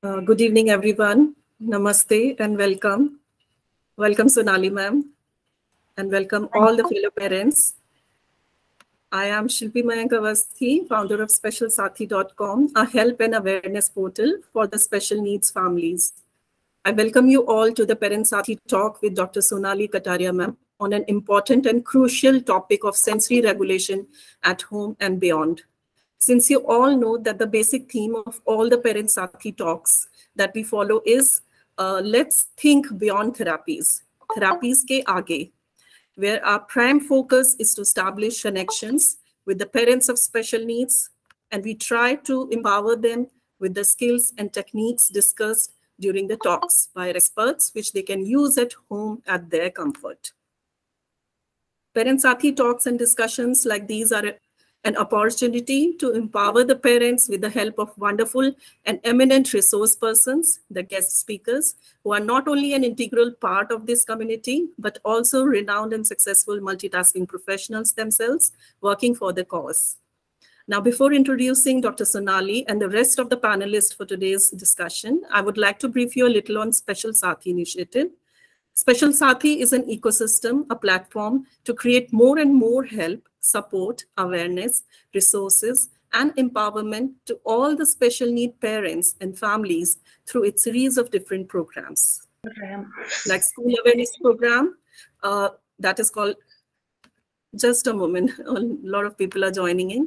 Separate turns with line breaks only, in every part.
Good evening, everyone. Namaste and welcome. Welcome, Sonali ma'am, and welcome all the fellow parents. I am Shilpi Mayank Awasthi, founder of SpecialSathi.com, a help and awareness portal for the special needs families. I welcome you all to the Parent Sathi Talk with Dr. Sonali Kataria ma'am on an important and crucial topic of sensory regulation at home and beyond. Since you all know that the basic theme of all the Parent Sathi talks that we follow is let's think beyond therapies, therapies ke aage, where our prime focus is to establish connections with the parents of special needs, and we try to empower them with the skills and techniques discussed during the talks by our experts, which they can use at home at their comfort. Parent Sathi talks and discussions like these are an opportunity to empower the parents with the help of wonderful and eminent resource persons, the guest speakers, who are not only an integral part of this community, but also renowned and successful multitasking professionals themselves working for the cause. Now, before introducing Dr. Sonali and the rest of the panelists for today's discussion, I would like to brief you a little on Special Sathi initiative. Special Sathi is an ecosystem, a platform to create more and more help, support, awareness, resources, and empowerment to all the special need parents and families through its series of different programs. Like school awareness program, that is called, just a moment, a lot of people are joining in.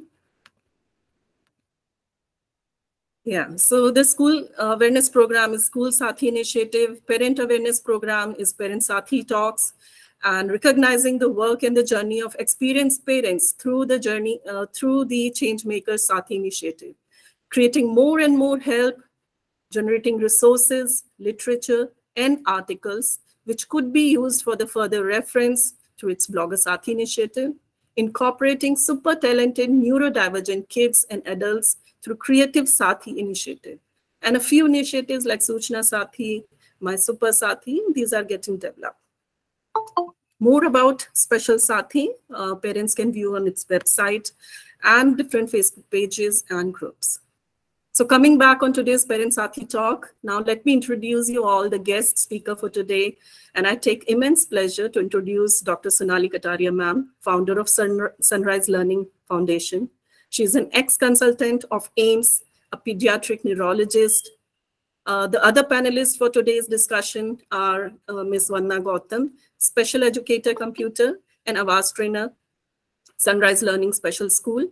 Yeah, so the school awareness program is School Sathi Initiative. Parent awareness program is Parent Sathi Talks, and recognizing the work and the journey of experienced parents through the journey, through the Changemakers Sathi Initiative, creating more and more help, generating resources, literature, and articles, which could be used for the further reference through its Blogger Sathi Initiative, incorporating super talented neurodivergent kids and adults through Creative Sathi Initiative. And a few initiatives like Suchna Sathi, My Super Sathi, these are getting developed. More about Special Sathi, parents can view on its website and different Facebook pages and groups. So coming back on today's Parent Sathi Talk, now let me introduce you all the guest speaker for today. And I take immense pleasure to introduce Dr. Sonali Kataria ma'am, founder of Sunrise Learning Foundation. She's an ex-consultant of AIMS, a pediatric neurologist. The other panelists for today's discussion are Ms. Vanna Gautam, special educator computer and Avas trainer, Sunrise Learning Special School.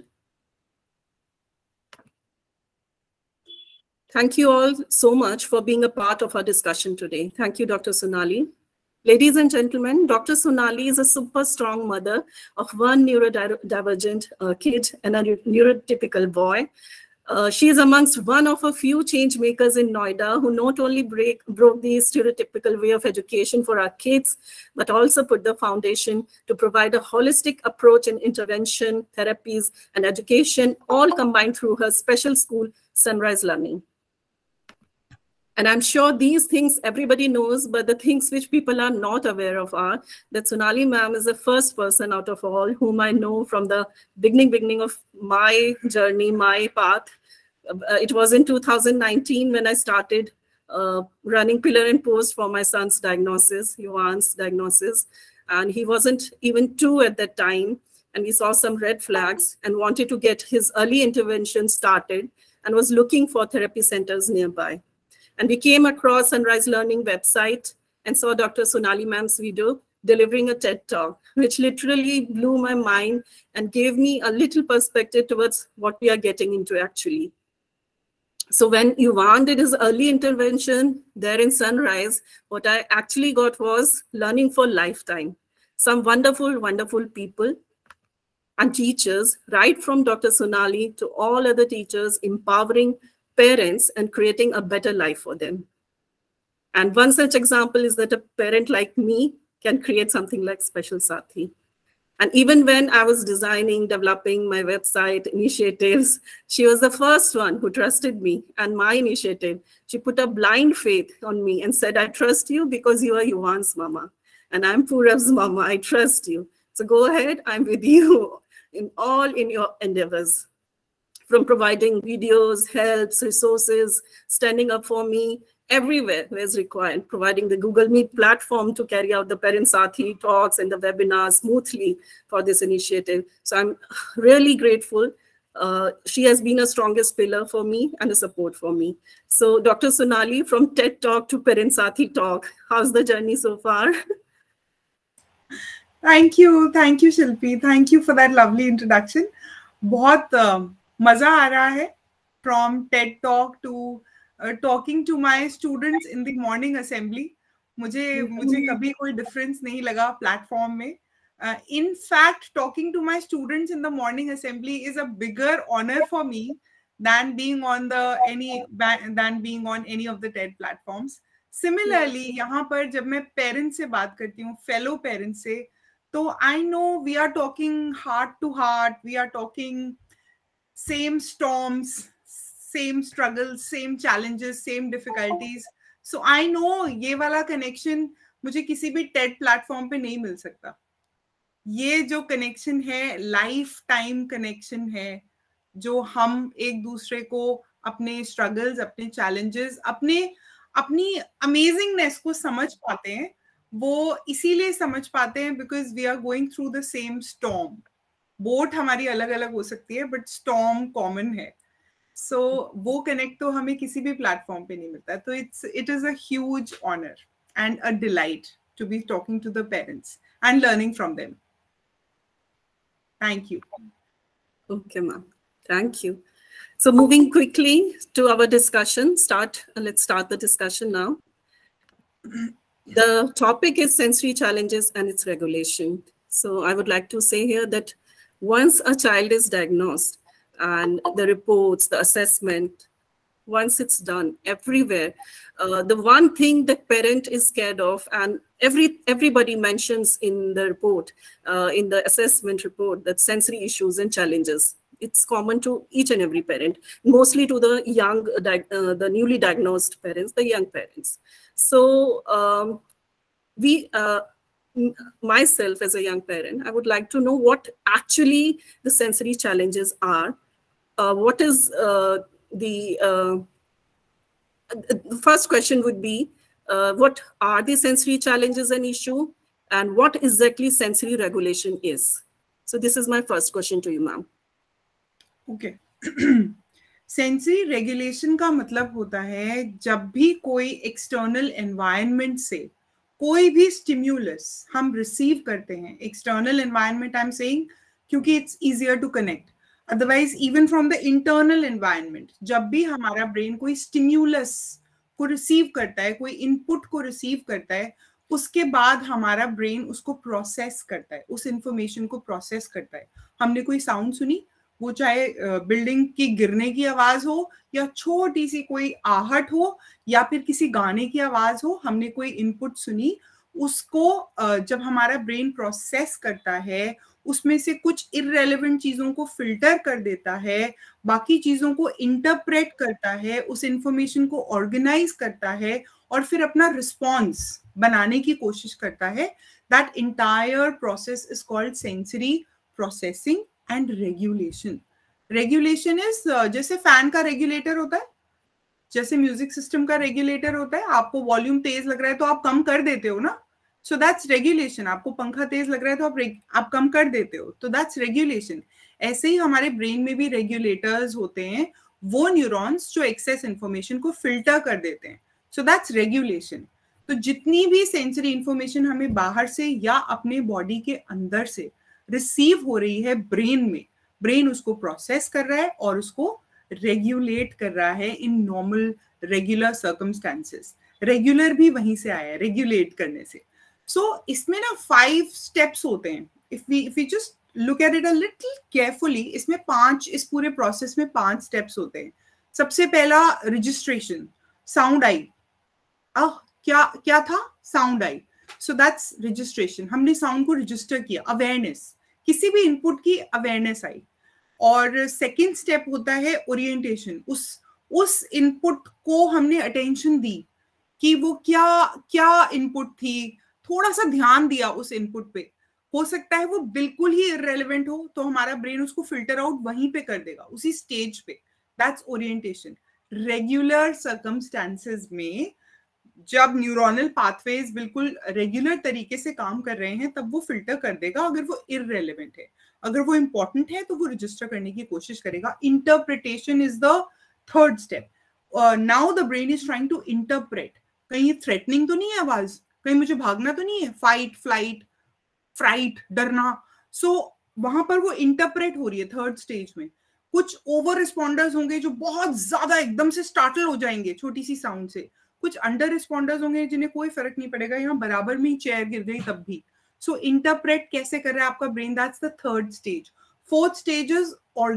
Thank you all so much for being a part of our discussion today. Thank you, Dr. Sonali. Ladies and gentlemen, Dr. Sonali is a super strong mother of one neurodivergent kid and a neurotypical boy. She is amongst one of a few change makers in Noida who not only broke the stereotypical way of education for our kids, but also put the foundation to provide a holistic approach and intervention, therapies, and education, all combined through her special school, Sunrise Learning. And I'm sure these things everybody knows, but the things which people are not aware of are that Sonali ma'am is the first person out of all whom I know from the beginning of my journey, my path. It was in 2019 when I started running pillar and post for my son's diagnosis, Yuan's diagnosis. And he wasn't even 2 at that time. And we saw some red flags and wanted to get his early intervention started and was looking for therapy centers nearby. And we came across Sunrise Learning website and saw Dr. Sonali ma'am's video delivering a TED talk, which literally blew my mind and gave me a little perspective towards what we are getting into actually. So when Yuan did his early intervention there in Sunrise, what I actually got was learning for lifetime. Some wonderful, wonderful people and teachers, right from Dr. Sonali to all other teachers, empowering parents and creating a better life for them. And one such example is that a parent like me can create something like Special Sathi. And even when I was developing my website initiatives, she was the first one who trusted me and my initiative. She put a blind faith on me and said, I trust you because you are Yuan's mama. And I'm Purav's mama, I trust you. So go ahead, I'm with you in all in your endeavors. from providing videos, helps, resources, standing up for me everywhere where is required, providing the Google Meet platform to carry out the Parent Sathi talks and the webinars smoothly for this initiative. So I'm really grateful. She has been a strongest pillar for me and a support for me. So Dr. Sonali, from TED Talk to Parent Sathi Talk, how's the journey so far?
Thank you, Shilpi. Thank you for that lovely introduction. बहुत मजा आ रहा है from TED Talk to talking to my students in the morning assembly. मुझे कभी कोई difference नहीं लगा platform में. In fact, talking to my students in the morning assembly is a bigger honor for me than being on any of the TED platforms. Similarly, यहाँ पर जब मैं parents से बात करती हूँ, fellow parents से, तो I know we are talking heart to heart, we are talking same storms, same struggles, same challenges, same difficulties. So I know ये वाला connection मुझे किसी भी TED platform पे नहीं मिल सकता. ये जो कनेक्शन है लाइफ टाइम कनेक्शन है, जो हम एक दूसरे को अपने स्ट्रगल्स, अपने चैलेंजेस, अपनी अमेजिंगनेस को समझ पाते हैं, वो इसीलिए समझ पाते हैं because we are going through the same storm. Boat हमारी अलग अलग हो सकती है बट स्टॉर्म कॉमन है. सो वो कनेक्ट तो हमें किसी भी प्लेटफॉर्म पे नहीं मिलता. तो it is a huge honour and a delight to be talking to the parents and learning from them. Thank you.
Okay, ma'am. Thank you. So moving quickly to our discussion, let's start the discussion now. The topic is sensory challenges and its regulation. So I would like to say here that once a child is diagnosed and the reports, the assessment, once it's done everywhere, the one thing that parent is scared of, and everybody mentions in the report, in the assessment report, that sensory issues and challenges. It's common to each and every parent, mostly to the young, the newly diagnosed parents, the young parents. So myself as a young parent, I would like to know what actually the sensory challenges are. What is the first question would be, what are the sensory challenges and issue, and what exactly sensory regulation is? So this is my first question to you, ma'am.
Okay. Sensory regulation का मतलब होता है जब भी कोई external environment से कोई भी स्टिम्युलस हम रिसीव करते हैं. External environment I am saying क्योंकि it's easier to connect. Otherwise even from the internal environment, जब भी हमारा ब्रेन कोई स्टिम्युलस को रिसीव करता है, कोई इनपुट को रिसीव करता है, उसके बाद हमारा ब्रेन उसको प्रोसेस करता है, उस इंफॉर्मेशन को प्रोसेस करता है. हमने कोई साउंड सुनी, वो चाहे बिल्डिंग की गिरने की आवाज हो या छोटी सी कोई आहट हो या फिर किसी गाने की आवाज हो, हमने कोई इनपुट सुनी, उसको जब हमारा ब्रेन प्रोसेस करता है, उसमें से कुछ इररेलेवेंट चीजों को फिल्टर कर देता है, बाकी चीजों को इंटरप्रेट करता है, उस इंफॉर्मेशन को ऑर्गेनाइज करता है और फिर अपना रिस्पॉन्स बनाने की कोशिश करता है. That entire process is called sensory processing and regulation. Regulation is जैसे फैन का रेगुलेटर होता है, जैसे म्यूजिक सिस्टम का रेगुलेटर होता है, आपको वॉल्यूम तेज लग रहा है तो आप कम कर देते हो ना. So that's regulation. आपको पंखा तेज लग रहा है तो आप कम कर देते हो, तो दैट्स रेगुलेशन. ऐसे ही हमारे ब्रेन में भी रेगुलेटर्स होते हैं, वो न्यूरॉन्स जो एक्सेस इंफॉर्मेशन को फिल्टर कर देते हैं. So that's regulation. तो जितनी भी सेंसरी इंफॉर्मेशन हमें बाहर से या अपने बॉडी के अंदर से रिसीव हो रही है ब्रेन में, ब्रेन उसको प्रोसेस कर रहा है और उसको रेगुलेट कर रहा है in normal regular circumstances. Regular भी वहीं से आया है, रेगुलेट करने से. सो इसमें ना 5 स्टेप्स होते हैं. If we just look at it a little carefully, इसमें 5, इस पूरे प्रोसेस में 5 स्टेप्स होते हैं. सबसे पहला रजिस्ट्रेशन. साउंड आई, क्या था? साउंड आई. So that's registration. हमने साउंड को रजिस्टर किया, अवेयरनेस, किसी भी इनपुट की अवेयरनेस आई. और सेकेंड स्टेप होता है ओरिएंटेशन. उस इनपुट को हमने अटेंशन दी कि वो क्या इनपुट थी, थोड़ा सा ध्यान दिया उस इनपुट पे. हो सकता है वो बिल्कुल ही इररेलेवेंट हो, तो हमारा ब्रेन उसको फिल्टर आउट वहीं पे कर देगा, उसी स्टेज पे। That's orientation. रेगुलर सर्कमस्टेंसेस में जब न्यूरोनल पाथवेज बिल्कुल रेगुलर तरीके से काम कर रहे हैं, तब वो फिल्टर कर देगा अगर वो इररेलेवेंट है। अगर वो इंपॉर्टेंट है तो वो रजिस्टर करने की कोशिश करेगा। Interpretation is the third step. Now the brain is trying to interpret, कहीं थ्रेटनिंग तो नहीं है आवाज, कहीं मुझे भागना तो नहीं है, फाइट फ्लाइट फ्राइट, डरना। सो वहां पर वो इंटरप्रेट हो रही है थर्ड स्टेज में। कुछ ओवर रिस्पॉन्डर्स होंगे जो बहुत ज्यादा एकदम से स्टार्टल हो जाएंगे छोटी सी साउंड से, कुछ अंडर रिस्पॉन्डर्स होंगे जिन्हें कोई फर्क नहीं पड़ेगा, यहाँ बराबर में ही चेयर गिर गई तब भी। सो इंटरप्रेट कैसे कर रहा है आपका brain, that's the third stage. Fourth stage is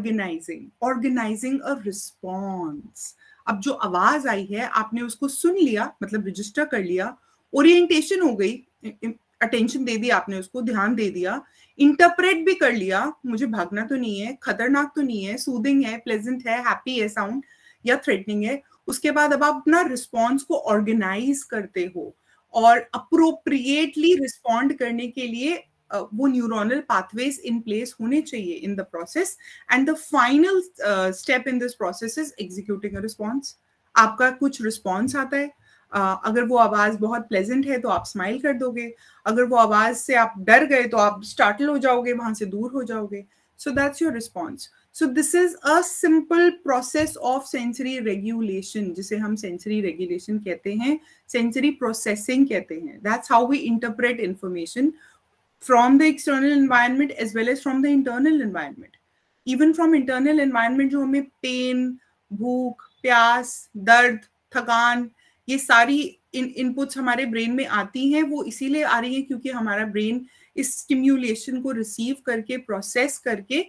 organising a response. अब जो आवाज आई है आपने उसको सुन लिया, मतलब रजिस्टर कर लिया, ओरिएंटेशन हो गई, अटेंशन दे दिया आपने उसको, ध्यान दे दिया, इंटरप्रेट भी कर लिया, मुझे भागना तो नहीं है, खतरनाक तो नहीं है, सूदिंग है, प्लेजेंट है, हैप्पी है साउंड या थ्रेटनिंग है। उसके बाद अब आप अपना रिस्पॉन्स को ऑर्गेनाइज करते हो और अप्रोप्रिएटली रिस्पॉन्ड करने के लिए वो न्यूरोनल पाथवेज इन प्लेस होने चाहिए in the process. And the final step in this process is executing a response. आपका कुछ रिस्पॉन्स आता है, अगर वो आवाज बहुत प्लेजेंट है तो आप स्माइल कर दोगे, अगर वो आवाज से आप डर गए तो आप स्टार्टल हो जाओगे, वहां से दूर हो जाओगे। So that's your response. So this is a simple process of sensory regulation, जिसे हम सेंसरी रेगुलेशन कहते हैं, सेंसरी प्रोसेसिंग कहते हैं। That's how we interpret information from the external environment as well as from the internal environment. Even from internal environment जो हमें pen, भूख, प्यास, दर्द, थकान, ये सारी इनपुट्स हमारे ब्रेन में आती हैं, वो इसीलिए आ रही है क्योंकि हमारा ब्रेन इस स्टिम्युलेशन को रिसीव करके, प्रोसेस करके,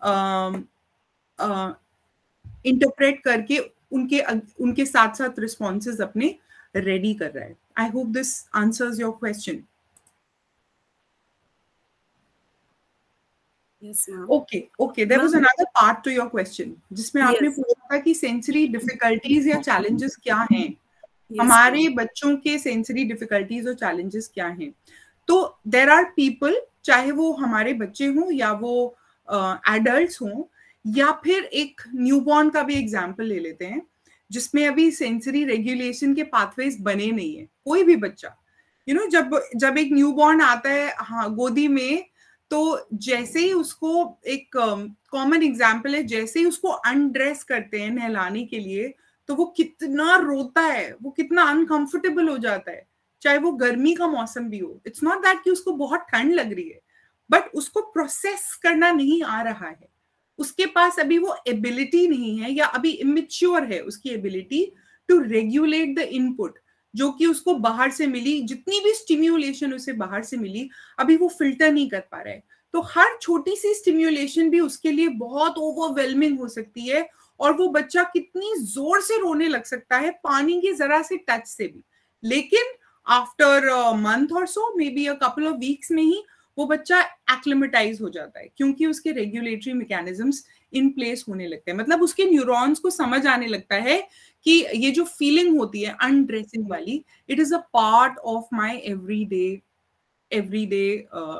इंटरप्रेट करके उनके साथ साथ रिस्पॉन्सेज अपने रेडी कर रहा है। I hope this answers your question.
Yes, ma'am.
Okay. There was another part to your question, जिसमें आपने पूछा था कि सेंसरी डिफिकल्टीज या चैलेंजेस क्या हैं, हमारे बच्चों के सेंसरी डिफिकल्टीज और चैलेंजेस क्या हैं। तो देयर आर पीपल, चाहे वो हमारे बच्चे हों या वो एडल्ट्स हों, या फिर एक न्यूबॉर्न का भी एग्जाम्पल ले लेते हैं, जिसमें अभी सेंसरी रेगुलेशन के पाथवेज बने नहीं है। कोई भी बच्चा, जब एक न्यूबॉर्न आता है, हाँ, गोदी में, तो जैसे ही उसको, एक कॉमन एग्जाम्पल है, जैसे ही उसको अनड्रेस करते हैं नहलाने के लिए, तो वो कितना रोता है, वो कितना अनकंफर्टेबल हो जाता है, चाहे वो गर्मी का मौसम भी हो। इट्स नॉट दैट कि उसको बहुत ठंड लग रही है, बट उसको प्रोसेस करना नहीं आ रहा है, उसके पास अभी वो एबिलिटी नहीं है, या अभी इमेच्योर है उसकी ability to regulate the input जो कि उसको बाहर से मिली, जितनी भी स्टिम्युलेशन उसे बाहर से मिली, अभी वो फिल्टर नहीं कर पा रहा है। तो हर छोटी सी स्टिम्युलेशन भी उसके लिए बहुत ओवरवेलमिंग हो सकती है, और वो बच्चा कितनी जोर से रोने लग सकता है पानी के जरा से टच से भी। लेकिन आफ्टर मंथ और so, maybe a couple of weeks में ही वो बच्चा एक्लिमेटाइज हो जाता है, क्योंकि उसके रेगुलेटरी मैकेनिज्म्स इन प्लेस होने लगते हैं। मतलब उसके न्यूरॉन्स को समझ आने लगता है कि ये जो फीलिंग होती है अनड्रेसिंग वाली, it is a part of my everyday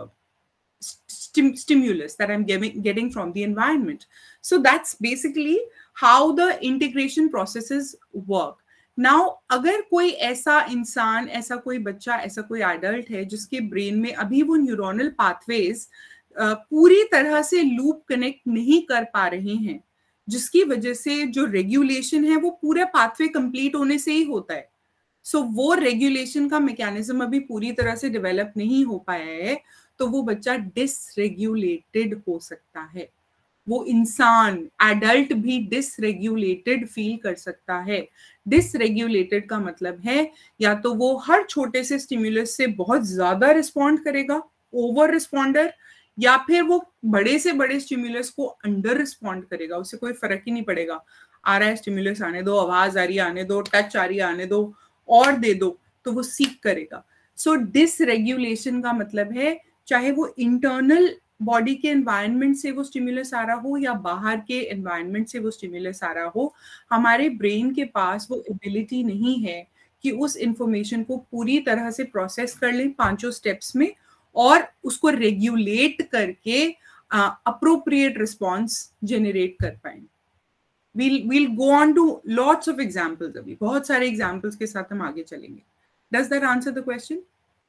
stimulus that I'm getting from the environment. So that's basically how the integration processes work. Now, अगर कोई ऐसा इंसान, ऐसा कोई बच्चा, ऐसा कोई एडल्ट है जिसके ब्रेन में अभी वो न्यूरोनल पाथवेज पूरी तरह से लूप कनेक्ट नहीं कर पा रहे हैं, जिसकी वजह से जो रेगुलेशन है वो पूरे पाथवे कंप्लीट होने से ही होता है, सो वो रेगुलेशन का मैकेनिज्म अभी पूरी तरह से डेवलप नहीं हो पाया है, तो वो बच्चा डिसरेगुलेटेड हो सकता है। वो इंसान, एडल्ट भी डिसरेगुलेटेड फील कर सकता है। डिसरेगुलेटेड का मतलब है या तो वो हर छोटे से स्टिमुलस से बहुत ज्यादा रिस्पॉन्ड करेगा, ओवर रिस्पॉन्डर, या फिर वो बड़े से बड़े स्टिमुलस को अंडर रिस्पॉन्ड करेगा, उसे कोई फर्क ही नहीं पड़ेगा, आ रहा है स्टिमुलस आने दो, आवाज आ रही है आने दो, टच आ रही है आने दो, और दे दो, तो वो सीख करेगा। सो डिसरेगुलेशन का मतलब है चाहे वो इंटरनल बॉडी के एनवायरनमेंट से वो स्टिमुलस आ रहा हो या बाहर के एनवायरनमेंट से वो स्टिमुलस आ रहा हो, हमारे ब्रेन के पास वो एबिलिटी नहीं है कि उस इंफॉर्मेशन को पूरी तरह से प्रोसेस कर ले 5 स्टेप्स में और उसको रेगुलेट करके अप्रोप्रिएट रिस्पॉन्स जनरेट कर पाए। we'll go on to lots of examples, अभी बहुत सारे एग्जाम्पल्स के साथ हम आगे चलेंगे। Does that answer the question?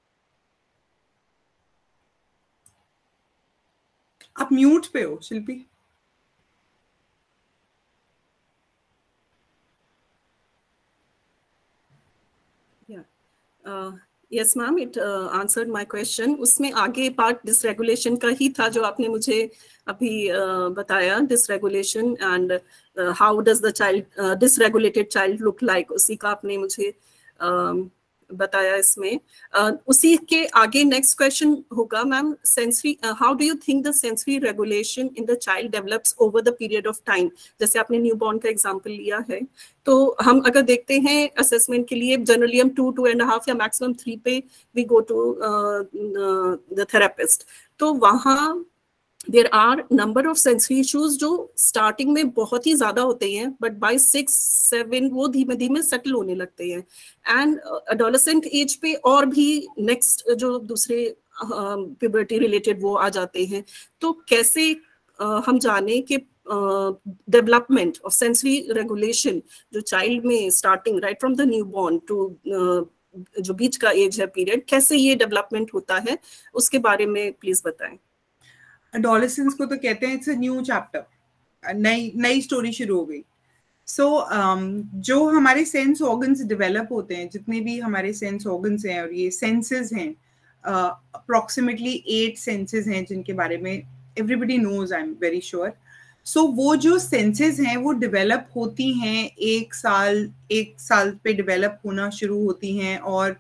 आप म्यूट पे हो Shilpi.
Yes ma'am, it answered my question. उसमें आगे पार्ट डिसरेगुलेशन का ही था जो आपने मुझे अभी बताया, dysregulation and how does the child dysregulated child look like, उसी का आपने मुझे बताया इसमें। उसी के आगे नेक्स्ट क्वेश्चन होगा ma'am, sensory, how do you think the sensory regulation in the child develops over the period of time? जैसे आपने न्यूबॉर्न का एग्जांपल लिया है, तो हम अगर देखते हैं असेसमेंट के लिए जनरली हम 2.5 या मैक्सिमम 3 पे we go to the therapist, तो वहाँ there are number of sensory issues जो स्टार्टिंग में बहुत ही ज्यादा होते हैं, बट बाय 6-7 वो धीमे धीमे सेटल होने लगते हैं, एंड एडोलेसेंट एज पे और भी नेक्स्ट जो दूसरे प्यूबर्टी रिलेटेड वो आ जाते हैं। तो कैसे हम जाने कि डेवलपमेंट ऑफ सेंसरी रेगुलेशन जो चाइल्ड में starting right from the newborn to जो बीच का एज है पीरियड, कैसे ये डेवलपमेंट होता है, उसके बारे में प्लीज बताएं।
एडोलेसेंस को तो कहते हैं इट्स अ न्यू चैप्टर, नई स्टोरी शुरू हो गई। सो जो हमारे सेंस ऑर्गन्स डेवलप होते हैं, जितने भी हमारे सेंस ऑर्गन्स हैं, और ये सेंसेस हैं, अप्रोक्सीमेटली 8 सेंसेस हैं जिनके बारे में everybody knows, I am very sure. So वो जो सेंसेस हैं वो डेवलप होती हैं, एक साल पे डेवलप होना शुरू होती हैं, और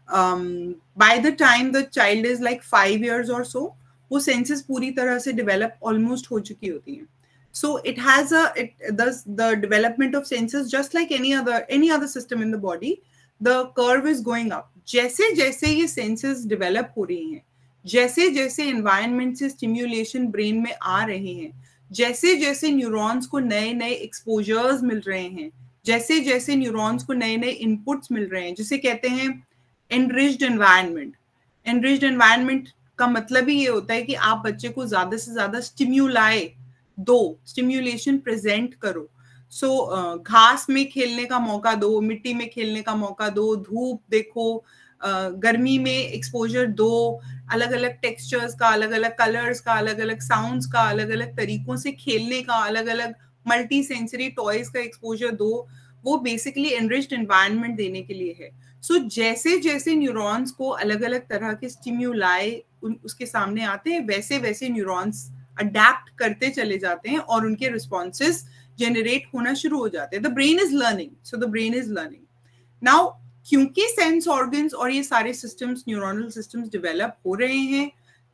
by the time the child is like 5 years और सो वो सेंसेस पूरी तरह से डेवलप ऑलमोस्ट हो चुकी होती हैं। So it has the development of senses just like any other system in the body. The curve is going up. जैसे जैसे ये senses develop हो रही हैं, जैसे जैसे environment से stimulation brain में आ रहे हैं, जैसे जैसे neurons को नए नए exposures मिल रहे हैं, जैसे जैसे neurons को नए नए inputs मिल रहे हैं, जिसे कहते हैं enriched environment. Enriched environment का मतलब ही ये होता है कि आप बच्चे को ज्यादा से ज्यादा स्टिम्युलाई दो, स्टिम्युलेशन प्रेजेंट करो। सो घास में खेलने का मौका दो, मिट्टी में खेलने का मौका दो, धूप देखो, गर्मी में एक्सपोजर दो, अलग अलग टेक्सचर्स का, अलग अलग कलर्स का, अलग अलग साउंड्स का, अलग अलग तरीकों से खेलने का, अलग अलग मल्टी सेंसरी टॉयज का एक्सपोजर दो। वो बेसिकली एनरिच्ड एनवायरनमेंट देने के लिए है। सो जैसे जैसे न्यूरॉन्स को अलग अलग तरह के स्टिम्युलाई उसके सामने आते हैं, वैसे वैसे न्यूरॉन्स अडेप्ट करते चले जाते हैं और उनके रिस्पॉन्सेस जनरेट होना शुरू हो जाते हैं। The brain is learning, so the brain is learning now. क्योंकि सेंस ऑर्गन्स और ये सारे सिस्टम्स, न्यूरोनल सिस्टम्स डेवलप हो रहे हैं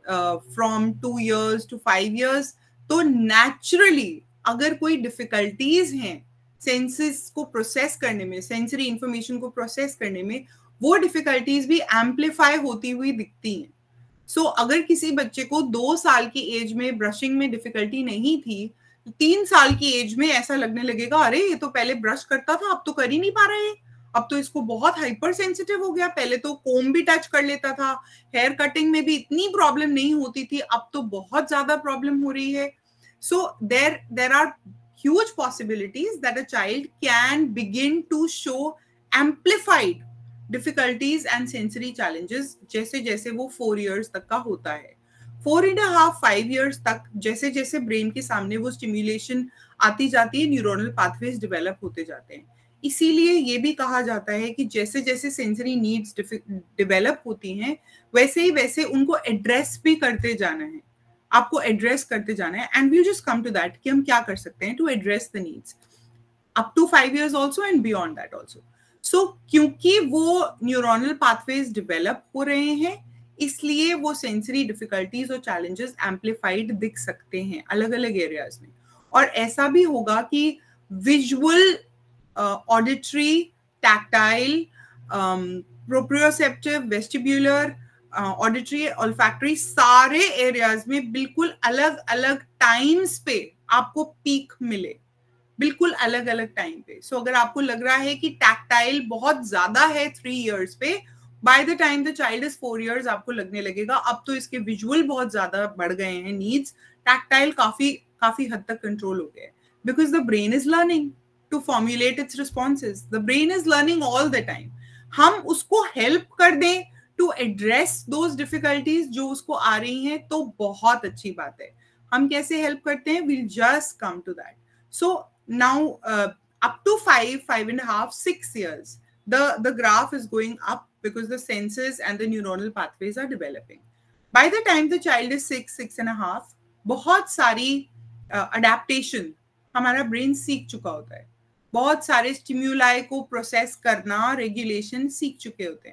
फ्रॉम 2 years to 5 years, तो नेचुरली अगर कोई डिफिकल्टीज हैं सेंसेस को प्रोसेस करने में, सेंसरी इंफॉर्मेशन को प्रोसेस करने में, वो डिफिकल्टीज भी एम्पलीफाई होती हुई दिखती हैं। सो अगर किसी बच्चे को 2 साल की एज में ब्रशिंग में डिफिकल्टी नहीं थी, 3 साल की एज में ऐसा लगने लगेगा, अरे ये तो पहले ब्रश करता था, अब तो कर ही नहीं पा रहा है, अब तो इसको बहुत हाइपर सेंसिटिव हो गया, पहले तो कोम भी टच कर लेता था, हेयर कटिंग में भी इतनी प्रॉब्लम नहीं होती थी, अब तो बहुत ज्यादा प्रॉब्लम हो रही है। So there are huge possibilities that a child can begin to show amplified difficulties and sensory challenges जैसे जैसे वो 4 years तक का होता है। 4.5-5 years तक जैसे जैसे ब्रेन के सामने वो स्टिम्युलेशन आती जाती है, न्यूरोनल पाथवेज डेवलप होते जाते हैं। इसीलिए ये भी कहा जाता है कि जैसे जैसे सेंसरी नीड्स डेवलप होती हैं, वैसे ही वैसे उनको एड्रेस भी करते जाना है, आपको एड्रेस करते जाना है। And we just come to that कि हम क्या कर सकते हैं to address the needs up to 5 years also and beyond that also. So क्योंकि वो न्यूरोनल पाथवेज डेवलप हो रहे हैं, इसलिए वो सेंसरी डिफिकल्टीज और चैलेंजेस एम्पलीफाइड दिख सकते हैं अलग अलग एरियाज में। और ऐसा भी होगा कि visual, auditory, tactile, proprioceptive, vestibular, auditory, olfactory, सारे एरियाज में बिल्कुल अलग अलग टाइम्स पे आपको पीक मिले, बिल्कुल अलग अलग टाइम पे। सो अगर आपको लग रहा है कि टैक्टाइल बहुत ज्यादा है 3 years पे, by the time the child is 4 years आपको लगने लगेगा अब तो इसके विजुअल बहुत ज्यादा बढ़ गए हैं नीड्स, टैक्टाइल काफी हद तक कंट्रोल हो गए, because the brain is learning to formulate its responses, the brain is learning all the time. हम उसको हेल्प कर दें टू एड्रेस दोज डिफिकल्टीज जो उसको आ रही हैं तो बहुत अच्छी बात है। हम कैसे हेल्प करते हैं, we'll just come to that. So now up to 5.5, 6 years, the graph is going up because the senses and the neuronal pathways are developing. By the time the child is 6.5, बहुत सारी adaptation हमारा brain सीख चुका होता है, बहुत सारे stimuli को process करना, regulation सीख चुके होते हैं।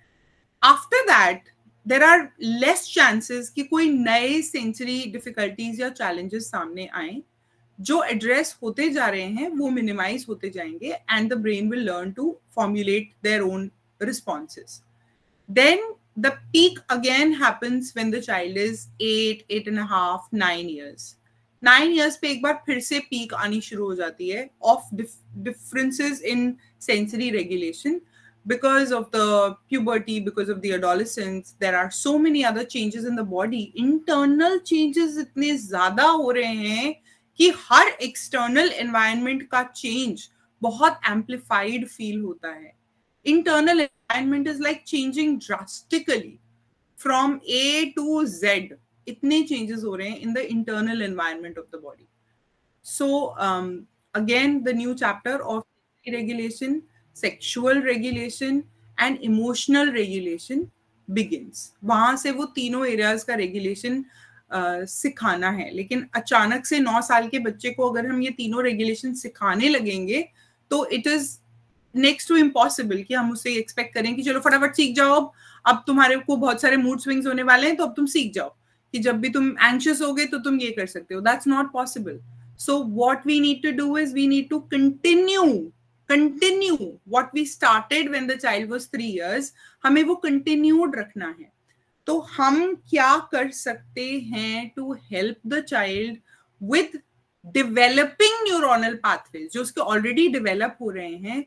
After that, there are less chances कि कोई नए sensory difficulties या challenges सामने आए, जो address होते जा रहे हैं वो minimize होते जाएंगे and the brain will learn to formulate their own responses. Then the peak again happens when the child is 8, 8.5, 9 years. 9 years पे एक बार फिर से peak आनी शुरू हो जाती है of differences in sensory regulation. Because of the puberty, because of the adolescence, there are so many other changes in the body. Internal changes इतने ज़्यादा हो रहे हैं कि हर external environment का change बहुत amplified feel होता है. Internal environment is like changing drastically from A to Z. इतने changes हो रहे हैं in the internal environment of the body. So again, the new chapter of regulation, sexual regulation and emotional regulation begins. वहां से वो तीनों areas का regulation सिखाना है, लेकिन अचानक से 9 साल के बच्चे को अगर हम ये तीनों regulation सिखाने लगेंगे तो it is next to impossible कि हम उससे expect करें कि चलो फटाफट सीख जाओ, अब तुम्हारे को बहुत सारे mood swings होने वाले हैं तो अब तुम सीख जाओ कि जब भी तुम anxious होगे तो तुम ये कर सकते हो. That's not possible. So what we need to do is we need to continue what we started when the child was 3 years. हमें वो continued रखना है. तो हम क्या कर सकते हैं to help the child with developing neuronal pathways जो उसके already develop हो रहे हैं,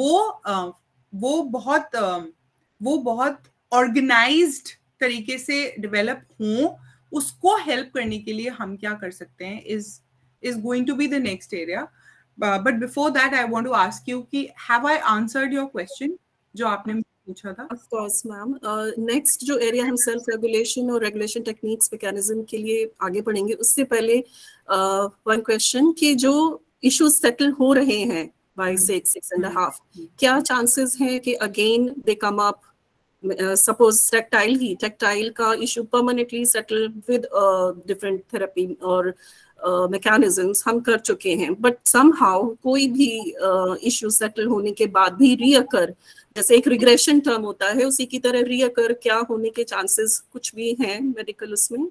वो बहुत organized तरीके से develop हों, उसको help करने के लिए हम क्या कर सकते हैं is going to be the next area. But before that, I want to ask you कि have I answered your question जो आपने पूछा था?
Of course, ma'am. Next जो area हम self regulation और regulation techniques mechanism के लिए आगे बढ़ेंगे, उससे पहले one question कि जो issues settle हो रहे हैं by 6.5, क्या chances हैं कि again they come up? Suppose tactile का issue permanently settle with different therapy और mechanisms हम कर चुके हैं, but somehow कोई भी issue settle होने के बाद भी reoccur, जैसे एक regression term होता है उसी की तरह reoccur क्या होने के chances कुछ भी हैं medical उसमें?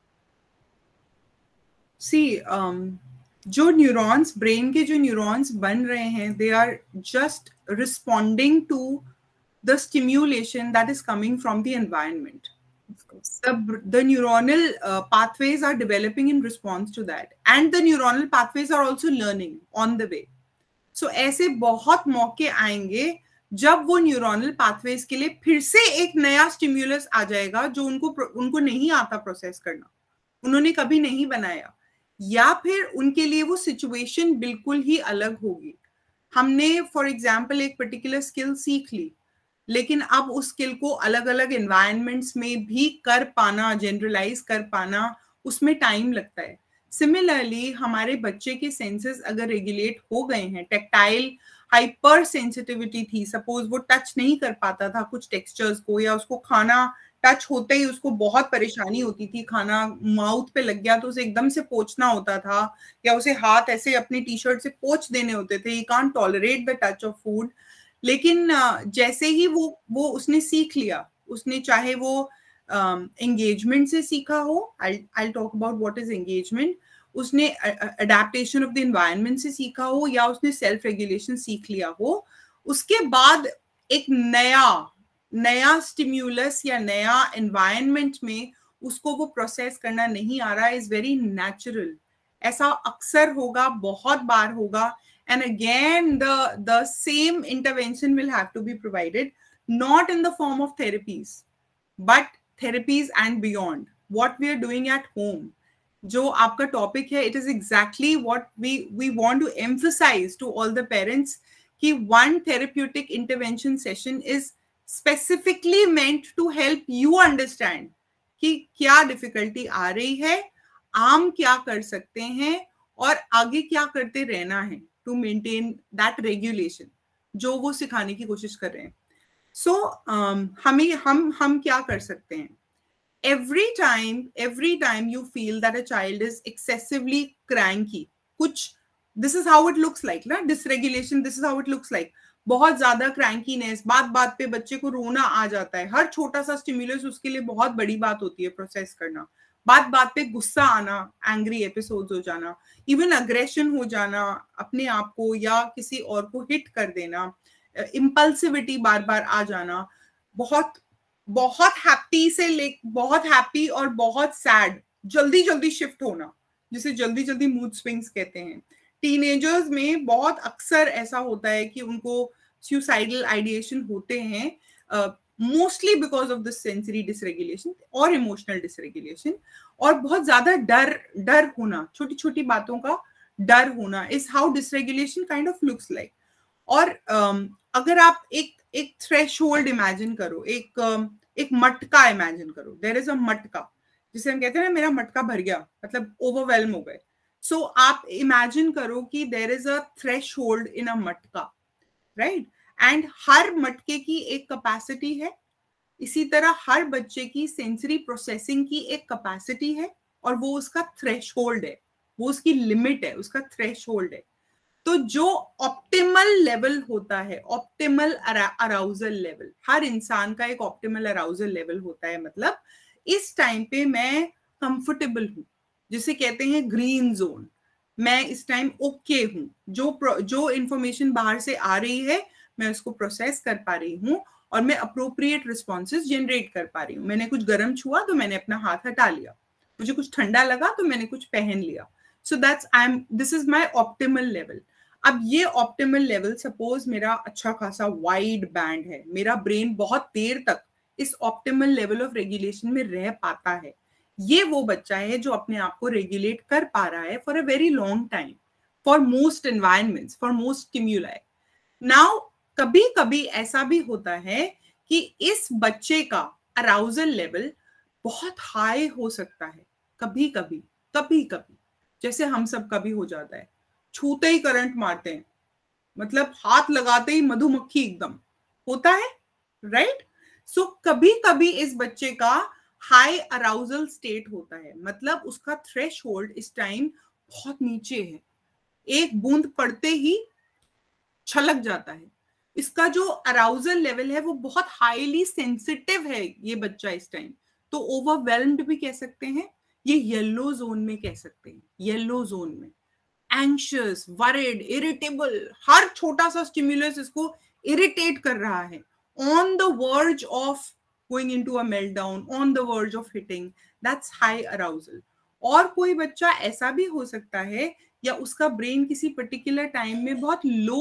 See, जो neurons, brain के जो neurons बन रहे हैं, they are just responding to the stimulation that is coming from the environment. The neuronal pathways are developing in response to that, and the neuronal pathways are also learning on the way. So ऐसे बहुत मौके आएंगे जब वो neuronal pathways के लिए फिर से एक नया stimulus आ जाएगा जो उनको नहीं आता process करना, उन्होंने कभी नहीं बनाया, या फिर उनके लिए वो situation बिल्कुल ही अलग होगी. हमने for example एक particular skill सीख ली, लेकिन अब उस स्किल को अलग अलग एनवायरनमेंट्स में भी कर पाना, जनरलाइज कर पाना, उसमें टाइम लगता है. सिमिलरली हमारे बच्चे के सेंसेस अगर रेगुलेट हो गए हैं, टेक्टाइल हाइपर सेंसिटिविटी थी, सपोज वो टच नहीं कर पाता था कुछ टेक्सचर्स को, या उसको खाना टच होते ही उसको बहुत परेशानी होती थी, खाना माउथ पे लग गया तो उसे एकदम से पोंछना होता था, या उसे हाथ ऐसे अपनी टी शर्ट से पोंछ देने होते थे. He can't tolerate the touch of food. लेकिन जैसे ही वो उसने सीख लिया, उसने चाहे वो एंगेजमेंट से सीखा हो, I'll talk about what is engagement, उसने अडेप्टेशन ऑफ द एनवायरनमेंट से सीखा हो, या उसने सेल्फ रेगुलेशन सीख लिया हो, उसके बाद एक नया स्टिम्युलस या नया एनवायरनमेंट में उसको वो प्रोसेस करना नहीं आ रहा, इज वेरी नेचुरल. ऐसा अक्सर होगा, बहुत बार होगा. And again, the same intervention will have to be provided not in the form of therapies, but therapies and beyond. What we are doing at home, जो आपका टॉपिक है, it is exactly what we want to emphasize to all the parents कि one therapeutic intervention session is specifically meant to help you understand कि क्या difficulty आ रही है, हम क्या कर सकते हैं और आगे क्या करते रहना है टू मेंटेन दैट रेगुलेशन जो वो सिखाने की कोशिश कर रहे हैं. सो हम क्या कर सकते हैं? every time you feel that a child is excessively cranky, कुछ this is how it looks like ना, dysregulation, this is how it looks like. बहुत ज्यादा क्रैंकीनेस, बात पे बच्चे को रोना आ जाता है, हर छोटा सा स्टिमुलस उसके लिए बहुत बड़ी बात होती है प्रोसेस करना, बात पे गुस्सा आना, एंग्री एपिसोड्स हो जाना, इवन अग्रेशन हो जाना अपने आप को या किसी और को हिट कर देना, इम्पल्सिविटी बार बार आ जाना, बहुत हैप्पी से बहुत हैप्पी और बहुत सैड, जल्दी शिफ्ट होना, जिसे जल्दी मूड स्विंग्स कहते हैं. टीनेजर्स में बहुत अक्सर ऐसा होता है कि उनको सुसाइडल आइडिएशन होते हैं, mostly because of the sensory dysregulation और इमोशनल डिसरेगुलेशन, और बहुत ज्यादा डर होना, छोटी छोटी बातों का डर होना is how dysregulation kind of looks like. और अगर आप एक थ्रेशोल्ड इमेजिन करो, एक मटका इमेजिन करो, देयर इज अ मटका, जिसे हम कहते हैं ना मेरा मटका भर गया, मतलब ओवरवेल्म हो गए. सो आप इमेजिन करो कि there is a threshold in a matka, right? And हर मटके की एक कैपेसिटी है, इसी तरह हर बच्चे की सेंसरी प्रोसेसिंग की एक कैपेसिटी है, और वो उसका थ्रेशोल्ड है, वो उसकी लिमिट है, उसका थ्रेशोल्ड है. तो जो ऑप्टिमल लेवल होता है, ऑप्टिमल अराउजल लेवल, हर इंसान का एक ऑप्टिमल अराउजल लेवल होता है, मतलब इस टाइम पे मैं कंफर्टेबल हूं, जिसे कहते हैं ग्रीन जोन. मैं इस टाइम ओके हूं, जो इंफॉर्मेशन बाहर से आ रही है मैं उसको प्रोसेस कर पा रही हूँ और मैं अप्रोप्रिएट रिस्पॉन्सेज जनरेट कर पा रही हूँ. मैंने कुछ गर्म छुआ तो मैंने अपना हाथ हटा लिया, मुझे कुछ ठंडा लगा तो मैंने कुछ पहन लिया. So this is my optimal level. अब ये ऑप्टिमल लेवल, सपोज मेरा अच्छा खासा वाइड बैंड है, मेरा ब्रेन बहुत देर तक इस ऑप्टिमल लेवल ऑफ रेगुलेशन में रह पाता है. ये वो बच्चा है जो अपने आप को रेगुलेट कर पा रहा है for a very long time, for most environments, for most stimuli. Now कभी कभी ऐसा भी होता है कि इस बच्चे का अराउजल लेवल बहुत हाई हो सकता है, कभी कभी जैसे हम सब कभी हो जाता है, छूते ही करंट मारते हैं, मतलब हाथ लगाते ही मधुमक्खी एकदम होता है, राइट? सो कभी कभी इस बच्चे का हाई अराउजल स्टेट होता है, मतलब उसका थ्रेशोल्ड इस टाइम बहुत नीचे है, एक बूंद पड़ते ही छलक जाता है. इसका जो अराउजल लेवल है वो बहुत हाईली सेंसिटिव है ये बच्चा इस टाइम. तो ओवरवेल्म्ड भी कह सकते हैं, ये येलो जोन में कह सकते हैं, येलो जोन में. एंशियस, वरिड, इरिटेबल, हर छोटा सा स्टिमुलस इसको इरिटेट कर रहा है, on the verge of going into a meltdown, on the verge of hitting, that's high arousal. और कोई बच्चा ऐसा भी हो सकता है, या उसका ब्रेन किसी पर्टिकुलर टाइम में बहुत लो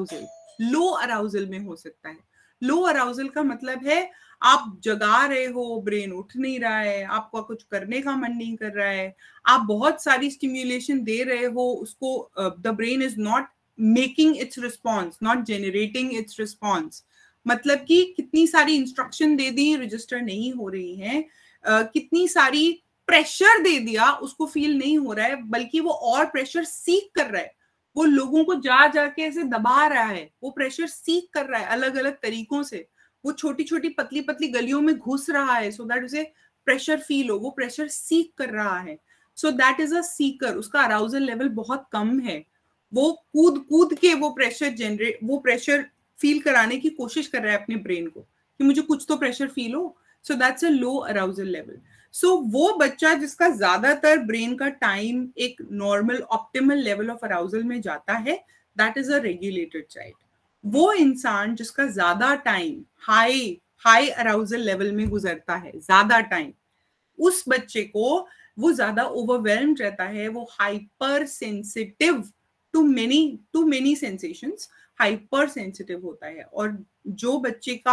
अराउजल में हो सकता है. लो अराउजल का मतलब है आप जगा रहे हो, ब्रेन उठ नहीं रहा है, आपका कुछ करने का मन नहीं कर रहा है, आप बहुत सारी स्टिम्युलेशन दे रहे हो उसको, the brain is not making its response, not generating its response. मतलब कि कितनी सारी इंस्ट्रक्शन दे दी, रजिस्टर नहीं हो रही है, कितनी सारी प्रेशर दे दिया, उसको फील नहीं हो रहा है, बल्कि वो और प्रेशर सीक कर रहा है, वो लोगों को जाके ऐसे दबा रहा है, वो प्रेशर सीक कर रहा है अलग अलग तरीकों से, वो छोटी छोटी पतली गलियों में घुस रहा है सो दैट उसे प्रेशर फील हो, वो प्रेशर सीक कर रहा है. So that is a seeker. उसका अराउजल लेवल बहुत कम है, वो कूद के वो प्रेशर फील कराने की कोशिश कर रहा है अपने ब्रेन को कि मुझे कुछ तो प्रेशर फील हो. So that's a low arousal level. So वो बच्चा जिसका ज्यादातर ब्रेन का टाइम एक normal optimal level of arousal में जाता है, that is a regulated child. वो इंसान जिसका ज्यादा टाइम हाई अराउजल लेवल में गुजरता है, ज्यादा टाइम, उस बच्चे को वो ज्यादा ओवरवेल्म्ड रहता है, वो hyper sensitive to many sensations, hyper sensitive होता है. और जो बच्चे का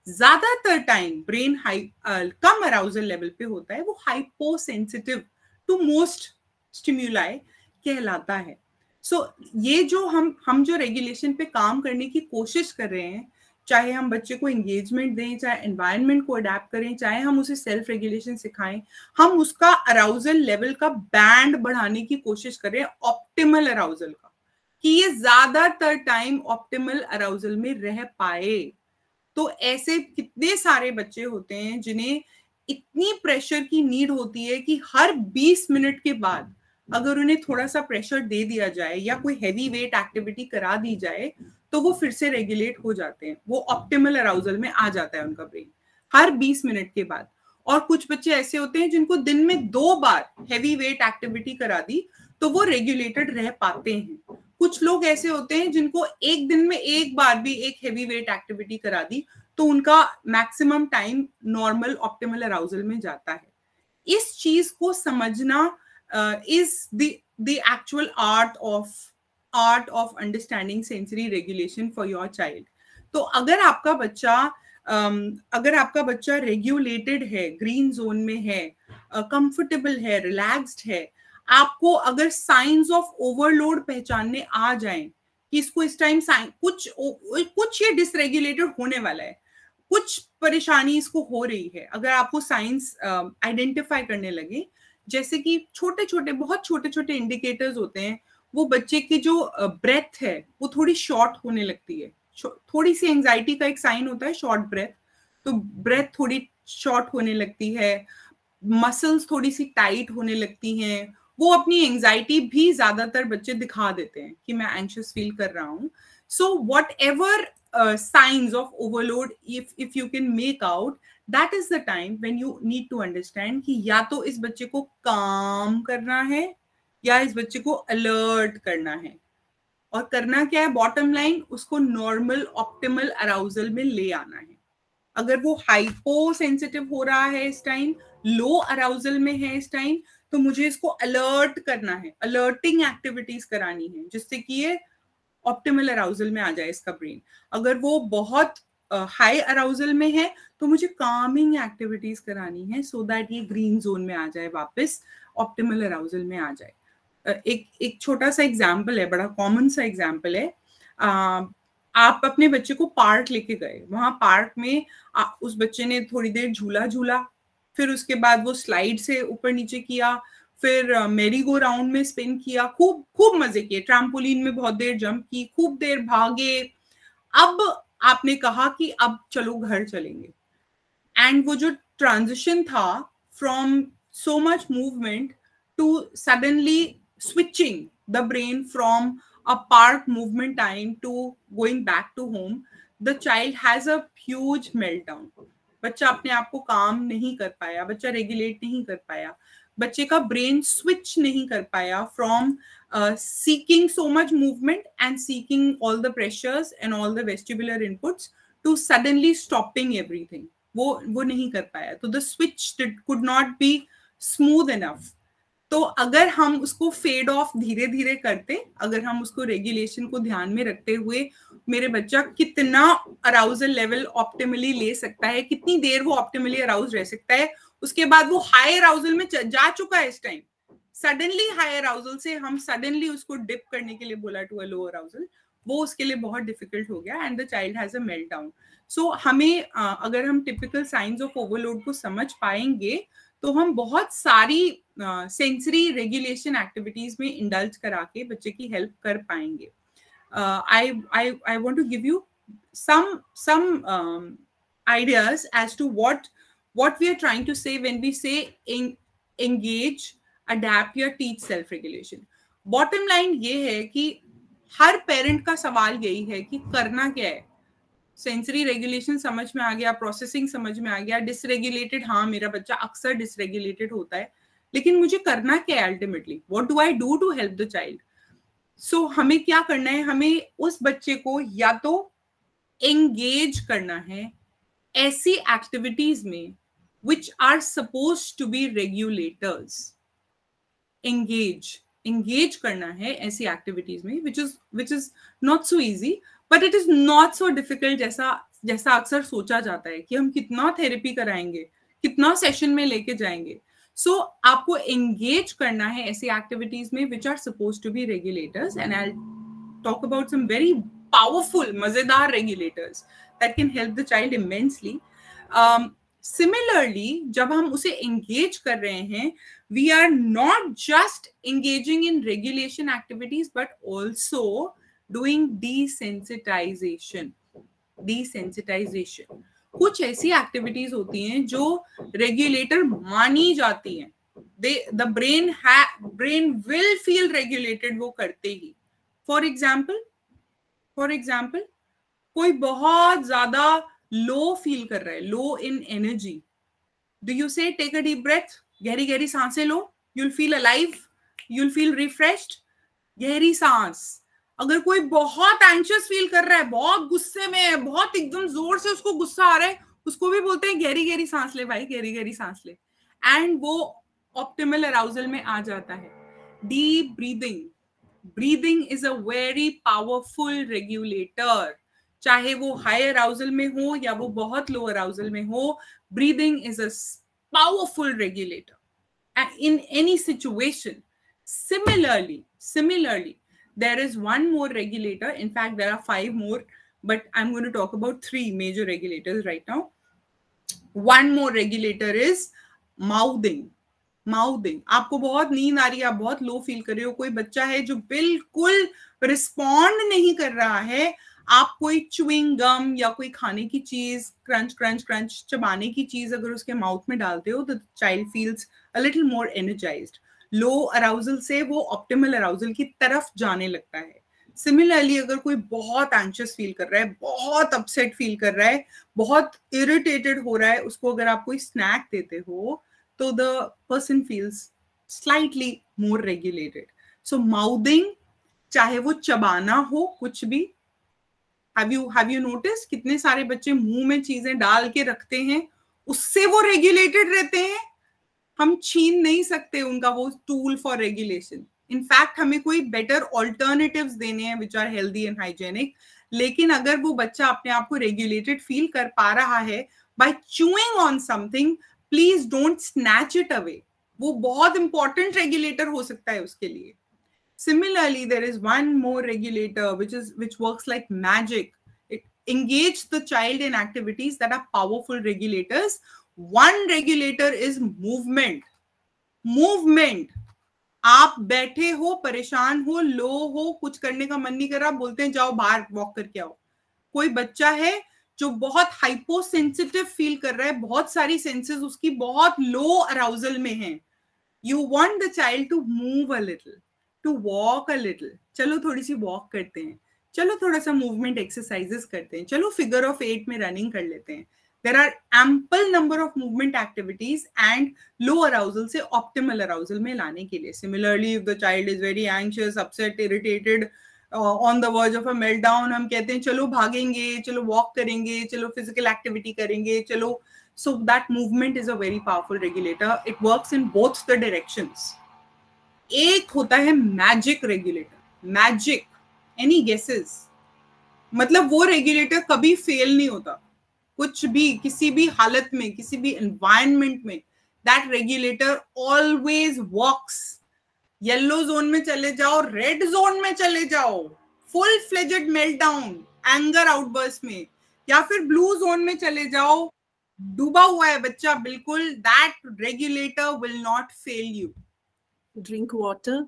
ज्यादातर टाइम ब्रेन कम अराउजल लेवल पे होता है, वो hypo sensitive to most stimuli कहलाता है. सो ये जो हम जो रेगुलेशन पे काम करने की कोशिश कर रहे हैं, चाहे हम बच्चे को एंगेजमेंट दें, चाहे एनवायरनमेंट को अडेप्ट करें, चाहे हम उसे सेल्फ रेगुलेशन सिखाएं, हम उसका अराउजल लेवल का बैंड बढ़ाने की कोशिश करें, ऑप्टिमल अराउजल का, कि ये ज्यादातर टाइम ऑप्टिमल अराउजल में रह पाए. तो ऐसे कितने सारे बच्चे होते हैं जिन्हें इतनी प्रेशर की नीड होती है कि हर 20 मिनट के बाद अगर उन्हें थोड़ा सा प्रेशर दे दिया जाए या कोई हैवी वेट एक्टिविटी करा दी जाए तो वो फिर से रेगुलेट हो जाते हैं, वो ऑप्टिमल अराउजल में आ जाता है उनका ब्रेन हर 20 मिनट के बाद. और कुछ बच्चे ऐसे होते हैं जिनको दिन में 2 बार हैवी वेट एक्टिविटी करा दी तो वो रेगुलेटेड रह पाते हैं. कुछ लोग ऐसे होते हैं जिनको एक दिन में 1 बार भी एक हैवी वेट एक्टिविटी करा दी तो उनका maximum time normal optimal arousal में जाता है. इस चीज को समझना is the actual art of understanding sensory regulation for your child. तो अगर आपका बच्चा रेगुलेटेड है, ग्रीन जोन में है, कंफर्टेबल है, रिलैक्स्ड है, आपको अगर साइंस ऑफ ओवरलोड पहचानने आ जाएं कि इसको इस टाइम कुछ ये डिसरेगुलेटेड होने वाला है, कुछ परेशानी इसको हो रही है, अगर आपको साइंस आइडेंटिफाई करने लगे, जैसे कि बहुत छोटे छोटे इंडिकेटर्स होते हैं, वो बच्चे की जो ब्रेथ है वो थोड़ी शॉर्ट होने लगती है, थोड़ी सी एंजाइटी का एक साइन होता है शॉर्ट ब्रेथ, तो ब्रेथ थोड़ी शॉर्ट होने लगती है, मसल्स थोड़ी सी टाइट होने लगती हैं, वो अपनी एंजाइटी भी ज्यादातर बच्चे दिखा देते हैं कि मैं एंशियस फील कर रहा हूँ. So whatever signs of overload if you can make out, that is the time when you need to understand कि या तो इस बच्चे को काम करना है या इस बच्चे को अलर्ट करना है. और करना क्या है, बॉटम लाइन, उसको नॉर्मल ऑप्टिमल अराउजल में ले आना है. अगर वो हाइपो सेंसिटिव हो रहा है इस टाइम, लो अराउजल में है इस टाइम, तो मुझे इसको अलर्ट करना है, अलर्टिंग एक्टिविटीज करानी है जिससे कि ये ऑप्टिमल अराउजल में आ जाए इसका ब्रेन. अगर वो बहुत हाई अराउजल में है तो मुझे कामिंग एक्टिविटीज करानी है सो दैट ये ग्रीन जोन में आ जाए, वापस ऑप्टिमल अराउजल में आ जाए. एक छोटा सा एग्जाम्पल है, बड़ा कॉमन सा एग्जाम्पल है. आप अपने बच्चे को पार्क लेके गए, वहां पार्क में उस बच्चे ने थोड़ी देर झूला, फिर उसके बाद वो स्लाइड से ऊपर नीचे किया, फिर मेरी गो राउंड में स्पिन किया, खूब मजे किए, ट्रैम्पोलिन में बहुत देर जंप की, खूब देर भागे. अब आपने कहा कि अब चलो घर चलेंगे, एंड वो जो ट्रांजिशन था from so much movement to suddenly switching the brain from a park movement time to going back to home, the child has a huge meltdown. बच्चा अपने आप को काम नहीं कर पाया, बच्चा रेगुलेट नहीं कर पाया, बच्चे का ब्रेन स्विच नहीं कर पाया from seeking so much movement and seeking all the pressures and all the vestibular inputs to suddenly stopping everything. वो नहीं कर पाया, तो the switch could not be smooth enough. तो अगर हम उसको फेड ऑफ धीरे धीरे करते, अगर हम उसको रेगुलेशन को ध्यान में रखते हुए, मेरे बच्चा कितना अराउजल लेवल ऑप्टिमली ले सकता है, कितनी देर वो ऑप्टिमली अराउज रह सकता है, उसके बाद वो हाई अराउजल में जा चुका है इस टाइम, सडनली हाई अराउजल से हम सडनली उसको डिप करने के लिए बोला टू अ लो अराउजल, वो उसके लिए बहुत डिफिकल्ट हो गया and the child has a meltdown. So हमें अगर हम टिपिकल साइंस ऑफ ओवरलोड को समझ पाएंगे तो हम बहुत सारी सेंसरी रेगुलेशन एक्टिविटीज में इंडल्ज करा के बच्चे की हेल्प कर पाएंगे. I want to give you some ideas as to what we are trying to say when we say engage, adapt या teach self regulation. Bottom line ये है कि हर पेरेंट का सवाल यही है कि करना क्या है. सेंसरी रेगुलेशन समझ में आ गया, प्रोसेसिंग समझ में आ गया, डिसरेगुलेटेड, हाँ मेरा बच्चा अक्सर डिसरेगुलेटेड होता है, लेकिन मुझे करना क्या है ultimately, what do I do to help the child. So हमें क्या करना है, हमें उस बच्चे को या तो एंगेज करना है ऐसी एक्टिविटीज में which are supposed to be regulators. Engage करना है ऐसी एक्टिविटीज में which is not so easy, but it is not so difficult जैसा जैसा अक्सर सोचा जाता है कि हम कितना थेरेपी कराएंगे, कितना सेशन में लेके जाएंगे. सो आपको एंगेज करना है ऐसी एक्टिविटीज में which are suppose to be regulators, and I talk about some very powerful मजेदार regulators that can help the child immensely. Similarly, जब हम उसे engage कर रहे हैं, we are not just engaging in regulation activities but also doing desensitization. कुछ ऐसी activities होती हैं जो रेगुलेटर मानी जाती हैं. The brain will feel regulated वो करते ही. फॉर एग्जाम्पल कोई बहुत ज्यादा लो फील कर रहा है, low in energy, do you say take a deep breath, गहरी गहरी सांसें लो, you'll feel alive, you'll feel refreshed. गहरी सांस. अगर कोई बहुत एंशियस फील कर रहा है, बहुत गुस्से में है, बहुत एकदम जोर से उसको गुस्सा आ रहा है, उसको भी बोलते हैं गहरी गहरी सांस ले भाई, गहरी गहरी सांस ले, एंड वो ऑप्टिमल अराउजल में आ जाता है. Deep breathing. Breathing is a very powerful regulator. चाहे वो हाई अराउजल में हो या वो बहुत लो अराउजल में हो, breathing is a powerful regulator in any situation. Similarly, there is one more regulator. In fact, there are 5 more, but I'm going to talk about 3 major regulators right now. One more regulator is mouthing. आपको बहुत नींद आ रही है, आप बहुत low feel कर रहे हो, कोई बच्चा है जो बिल्कुल रिस्पॉन्ड नहीं कर रहा है, आप कोई च्युइंग गम या कोई खाने की चीज, क्रंच चबाने की चीज अगर उसके माउथ में डालते हो, तो child feels a little more energized. Low arousal से वो ऑप्टिमल अराउजल की तरफ जाने लगता है. सिमिलरली अगर कोई बहुत एंशियस फील कर रहा है, बहुत अपसेट फील कर रहा है, बहुत इरिटेटेड हो रहा है, उसको अगर आप कोई स्नैक देते हो, so the person feels slightly more regulated. So mouthing, चाहे वो चबाना हो कुछ भी, have you noticed कितने सारे बच्चे मुंह में चीजें डाल के रखते हैं, उससे वो regulated रहते हैं. हम छीन नहीं सकते उनका वो tool for regulation. In fact हमें कोई better alternatives देने हैं which are healthy and hygienic. लेकिन अगर वो बच्चा अपने आप को regulated feel कर पा रहा है by chewing on something, please don't snatch it away. वो बहुत इंपॉर्टेंट रेगुलेटर हो सकता है उसके लिए. Similarly, there is one more regulator which works like magic. It engages the child in activities that are powerful regulators. One regulator is movement. आप बैठे हो, परेशान हो, लो हो, कुछ करने का मन नहीं कर रहा, बोलते हैं जाओ बाहर वॉक करके आओ. कोई बच्चा है जो बहुत हाइपो सेंसिटिव फील कर रहा है, बहुत सारी सेंसेस उसकी बहुत लो अराउजल में हैं. You want the child to move a little, to walk a little. चलो थोड़ी सी वॉक करते हैं, चलो थोड़ा सा मूवमेंट एक्सरसाइजेस करते हैं, चलो फिगर ऑफ 8 में रनिंग कर लेते हैं. There are ample number of movement activities and low arousal से ऑप्टिमल अराउजल में लाने के लिए. Similarly if the child is very anxious, upset, irritated, on the verge of a meltdown, हम कहते हैं चलो भागेंगे, चलो वॉक करेंगे, चलो फिजिकल एक्टिविटी करेंगे, चलो. So that movement is a very powerful regulator. It works in both the directions. एक होता है magic regulator. Magic, any guesses? मतलब वो रेगुलेटर कभी फेल नहीं होता, कुछ भी, किसी भी हालत में, किसी भी एनवायरनमेंट में, that regulator always works. Yellow zone में चले जाओ, रेड जोन में चले जाओ, full fledged meltdown, anger outburst में, या फिर ब्लू जोन में चले जाओ, डूबा हुआ है बच्चा बिल्कुल, that regulator will not fail you.
Drink water.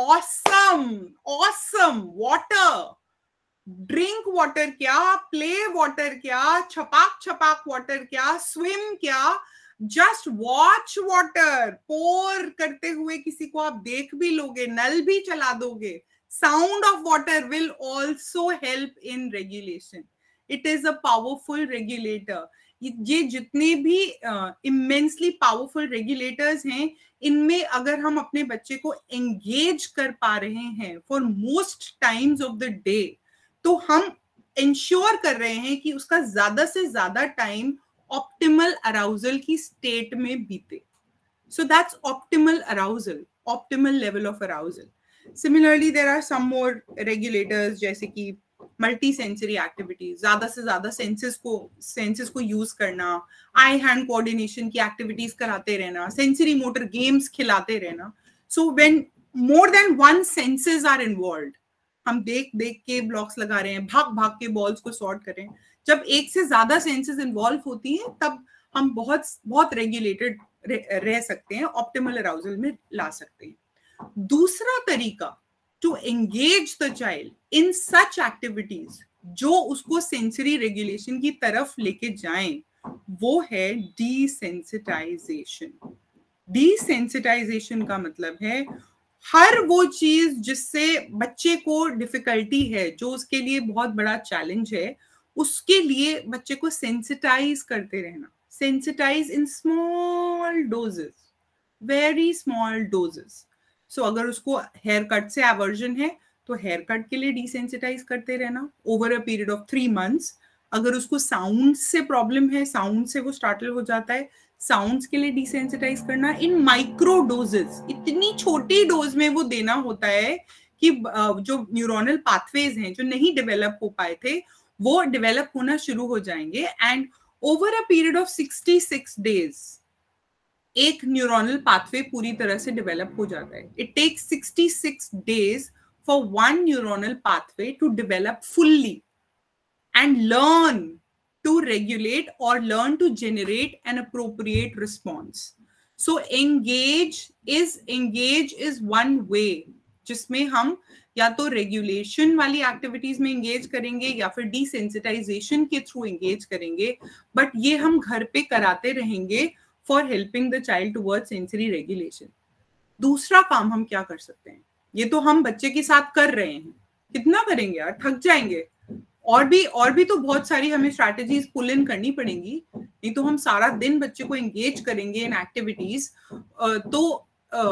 Awesome water. Drink water क्या, प्ले वाटर क्या, छपाक वाटर क्या, स्विम क्या, जस्ट वॉच वाटर. पोर करते हुए किसी को आप देख भी लोगे, नल भी चला दोगे, sound of water will also help in regulation. It is a powerful regulator. ये जितने भी इमेंसली पावरफुल रेगुलेटर्स हैं, इनमें अगर हम अपने बच्चे को एंगेज कर पा रहे हैं for most times of the day, तो हम इंश्योर कर रहे हैं कि उसका ज्यादा से ज्यादा टाइम ऑप्टिमल अराउजल की स्टेट में बीते. So that's optimal arousal, optimal level of arousal. Similarly there are some more regulators, जैसे कि मल्टी सेंसरी एक्टिविटीज, ज्यादा से ज्यादा सेंसेस को यूज करना, आई हैंड कोऑर्डिनेशन की एक्टिविटीज कराते रहना, सेंसरी मोटर गेम्स खिलाते रहना. So when more than one senses are involved, हम देख देख के ब्लॉक्स लगा रहे हैं, भाग भाग के बॉल्स को सॉर्ट कर रहे हैं, जब एक से ज्यादा सेंसेस इन्वॉल्व होती हैं तब हम बहुत बहुत रेगुलेटेड रह सकते हैं, ऑप्टिमल अराउजल में ला सकते हैं. दूसरा तरीका to engage the child in such activities जो उसको सेंसरी रेगुलेशन की तरफ लेके जाएं, वो है डिसेंसिटाइजेशन. डिसेंसिटाइजेशन का मतलब है हर वो चीज जिससे बच्चे को डिफिकल्टी है, जो उसके लिए बहुत बड़ा चैलेंज है, उसके लिए बच्चे को सेंसिटाइज करते रहना. Sensitize in small doses, very small doses. So अगर उसको हेयर कट से एवर्जन है तो हेयर कट के लिए डिसेंसिटाइज करते रहना over a period of 3 months. अगर उसको साउंड से प्रॉब्लम है, साउंड से वो स्टार्टल हो जाता है, साउंड्स के लिए डिसेंसिटाइज करना इन माइक्रो डोजेस. इतनी छोटी डोज में वो देना होता है कि जो न्यूरोनल पाथवेज हैं जो नहीं डेवलप हो पाए थे वो डेवलप होना शुरू हो जाएंगे. And over a period of 66 days एक न्यूरोनल पाथवे पूरी तरह से डेवलप हो जाता है. It takes 66 days for one neuronal pathway to develop fully and learn to regulate or learn to generate an appropriate response. So engage is one way जिसमें हम या तो रेगुलेशन वाली एक्टिविटीज में एंगेज करेंगे या फिर डिसेंसिटाइजेशन के थ्रू एंगेज करेंगे, बट ये हम घर पे कराते रहेंगे for helping the child toward sensory regulation. दूसरा काम हम क्या कर सकते हैं, ये तो हम बच्चे के साथ कर रहे हैं, कितना करेंगे यार, थक जाएंगे. और भी तो बहुत सारी हमें स्ट्रैटेजीज पुल इन करनी पड़ेंगी, नहीं तो हम सारा दिन बच्चे को एंगेज करेंगे इन एक्टिविटीज. तो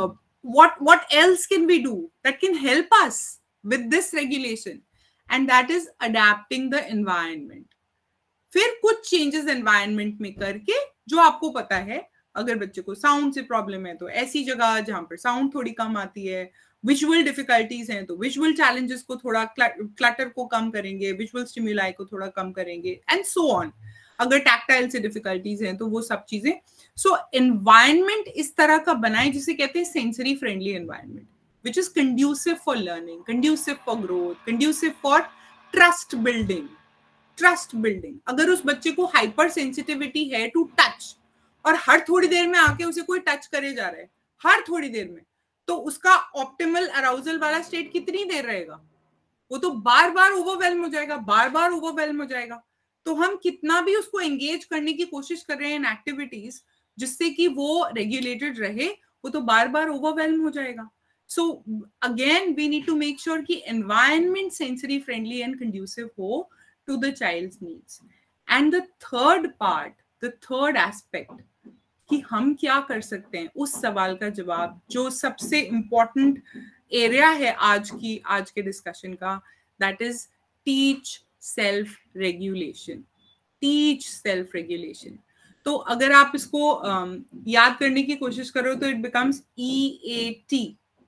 what else can we do that can help us with this regulation, and that is adapting the environment. फिर कुछ चेंजेस एनवायरनमेंट में करके, जो आपको पता है अगर बच्चे को साउंड से प्रॉब्लम है तो ऐसी जगह जहां पर साउंड थोड़ी कम आती है, विजुअल डिफिकल्टीज हैं तो विजुअल चैलेंजेस को थोड़ा, क्लटर को कम करेंगे, विजुअल स्टिमुलाई को थोड़ा कम करेंगे, एंड सो ऑन. अगर टैक्टाइल से डिफिकल्टीज हैं तो वो सब चीजें. सो एनवायरनमेंट इस तरह का बनाए जिसे कहते हैं sensory friendly environment, which is conducive for learning, conducive for growth, conducive for trust building. Trust building. अगर उस बच्चे को हाइपर सेंसिटिविटी है टू टच और हर थोड़ी देर में आके उसे कोई टच करे जा रहा है, हर थोड़ी देर में, तो उसका ऑप्टिमल अराउजल वाला स्टेट कितनी देर रहेगा? वो तो बार बार ओवरवेल्म हो जाएगा, बार बार ओवरवेल्म हो जाएगा. तो हम कितना भी उसको एंगेज करने की कोशिश कर रहे हैं इन एक्टिविटीज जिससे कि वो रेगुलेटेड रहे, वो तो बार बार ओवरवेल्म हो जाएगा. So again we need to make sure कि environment sensory friendly and conducive हो to the child's needs. And the third part, the third aspect कि हम क्या कर सकते हैं, उस सवाल का जवाब जो सबसे इंपॉर्टेंट एरिया है आज के डिस्कशन का, that is teach self regulation. Teach self regulation. तो अगर आप इसको याद करने की कोशिश करो तो it becomes EAT,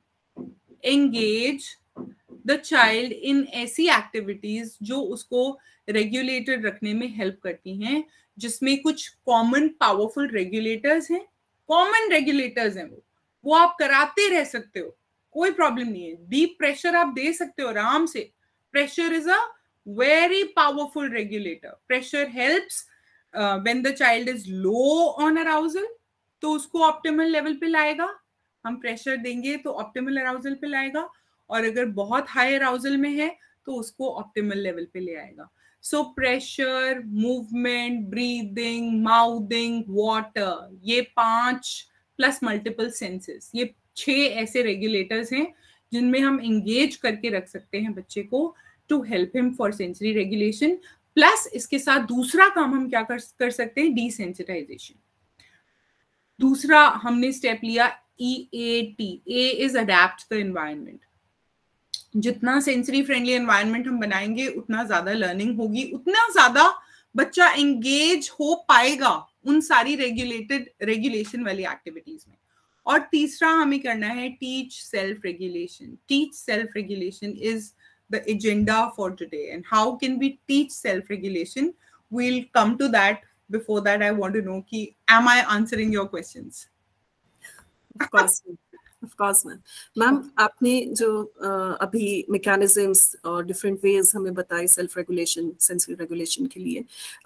engage the child in ऐसी एक्टिविटीज जो उसको रेगुलेटेड रखने में हेल्प करती हैं, जिसमें कुछ कॉमन पावरफुल रेगुलेटर्स हैं. कॉमन रेगुलेटर्स हैं वो आप कराते रह सकते हो, कोई प्रॉब्लम नहीं है. डीप प्रेशर आप दे सकते हो आराम से. Pressure is a very powerful regulator. Pressure helps when the child is low on arousal, तो उसको ऑप्टिमल लेवल पे लाएगा. हम प्रेशर देंगे तो ऑप्टिमल अराउजल पे लाएगा, और अगर बहुत हाई अराउजल में है तो उसको ऑप्टिमल लेवल पे ले आएगा. So pressure, movement, breathing, mouthing, water, ये 5 plus multiple senses, ये 6 ऐसे रेगुलेटर्स हैं जिनमें हम एंगेज करके रख सकते हैं बच्चे को to help him for sensory regulation. Plus इसके साथ दूसरा काम हम क्या कर सकते हैं, डिसेंसिटाइजेशन. दूसरा हमने स्टेप लिया EAT. A is adapt the environment. जितना सेंसरी फ्रेंडली एनवायरनमेंट हम बनाएंगे उतना ज्यादा लर्निंग होगी, उतना ज्यादा बच्चा एंगेज हो पाएगा उन सारी रेगुलेशन वाली एक्टिविटीज में. और तीसरा हमें करना है teach self regulation. Teach self regulation is the agenda for today, and how can we teach self-regulation. We'll come to that. Before that, I want to know ki, am I answering your questions?
Of course. Of course, ma'am. Ma'am, आपने जो अभी mechanisms और different ways हमें बताए self regulation, sensory regulation के लिए,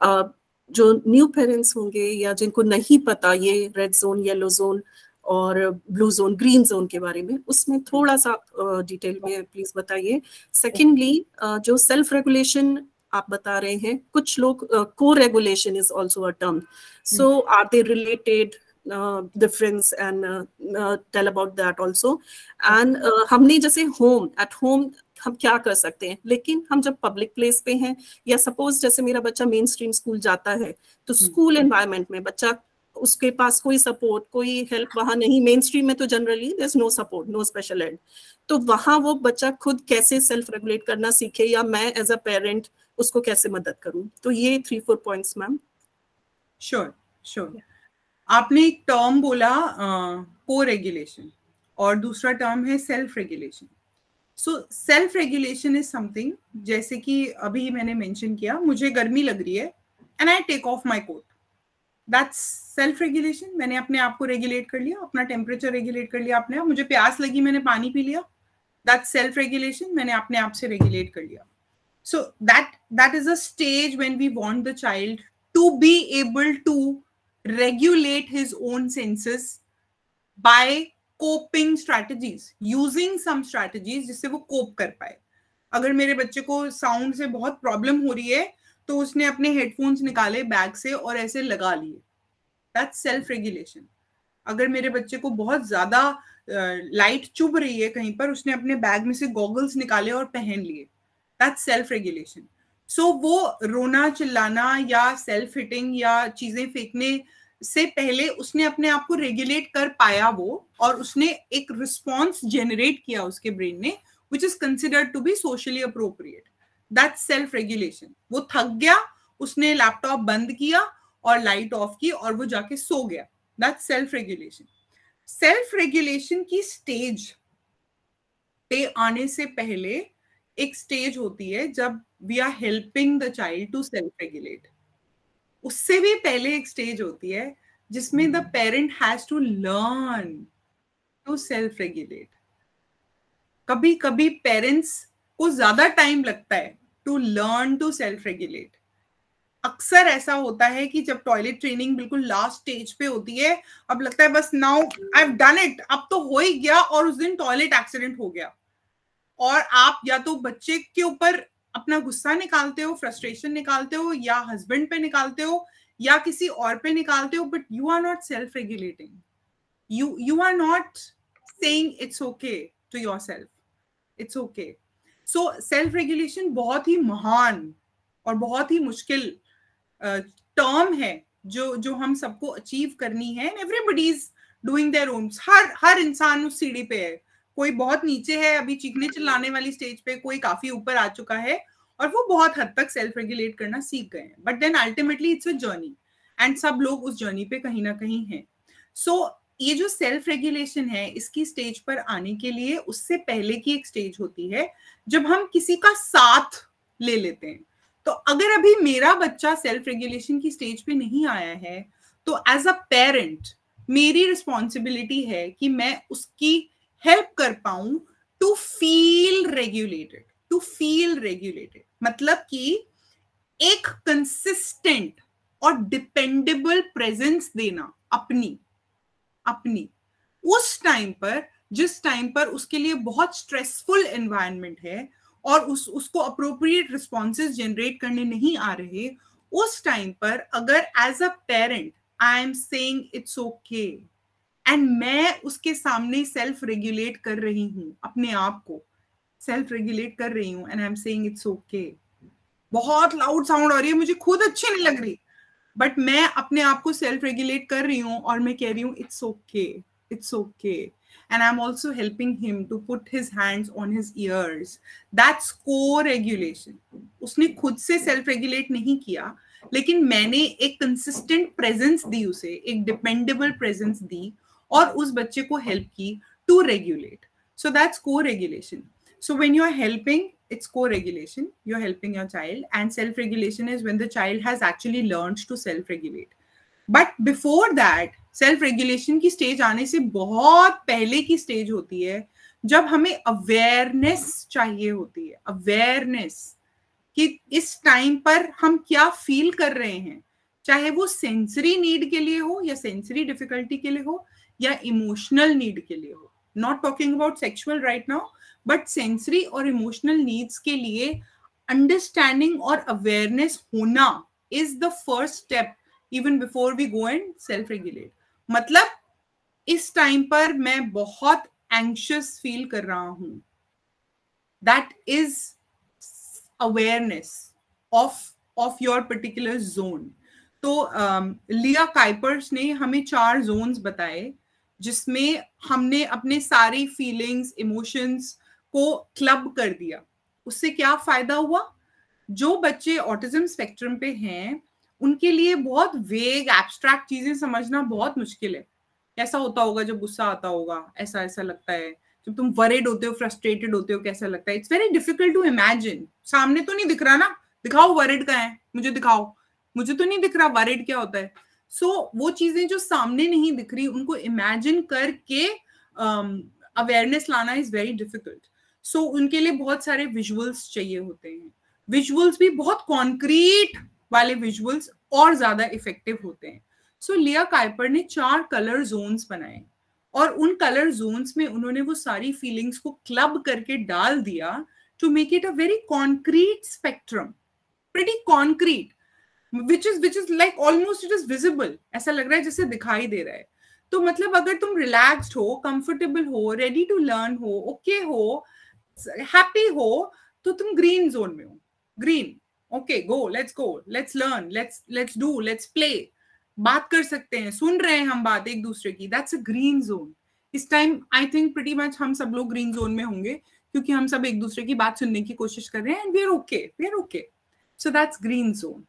जो new parents होंगे या जिनको नहीं पता ये red zone, yellow zone और blue zone, green zone के बारे में, उसमें थोड़ा सा डिटेल में प्लीज बताइए. सेकेंडली, जो self regulation आप बता रहे हैं, कुछ लोग co-regulation is also a term. So are they related? Difference and tell about that also. And हमने जैसे at home हम क्या कर सकते हैं, लेकिन हम जब पब्लिक प्लेस पे हैं या सपोज जैसे मेरा बच्चा मेन स्ट्रीम स्कूल जाता है, तो स्कूल एनवायरनमेंट में बच्चा, उसके पास कोई सपोर्ट, कोई हेल्प वहां नहीं, मेन स्ट्रीम में तो generally there is no support, no special ed, तो वहां वो बच्चा खुद कैसे सेल्फ रेगुलेट करना सीखे, या मैं एज अ पेरेंट उसको कैसे मदद करूं. तो ये 3-4 पॉइंट्स मैम.
श्योर. आपने एक टर्म बोला को रेगुलेशन और दूसरा टर्म है self regulation. So self regulation is something, जैसे कि अभी मैंने मेंशन किया, मुझे गर्मी लग रही है and I take off my coat, that's self regulation. मैंने अपने आप को रेगुलेट कर लिया, अपना टेम्परेचर रेगुलेट कर लिया अपने आप. मुझे प्यास लगी, मैंने पानी पी लिया, दैट्स सेल्फ रेगुलेशन. मैंने अपने आप से रेगुलेट कर लिया. So that is a stage when we want the child to be able to regulate his own senses by coping strategies, using some strategies जिससे वो cope कर पाए. अगर मेरे बच्चे को साउंड से बहुत प्रॉब्लम हो रही है तो उसने अपने हेडफोन्स निकाले बैग से और ऐसे लगा लिए, that's self regulation. अगर मेरे बच्चे को बहुत ज्यादा लाइट चुभ रही है कहीं पर, उसने अपने बैग में से गॉगल्स निकाले और पहन लिए, that's self regulation. सो वो रोना चिल्लाना या सेल्फ हिटिंग या चीजें फेंकने से पहले उसने अपने आप को रेगुलेट कर पाया वो, और उसने एक रिस्पॉन्स जनरेट किया उसके ब्रेन ने which is considered to be socially appropriate. That's self regulation. वो थक गया, उसने लैपटॉप बंद किया और लाइट ऑफ की और वो जाके सो गया. That's self regulation. Self regulation की स्टेज पे आने से पहले एक स्टेज होती है जब we are helping the child to self regulate. उससे भी पहले एक स्टेज होती है जिसमें the parent has to learn to self regulate. कभी कभी पेरेंट्स को ज्यादा टाइम लगता है to learn to self regulate. अक्सर ऐसा होता है कि जब टॉयलेट ट्रेनिंग बिल्कुल लास्ट स्टेज पे होती है, अब लगता है बस now I have done it, अब तो हो ही गया, और उस दिन टॉयलेट एक्सीडेंट हो गया, और आप या तो बच्चे के ऊपर अपना गुस्सा निकालते हो, फ्रस्ट्रेशन निकालते हो, या हस्बैंड पे निकालते हो, या किसी और पे निकालते हो, but you are not self regulating. You are not saying it's okay to yourself, it's okay. So self regulation बहुत ही महान और बहुत ही मुश्किल टर्म है जो हम सबको अचीव करनी है. Everybody is doing their own. हर इंसान उस सीढ़ी पे है. कोई बहुत नीचे है अभी चीखने चिल्लाने वाली स्टेज पे, कोई काफी ऊपर आ चुका है और वो बहुत हद तक सेल्फ रेगुलेट करना सीख गए हैं. But then ultimately it's a journey, and सब लोग उस जर्नी पे कहीं ना कहीं हैं. सो ये जो सेल्फ रेगुलेशन है, इसकी स्टेज पर आने के लिए उससे पहले की एक स्टेज होती है जब हम किसी का साथ ले लेते हैं. तो अगर अभी मेरा बच्चा सेल्फ रेगुलेशन की स्टेज पे नहीं आया है, तो एज अ पेरेंट मेरी रिस्पॉन्सिबिलिटी है कि मैं उसकी हेल्प कर पाऊं to feel regulated. To feel regulated मतलब कि एक कंसिस्टेंट और डिपेंडेबल प्रेजेंस देना अपनी उस टाइम पर, जिस टाइम पर उसके लिए बहुत स्ट्रेसफुल एनवायरनमेंट है और उसको अप्रोप्रिएट रिस्पॉन्सेस जनरेट करने नहीं आ रहे. उस टाइम पर अगर as a parent I am saying it's okay, and मैं उसके सामने सेल्फ रेगुलेट कर रही हूं, अपने आप को सेल्फ रेगुलेट कर रही हूं, and I am saying it's okay. बहुत लाउड साउंड आ रही है, मुझे खुद अच्छी नहीं लग रही, बट मैं अपने आप को सेल्फ रेगुलेट कर रही हूं और मैं कह रही हूं it's okay, it's okay. And I'm also helping him to put his hands on his ears. That's co-regulation. उसने खुद से सेल्फ रेगुलेट नहीं किया, लेकिन मैंने एक कंसिस्टेंट प्रेजेंस दी उसे, एक डिपेंडेबल प्रेजेंस दी और उस बच्चे को हेल्प की to regulate. So that's co-regulation. So when you're helping, it's co-regulation. You're helping your child, and self-regulation is when the child has actually learned to self-regulate. But before that, self-regulation की stage आने से बहुत पहले की stage होती है जब हमें अवेयरनेस चाहिए होती है. अवेयरनेस कि इस टाइम पर हम क्या फील कर रहे हैं, चाहे वो सेंसरी नीड के लिए हो या सेंसरी डिफिकल्टी के लिए हो या इमोशनल नीड के लिए हो. Not talking about sexual right now, but sensory और इमोशनल नीड्स के लिए अंडरस्टैंडिंग और अवेयरनेस होना is the first step even before we go and self regulate. मतलब इस टाइम पर मैं बहुत एंग्शियस फील कर रहा हूं, that is awareness of your particular zone. तो लिया काइपर्स ने हमें 4 जोन्स बताए जिसमें हमने अपने सारी फीलिंग्स, इमोशंस को क्लब कर दिया. उससे क्या फायदा हुआ? जो बच्चे ऑटिज्म स्पेक्ट्रम पे हैं उनके लिए बहुत वेग एब्स्ट्रैक्ट चीजें समझना बहुत मुश्किल है. कैसा होता होगा जब गुस्सा आता होगा, ऐसा ऐसा लगता है. जब तुम वरीड होते हो, फ्रस्ट्रेटेड होते हो, कैसा लगता है? It's very difficult to imagine. सामने तो नहीं दिख रहा ना, दिखाओ वरीड का है, मुझे दिखाओ, मुझे तो नहीं दिख रहा वरीड क्या होता है. सो वो चीजें जो सामने नहीं दिख रही उनको इमेजिन करके अवेयरनेस लाना इज वेरी डिफिकल्ट. सो उनके लिए बहुत सारे विजुअल्स चाहिए होते हैं. विजुअल्स भी बहुत कॉन्क्रीट वाले विजुअल्स और ज्यादा इफेक्टिव होते हैं. सो लिया काइपर ने 4 कलर जोन्स बनाए और उन कलर जोन्स में उन्होंने वो सारी फीलिंग्स को क्लब करके डाल दिया to make it a very concrete spectrum, pretty concrete, which is like almost it is visible. ऐसा लग रहा है जैसे दिखाई दे रहा है. तो मतलब अगर तुम रिलैक्स्ड हो, कंफर्टेबल हो, रेडी टू लर्न हो, ओके हो, हैप्पी हो, तो तुम ग्रीन जोन में हो. Green, okay, go, let's learn, let's do, let's play. बात कर सकते हैं, सुन रहे हैं हम बात एक दूसरे की, दैट्स अ ग्रीन जोन. इस time I think pretty much हम सब लोग ग्रीन जोन में होंगे क्योंकि हम सब एक दूसरे की बात सुनने की कोशिश कर रहे हैं and we are okay. So that's green zone.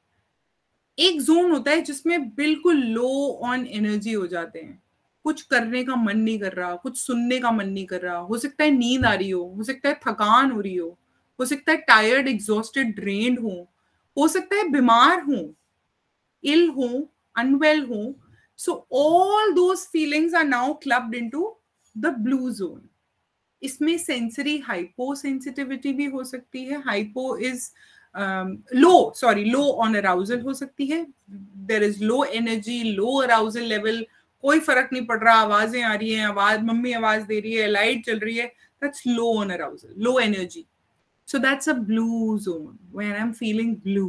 एक जोन होता है जिसमें बिल्कुल लो ऑन एनर्जी हो जाते हैं, कुछ करने का मन नहीं कर रहा, कुछ सुनने का मन नहीं कर रहा. हो सकता है नींद आ रही हो सकता है थकान हो रही हो सकता है टायर्ड, एग्जॉस्टेड, ड्रेन्ड हो सकता है बीमार हो, इल हो, अनवेल हो. So all those feelings are now clubbed into the blue zone. इसमें सेंसरी हाइपो सेंसिटिविटी भी हो सकती है. Hypo is low on arousal हो सकती है. There is low energy, low arousal level, कोई फर्क नहीं पड़ रहा, आवाजें आ रही हैं, मम्मी आवाज दे रही है, लाइट चल रही है, that's low on arousal, low energy. So that's a blue zone where I'm feeling blue.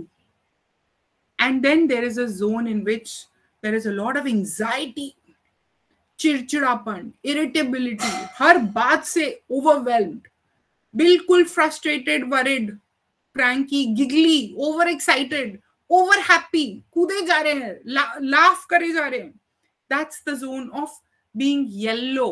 And then there is a zone in which there is a lot of anxiety, चिड़चिड़ापन, irritability, हर बात से overwhelmed, बिल्कुल frustrated, worried, cranky, giggly, overexcited, over happy, कूदे जा रहे हैं, laugh करे जा रहे हैं. That's the zone of being yellow.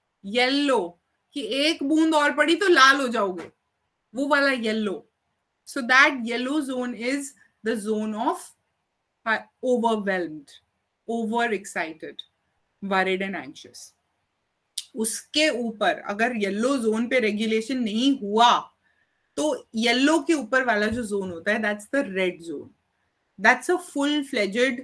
कि एक बूंद और पड़ी तो लाल हो जाओगे, वो वाला yellow. So that yellow zone is the zone of overwhelmed, overexcited, worried and anxious. उसके ऊपर अगर येलो जोन पे रेगुलेशन नहीं हुआ तो येलो के ऊपर वाला जो जोन होता है that's the red zone. That's a full-fledged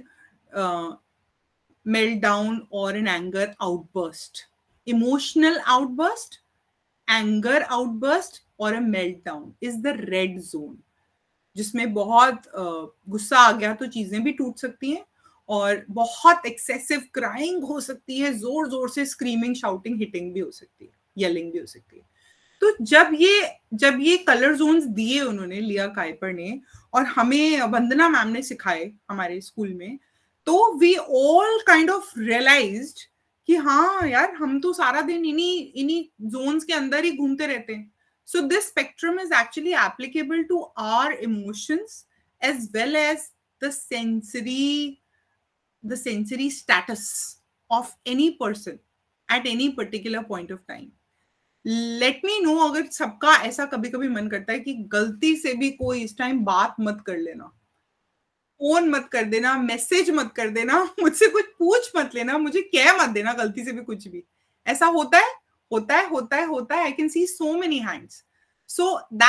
meltdown or an anger outburst. Emotional outburst, anger outburst और a meltdown is the red zone, जिसमें बहुत गुस्सा आ गया तो चीजें भी टूट सकती हैं और बहुत एक्सेसिव क्राइंग हो सकती है, जोर जोर से स्क्रीमिंग, शाउटिंग, हिटिंग भी हो सकती है, येलिंग भी हो सकती है. तो जब ये कलर जोन्स दिए उन्होंने, लिया काइपर ने, और हमें वंदना मैम ने सिखाए हमारे स्कूल में, तो we all kind of realized कि हाँ यार, हम तो सारा दिन इन्हीं जोन्स के अंदर ही घूमते रहते हैं. So this spectrum is actually applicable to our emotions as well as the sensory status of any person at any particular point of time. Let me know अगर सबका ऐसा कभी कभी मन करता है कि गलती से भी कोई इस टाइम बात मत कर लेना, फोन मत कर देना, मैसेज मत कर देना, मुझसे कुछ पूछ मत लेना, मुझे कह मत देना गलती से भी कुछ भी. ऐसा होता है. I can see so many hands. So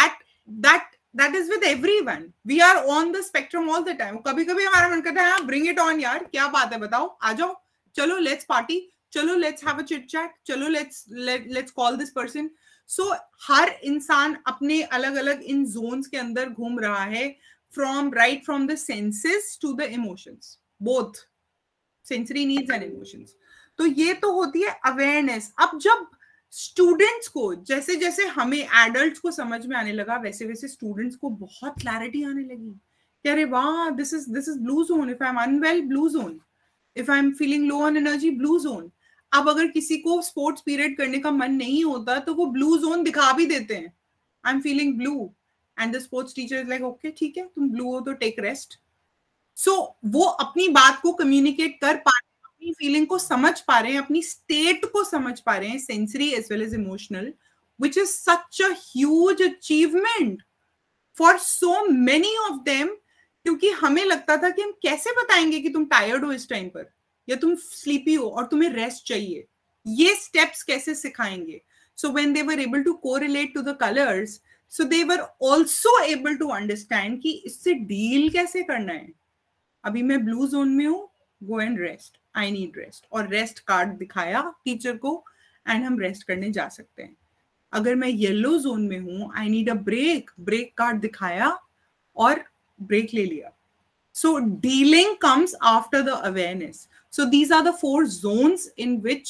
that is with everyone. We are on the spectrum all the time. कभी कभी हमारा मन करता है हाँ bring it on यार, क्या बात है बताओ, आ जाओ, चलो let's party, चलो let's have a chit chat, चलो let's call this person. So हर इंसान अपने अलग अलग इन zones के अंदर घूम रहा है, right from the senses to the emotions, both sensory needs and emotions. तो ये तो होती है awareness. अब जब स्टूडेंट्स को जैसे जैसे हमें एडल्ट्स को समझ में आने लगा, वैसे वैसे स्टूडेंट्स को बहुत क्लैरिटी आने लगी कि अरे वाह, this is blue zone, if I am unwell blue zone, if I am feeling low on energy blue zone. अब अगर किसी को स्पोर्ट्स पीरियड करने का मन नहीं होता तो वो ब्लू जोन दिखा भी देते हैं, I am feeling blue, and the sports teacher is like okay ठीक है तुम ब्लू हो तो टेक रेस्ट. सो वो अपनी बात को कम्युनिकेट कर पा, अपनी फीलिंग को समझ पा रहे हैं, अपनी स्टेट को समझ पा रहे हैं, sensory as well as emotional, which is such a huge achievement for so many of them. क्योंकि हमें लगता था कि हम कैसे बताएंगे कि तुम टायर्ड हो इस टाइम पर, या तुम स्लीपी हो और तुम्हें रेस्ट चाहिए, ये स्टेप्स कैसे सिखाएंगे. So when they were able to correlate to the colours, so they were also able to understand कि इससे डील कैसे करना है. अभी मैं ब्लू जोन में हूँ, go and rest, I need rest, और रेस्ट कार्ड दिखाया टीचर को एंड हम रेस्ट करने जा सकते हैं. अगर मैं येलो जोन में हूँ, I need a break, break card दिखाया और ब्रेक ले लिया. So dealing comes after the awareness. So these are the 4 zones in which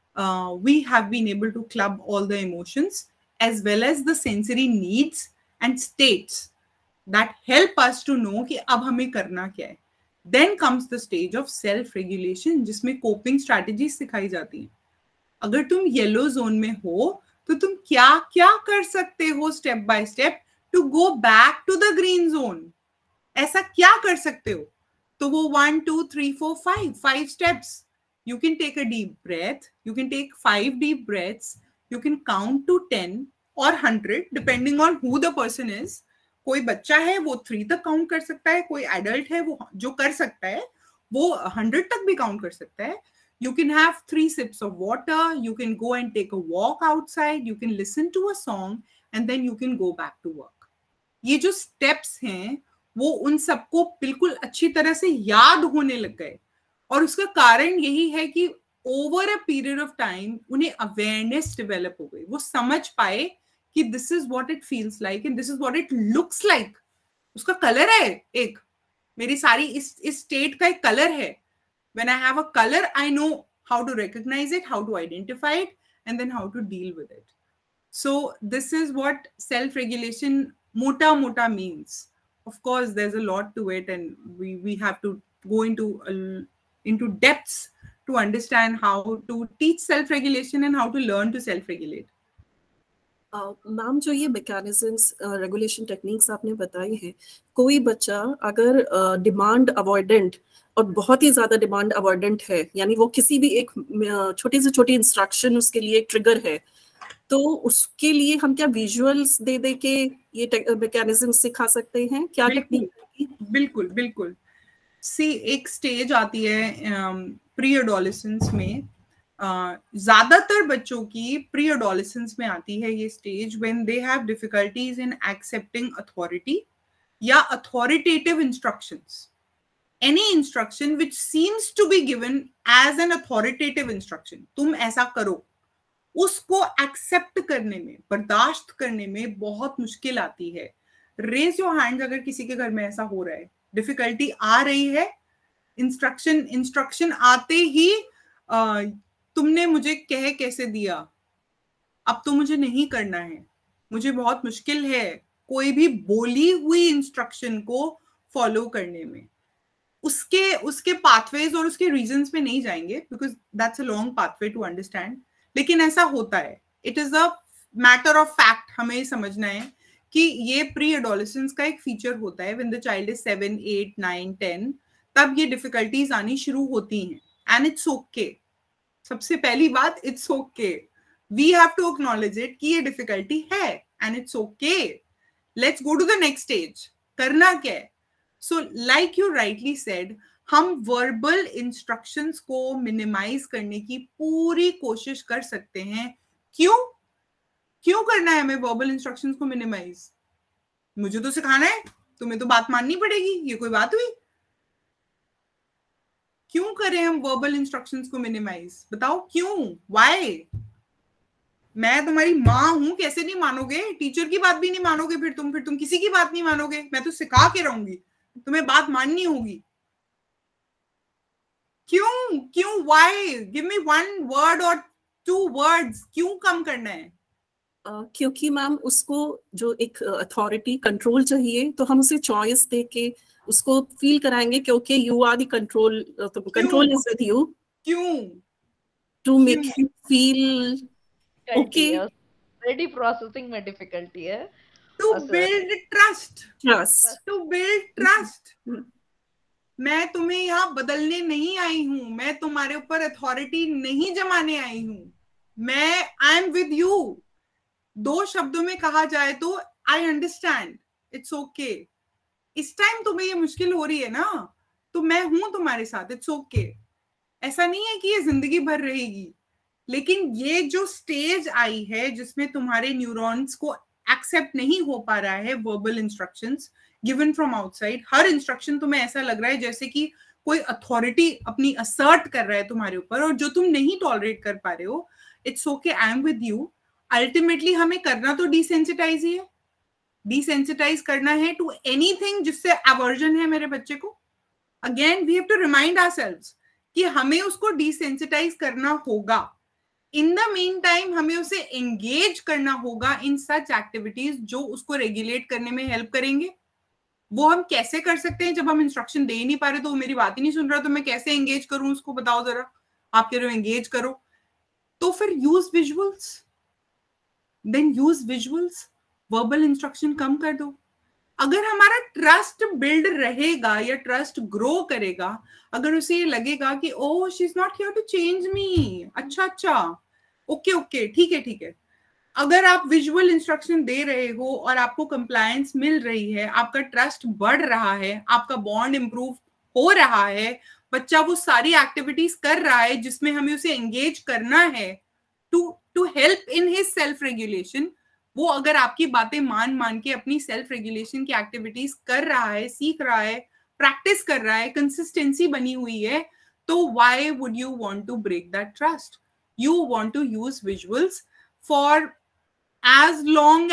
we have been able to club all the emotions as well as the sensory needs and states that help us to know कि अब हमें करना क्या है. Then comes the stage of self-regulation, जिसमें coping strategies सिखाई जाती हैं. अगर तुम येलो जोन में हो तो तुम क्या क्या कर सकते हो step by step to go back to the green zone. ऐसा क्या कर सकते हो? तो वो 1 2 3 4 5 steps. You can take a deep breath. You can take 5 deep breaths. You can count to 10 or 100 depending on who the person is. कोई बच्चा है वो 3 तक काउंट कर सकता है, कोई एडल्ट है वो जो कर सकता है वो 100 तक भी काउंट कर सकता है. You can have 3 sips of water. You can go and take a walk outside. You can listen to a song and then you can go back to work. ये जो steps हैं वो उन सबको बिल्कुल अच्छी तरह से याद होने लग गए, और उसका कारण यही है कि over a period of time उन्हें अवेयरनेस डेवलप हो गई. वो समझ पाए कि this is what it feels like and this is what it looks like. उसका कलर है एक, मेरी सारी इस स्टेट का एक कलर है. When I have a color, I know how to recognize it, how to identify it, and then how to deal with it. So this is what self-regulation mota means. Of course, there's a lot to it, and we have to go into depths to understand how to teach self-regulation and how to learn to self-regulate.
Ma'am जो ये mechanisms regulation techniques आपने बताई हैं, कोई बच्चा अगर demand avoidant और बहुत ही ज्यादा डिमांड अवॉइडेंट है, यानी वो किसी भी एक छोटी से छोटी इंस्ट्रक्शन उसके लिए एक ट्रिगर है, तो उसके लिए हम क्या विजुअल्स दे के ये मैकेनिज्म सिखा सकते हैं? क्या टेक्निक?
बिल्कुल बिल्कुल. सी एक स्टेज आती है प्री एडोलेसेंस में, ज्यादातर बच्चों की प्री एडोलेसेंस में आती है ये stage when they have difficulties in accepting authority या authoritative instructions. Any instruction which seems to be given as an authoritative instruction, तुम ऐसा करो, उसको एक्सेप्ट करने में, बर्दाश्त करने में बहुत मुश्किल आती है. रेज योर हैंड्स अगर किसी के घर में ऐसा हो रहा है, डिफिकल्टी आ रही है. इंस्ट्रक्शन आते ही तुमने मुझे कह कैसे दिया, अब तो मुझे नहीं करना है, मुझे बहुत मुश्किल है कोई भी बोली हुई इंस्ट्रक्शन को फॉलो करने में. उसके पाथवेज और उसके रीजंस में नहीं जाएंगे because that's a long pathway to understand, लेकिन ऐसा होता है. It is a matter of fact. हमें समझना है कि ये प्री एडोलेसेंस का एक फीचर होता है. व्हेन द चाइल्ड इज 7 8 9 10 तब ये डिफिकल्टीज आनी शुरू होती हैं, एंड इट्स ओके. सबसे पहली बात, it's okay. We have to acknowledge it कि ये डिफिकल्टी है and it's okay. Let's go to the next stage. करना क्या है? So like you rightly said, हम वर्बल इंस्ट्रक्शंस को मिनिमाइज करने की पूरी कोशिश कर सकते हैं. क्यों? क्यों करना है हमें वर्बल इंस्ट्रक्शंस को मिनिमाइज? मुझे तो सिखाना है, तुम्हें तो बात माननी पड़ेगी, ये कोई बात हुई? क्यों करें हम वर्बल इंस्ट्रक्शंस को मिनिमाइज? बताओ क्यों, व्हाई? मैं तुम्हारी माँ हूं, कैसे नहीं मानोगे? टीचर की बात भी नहीं मानोगे, फिर तुम किसी की बात नहीं मानोगे। मैं तो सिखा के रहूंगी, तुम्हें बात माननी होगी। क्यों क्यों, why? Give me one word और टू वर्ड्स, क्यों कम करना है?
क्योंकि मैम उसको जो एक अथॉरिटी कंट्रोल चाहिए, तो हम उसे चॉइस दे के उसको फील कराएंगे क्योंकि you are the control, control is with you,
क्यों?
To make you feel okay,
ready processing में डिफिकल्टी है।
To build trust,
trust,
to build trust. मैं तुम्हें यहाँ बदलने नहीं आई हूं, मैं तुम्हारे ऊपर अथॉरिटी नहीं जमाने आई हूं, मैं आई एम विद यू। दो शब्दों में कहा जाए तो आई अंडरस्टैंड, इट्स ओके। इस टाइम तुम्हें ये मुश्किल हो रही है ना, तो मैं हूं तुम्हारे साथ, इट्स ओके। ऐसा नहीं है कि ये जिंदगी भर रहेगी, लेकिन ये जो स्टेज आई है जिसमें तुम्हारे न्यूरॉन्स को एक्सेप्ट नहीं हो पा रहा है verbal instructions given from outside. हर इंस्ट्रक्शन तुम्हें ऐसा लग रहा है जैसे कि कोई अथॉरिटी अपनी असर्ट कर रहा है तुम्हारे ऊपर, और जो तुम नहीं टॉलरेट कर पा रहे हो। It's okay, I am with you. Ultimately हमें करना तो डिसेंसिटाइज ही है, डिसेंसिटाइज करना है टू एनीथिंग जिससे अवर्जन है मेरे बच्चे को। Again we have to remind ourselves कि हमें उसको डिसेंसिटाइज करना होगा। इन द मीन टाइम हमें उसे एंगेज करना होगा इन सच एक्टिविटीज जो उसको रेगुलेट करने में हेल्प करेंगे। वो हम कैसे कर सकते हैं? जब हम इंस्ट्रक्शन दे ही नहीं पा रहे, तो वो मेरी बात ही नहीं सुन रहा, तो मैं कैसे एंगेज करूं उसको? बताओ जरा। आप कह रहे हो एंगेज करो, तो फिर use visuals, then use visuals. Verbal instruction कम कर दो। अगर हमारा ट्रस्ट बिल्ड रहेगा या ट्रस्ट ग्रो करेगा, अगर उसे ये लगेगा कि oh she is not here to change me, अच्छा ओके ओके ठीक है ठीक है। अगर आप विजुअल इंस्ट्रक्शन दे रहे हो और आपको कंप्लायंस मिल रही है, आपका ट्रस्ट बढ़ रहा है, आपका बॉन्ड इंप्रूव हो रहा है, बच्चा वो सारी एक्टिविटीज कर रहा है जिसमें हमें उसे एंगेज करना है to help in his self regulation. वो अगर आपकी बातें मान मान के अपनी सेल्फ रेगुलेशन की एक्टिविटीज कर रहा है, सीख रहा है, प्रैक्टिस कर रहा है, कंसिस्टेंसी बनी हुई है, तो why would you want to break that trust? You want to use visuals for as long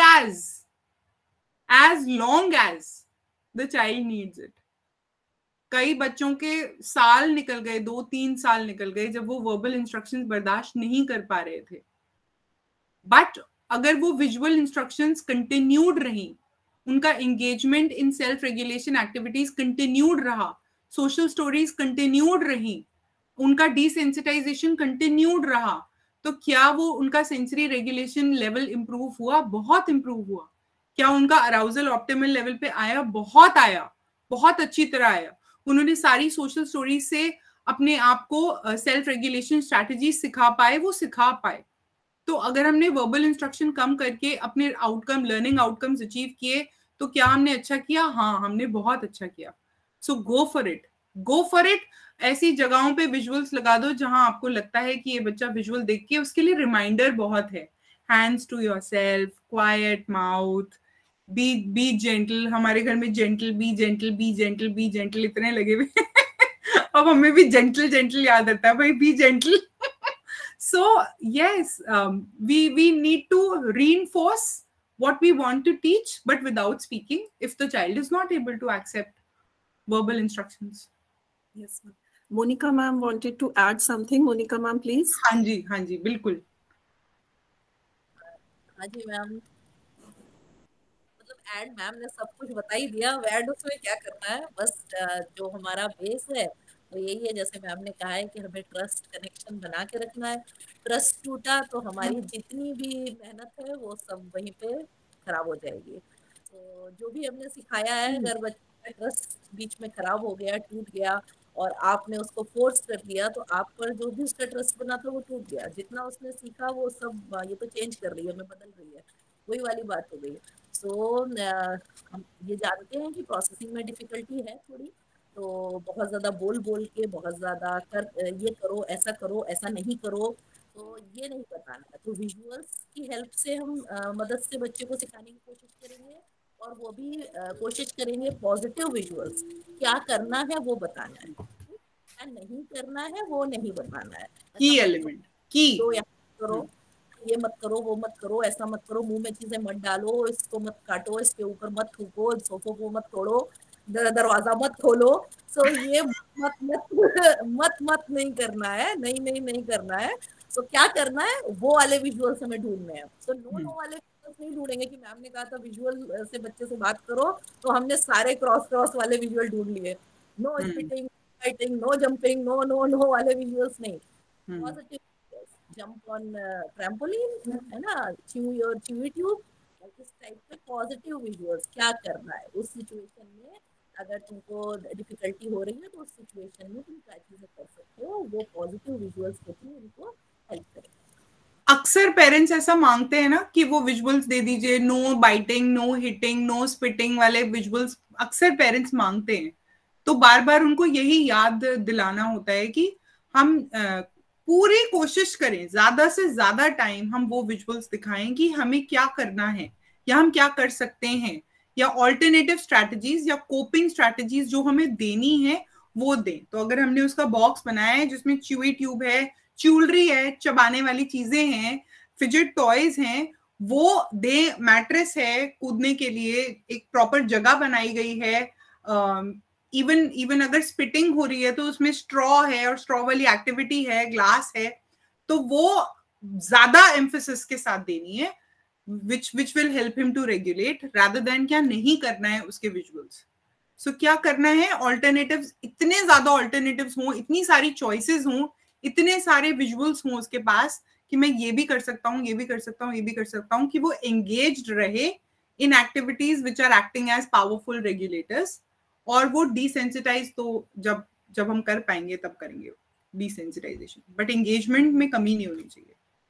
as the child needs it. कई बच्चों के साल निकल गए, 2-3 साल निकल गए जब वो वर्बल इंस्ट्रक्शंस बर्दाश्त नहीं कर पा रहे थे। बट अगर वो विजुअल इंस्ट्रक्शंस कंटिन्यूड रही, उनका engagement in self regulation activities continued रहा, सोशल स्टोरीज कंटिन्यूड रही, उनका डिसेंसिटाइजेशन कंटिन्यूड रहा, तो क्या वो उनका सेंसरी रेगुलेशन लेवल इंप्रूव हुआ? बहुत इंप्रूव हुआ। क्या उनका अराउजल ऑप्टिमल लेवल पे आया? बहुत आया, बहुत अच्छी तरह आया। उन्होंने सारी सोशल स्टोरीज से अपने आप को सेल्फ रेगुलेशन स्ट्रैटेजी सिखा पाए, वो सिखा पाए। तो अगर हमने वर्बल इंस्ट्रक्शन कम करके अपने आउटकम, लर्निंग आउटकम्स अचीव किए, तो क्या हमने अच्छा किया? हाँ, हमने बहुत अच्छा किया। So go for it, go for it. ऐसी जगहों पे विजुअल्स लगा दो जहां आपको लगता है कि ये बच्चा विजुअल देख के, उसके लिए रिमाइंडर बहुत है। Hands to yourself, quiet mouth, be gentle. हमारे घर में gentle, be gentle, be gentle, be gentle इतने लगे हुए अब हमें भी जेंटल जेंटल याद आता है भाई, be gentle. So yes, we need to reinforce what we want to teach, but without speaking, if the child is not able to accept verbal instructions.
Yes, ma'am. Monica ma'am wanted to add something. Monica ma'am, please.
हाँ जी बिल्कुल।
हाँ जी ma'am, मतलब एड ma'am ने सब कुछ बता ही दिया। एड उसमें क्या करना है, बस जो हमारा बेस है तो यही है, जैसे मैम ने कहा है कि हमें ट्रस्ट कनेक्शन बना के रखना है। ट्रस्ट टूटा तो हमारी जितनी भी मेहनत है वो सब वहीं पे खराब हो जाएगी। तो जो भी हमने सिखाया है, अगर बच्चे का ट्रस्ट बीच में खराब हो गया, टूट गया, और आपने उसको फोर्स कर दिया, तो आप पर जो भी उसका ट्रस्ट बना था वो टूट गया। जितना उसने सीखा वो सब ये तो चेंज कर रही है, हमें बदल रही है, वही वाली बात हो गई। सो हम ये जानते हैं कि प्रोसेसिंग में डिफिकल्टी है थोड़ी, तो बहुत ज़्यादा बोल के बहुत ज़्यादा कर, ये करो, ऐसा नहीं करो, तो ये नहीं बताना है। तो विजुअल्स की हेल्प से हम मदद से बच्चे को सिखाने की कोशिश करेंगे, और वो भी कोशिश करेंगे पॉजिटिव विजुअल्स, क्या करना है वो बताना है, क्या नहीं करना है वो नहीं बताना है।
की एलिमेंट की
तो करो, ये मत करो, वो मत करो, ऐसा मत करो, मुंह में चीजें मत डालो, इसको मत काटो, इसके ऊपर मत थूको, सोफो को मत तोड़ो, दरवाजा मत खोलो। सो ये मत मत मत मत नहीं करना है, नहीं नहीं नहीं करना है। सो क्या करना है वो वाले विजुअल्स हमें ढूंढने हैं। सो नो वाले विजुअल्स नहीं ढूंढेंगे कि मैम ने कहा था विजुअल से बच्चे से बात करो, तो हमने सारे क्रॉस वाले विजुअल ढूंढ लिए। No spitting, fighting, no jumping, no no no वाले विजुअल्स नहीं। पॉजिटिव जंप ऑन ट्रैम्पोलिन, है ना, च्यू ट्यूब, इस टाइप के पॉजिटिव विजुअल्स। क्या करना है उस सिचुएशन में, अगर तुमको डिफिकल्टी हो रही है तो उस सिचुएशन में तुम क्या चीजें कर सकते हो, वो पॉजिटिव विजुअल्स के थ्रू उनको हेल्प करें।
अक्सर पेरेंट्स ऐसा मांगते हैं ना कि वो विजुअल्स दे दीजिए, no biting, no hitting, no spitting वाले विजुअल्स अक्सर पेरेंट्स मांगते हैं। तो बार बार उनको यही याद दिलाना होता है कि हम पूरी कोशिश करें, ज्यादा से ज्यादा टाइम हम वो विजुअल्स दिखाएं कि हमें क्या करना है या हम क्या कर सकते हैं, या ऑल्टरनेटिव स्ट्रैटेजीज या कोपिंग स्ट्रैटेजीज जो हमें देनी है वो दें। तो अगर हमने उसका बॉक्स बनाया है जिसमें च्यूई ट्यूब है, ज्वेलरी है, चबाने वाली चीजें हैं, फिजेट टॉयज हैं, वो दे, मैट्रेस है कूदने के लिए, एक प्रॉपर जगह बनाई गई है, इवन अगर स्पिटिंग हो रही है तो उसमें स्ट्रॉ है और स्ट्रॉ वाली एक्टिविटी है, ग्लास है, तो वो ज्यादा एम्फेसिस के साथ देनी है, which will help him to regulate rather than क्या नहीं करना है उसके विजुअल्स। सो क्या करना है, ऑल्टरनेटिव्स, इतने ज्यादा ऑल्टरनेटिव्स हों, इतनी सारी चॉइसेस हों, इतने सारे विजुअल्स हों उसके पास कि मैं ये भी कर सकता हूँ, ये भी कर सकता हूँ, ये भी कर सकता हूँ, कि वो एंगेज्ड रहे in activities which are acting as powerful regulators. और वो डिसेंसिटाइज तो जब हम कर पाएंगे तब करेंगे डिसेंसिटाइजेशन, बट एंगेजमेंट में कमी नहीं होनी चाहिए।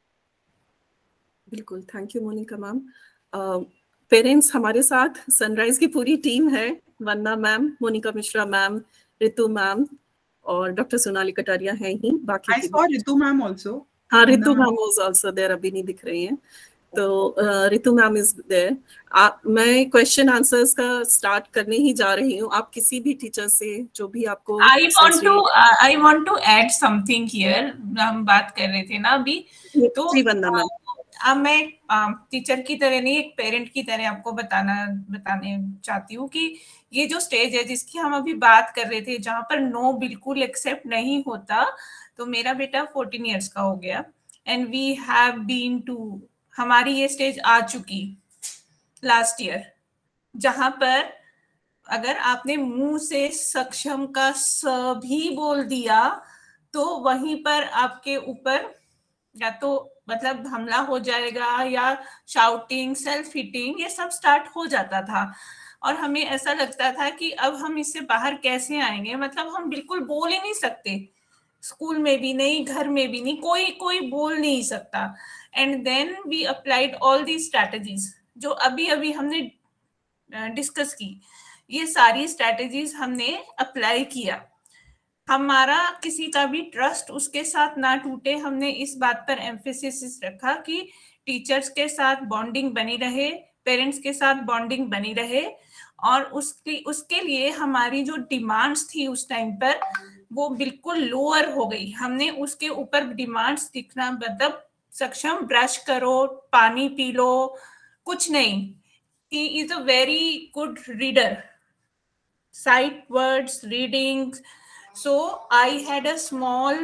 बिल्कुल, thank you Monika ma'am. Parents हमारे साथ सनराइज की पूरी टीम है, Vandana ma'am, Monika Mishra ma'am, Ritu ma'am और डॉक्टर सोनाली कटारिया हैं ही। बाकी
I saw Ritu ma'am also.
हाँ, Ritu ma'am was also there, अभी नहीं दिख रही हैं। तो रितु मैम इज देयर। मैं क्वेश्चन आंसर्स का स्टार्ट करने ही जा रही हूँ। आप किसी भी टीचर से जो भी आपको
I want to add something here. हम बात कर रहे थे ना अभी, तो
जी वंदना मैम,
अब मैं टीचर की तरह नहीं, एक पेरेंट की तरह आपको बताने चाहती हूँ कि ये जो स्टेज है जिसकी हम अभी बात कर रहे थे, जहाँ पर नो बिल्कुल एक्सेप्ट नहीं होता, तो मेरा बेटा 14 इयर्स का हो गया and we have been to, हमारी ये स्टेज आ चुकी लास्ट ईयर, जहां पर अगर आपने मुंह से सक्षम का स भी बोल दिया तो वहीं पर आपके ऊपर या तो मतलब हमला हो जाएगा या शाउटिंग, सेल्फ हिटिंग, ये सब स्टार्ट हो जाता था। और हमें ऐसा लगता था कि अब हम इससे बाहर कैसे आएंगे, मतलब हम बिल्कुल बोल ही नहीं सकते, स्कूल में भी नहीं, घर में भी नहीं, कोई बोल नहीं सकता। And then we applied all the strategies जो अभी अभी हमने डिस्कस की, ये सारी स्ट्रैटेजीज हमने अप्लाई किया। हमारा किसी का भी ट्रस्ट उसके साथ ना टूटे, हमने इस बात पर एम्फेसिस रखा कि टीचर्स के साथ बॉन्डिंग बनी रहे, पेरेंट्स के साथ बॉन्डिंग बनी रहे। और उसके लिए हमारी जो डिमांड्स थी उस टाइम पर वो बिल्कुल लोअर हो गई। हमने उसके ऊपर डिमांड्स दिखना, मतलब सक्षम ब्रश करो, पानी पी लो, कुछ नहीं। He is a very good reader, sight words, reading. So I had a small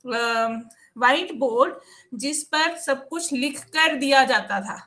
white board जिस पर सब कुछ लिख कर दिया जाता था।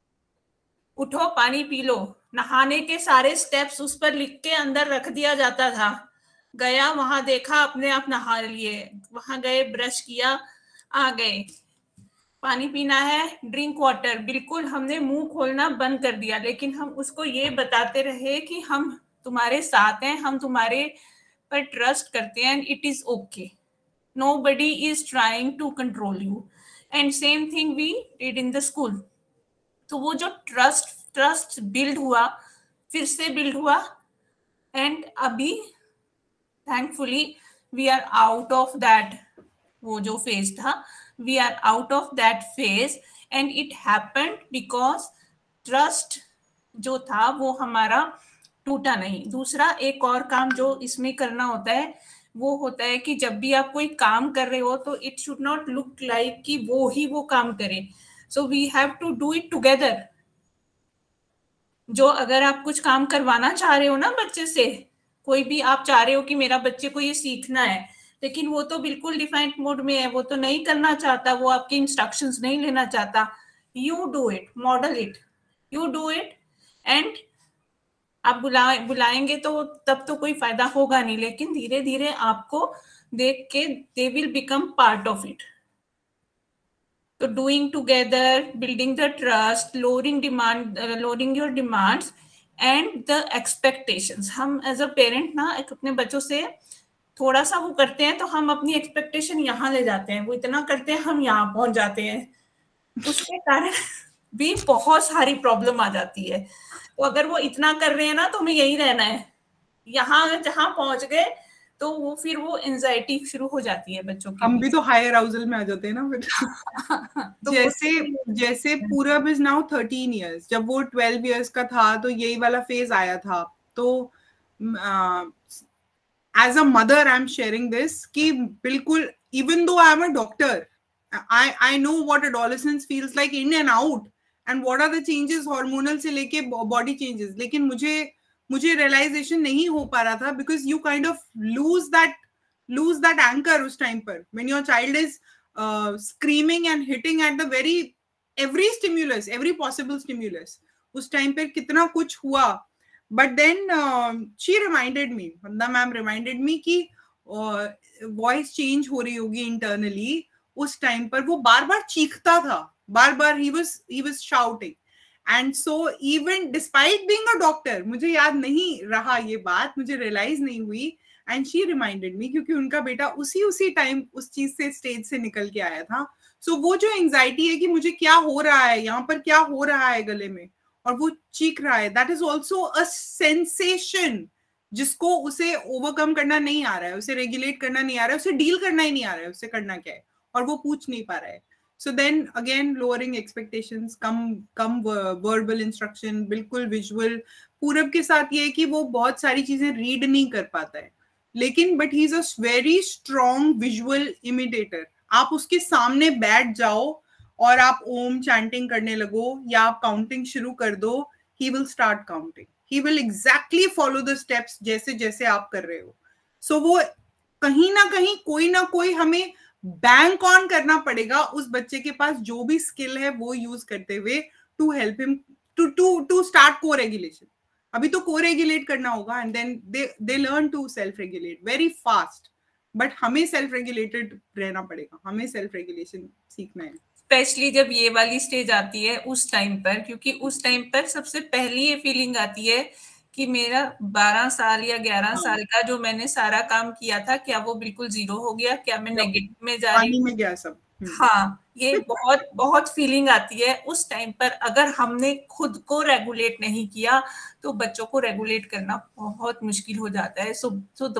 उठो पानी पी लो, नहाने के सारे स्टेप्स उस पर लिख के अंदर रख दिया जाता था। गया वहां देखा, अपने आप नहा लिए, वहां गए ब्रश किया, आ गए, पानी पीना है, ड्रिंक वाटर, बिल्कुल हमने मुंह खोलना बंद कर दिया। लेकिन हम उसको ये बताते रहे कि हम तुम्हारे साथ हैं, हम तुम्हारे पर ट्रस्ट करते हैं, and it is okay, nobody is trying to control you. And same thing we did in the school. तो वो जो ट्रस्ट बिल्ड हुआ, फिर से बिल्ड हुआ, एंड अभी thankfully we are out of that, वो जो फेज था। we are out of that phase, and it happened because trust जो था वो हमारा टूटा नहीं। दूसरा एक और काम जो इसमें करना होता है वो होता है कि जब भी आप कोई काम कर रहे हो तो it should not look like कि वो ही वो काम करे, so we have to do it together. जो अगर आप कुछ काम करवाना चाह रहे हो ना बच्चे से, कोई भी आप चाह रहे हो कि मेरा बच्चे को ये सीखना है, लेकिन वो तो बिल्कुल डिफाइंड मोड में है, वो तो नहीं करना चाहता, वो आपके इंस्ट्रक्शंस नहीं लेना चाहता, you do it, model it, you do it, and आप बुलाएंगे तो तब तो कोई फायदा होगा नहीं, लेकिन धीरे धीरे आपको देख के they will become part of it. तो doing together, building the trust, lowering your demands and the expectations। हम एज अ पेरेंट ना अपने बच्चों से थोड़ा सा वो करते हैं तो हम अपनी एक्सपेक्टेशन यहाँ ले जाते हैं, वो इतना करते हैं हम यहाँ पहुंच जाते हैं, उसके कारण भी बहुत सारी प्रॉब्लम आ जाती है। तो अगर वो इतना कर रहे हैं ना तो हमें यही रहना है, यहाँ जहाँ पहुंच गए तो वो फिर वो एंजाइटी शुरू हो जाती है बच्चों की।
हम भी तो हाई अराउजल में आ जाते हैं ना फिर। तो जैसे पूरब इज नाउ 13 years, जब वो 12 years का था तो यही वाला फेज आया था। तो as a mother I am sharing this कि बिल्कुल, even though I am a doctor, I know what adolescence feels like in and out and what are the changes hormonal से लेके body changes, लेकिन मुझे realization नहीं हो पा रहा था because you kind of lose that anchor उस time पर when your child is screaming and hitting at the every stimulus, every possible stimulus, उस time पर कितना कुछ हुआ। But then she reminded me, Vandana ma'am reminded me कि voice change हो रही होगी internally। उस टाइम पर वो बार बार चीखता था, बार बार he was shouting, and so even despite being a doctor, मुझे याद नहीं रहा ये बात, मुझे रियलाइज नहीं हुई, and she reminded me क्योंकि उनका बेटा उसी टाइम उस चीज से स्टेज से निकल के आया था। So वो जो एंजाइटी है कि मुझे क्या हो रहा है यहाँ पर, क्या हो रहा है गले में, और वो चीख रहा है, that is also a sensation जिसको उसे ओवरकम करना नहीं आ रहा है, उसे रेगुलेट करना नहीं आ रहा है, उसे डील करना ही नहीं आ रहा है, उसे करना क्या है, और वो पूछ नहीं पा रहा है। So then again lowering expectations, कम वर्बल इंस्ट्रक्शन, बिल्कुल विजुअल। पूरब के साथ ये है कि वो बहुत सारी चीजें रीड नहीं कर पाता है, लेकिन but he is a very strong visual imitator. आप उसके सामने बैठ जाओ और आप ओम चैंटिंग करने लगो या आप काउंटिंग शुरू कर दो, he will start counting, he will exactly follow the steps जैसे जैसे आप कर रहे हो। सो वो कहीं ना कोई हमें बैंक ऑन करना पड़ेगा उस बच्चे के पास जो भी स्किल है वो यूज करते हुए, to help him to start co regulation. अभी तो को रेगुलेट करना होगा, and then they learn to self regulate very fast, but हमें सेल्फ रेगुलेटेड रहना पड़ेगा, हमें सेल्फ रेगुलेशन सीखना है,
स्पेशली जब ये वाली स्टेज आती है उस टाइम पर, क्योंकि उस टाइम पर सबसे पहली ये फीलिंग आती है कि मेरा 12 साल या 11 साल का जो मैंने सारा काम किया था, क्या वो बिल्कुल जीरो हो गया, क्या मैं नेगेटिव में जा रही
में गया सब।
हाँ, ये बहुत फीलिंग आती है उस टाइम पर। अगर हमने खुद को रेगुलेट नहीं किया तो बच्चों को रेगुलेट करना बहुत मुश्किल हो जाता है। So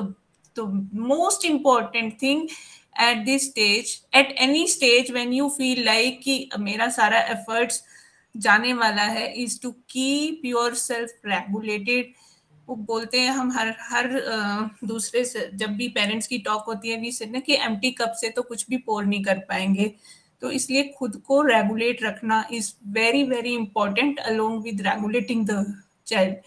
the most important thing at this stage, at any stage when you feel like कि मेरा सारा efforts जाने वाला है, is to keep yourself regulated। वो बोलते हैं हम हर दूसरे से जब भी पेरेंट्स की टॉक होती है, वी से ना कि एम्प्टी कप से तो कुछ भी पोर नहीं कर पाएंगे, तो इसलिए खुद को रेगुलेट रखना is very very important along with regulating the child.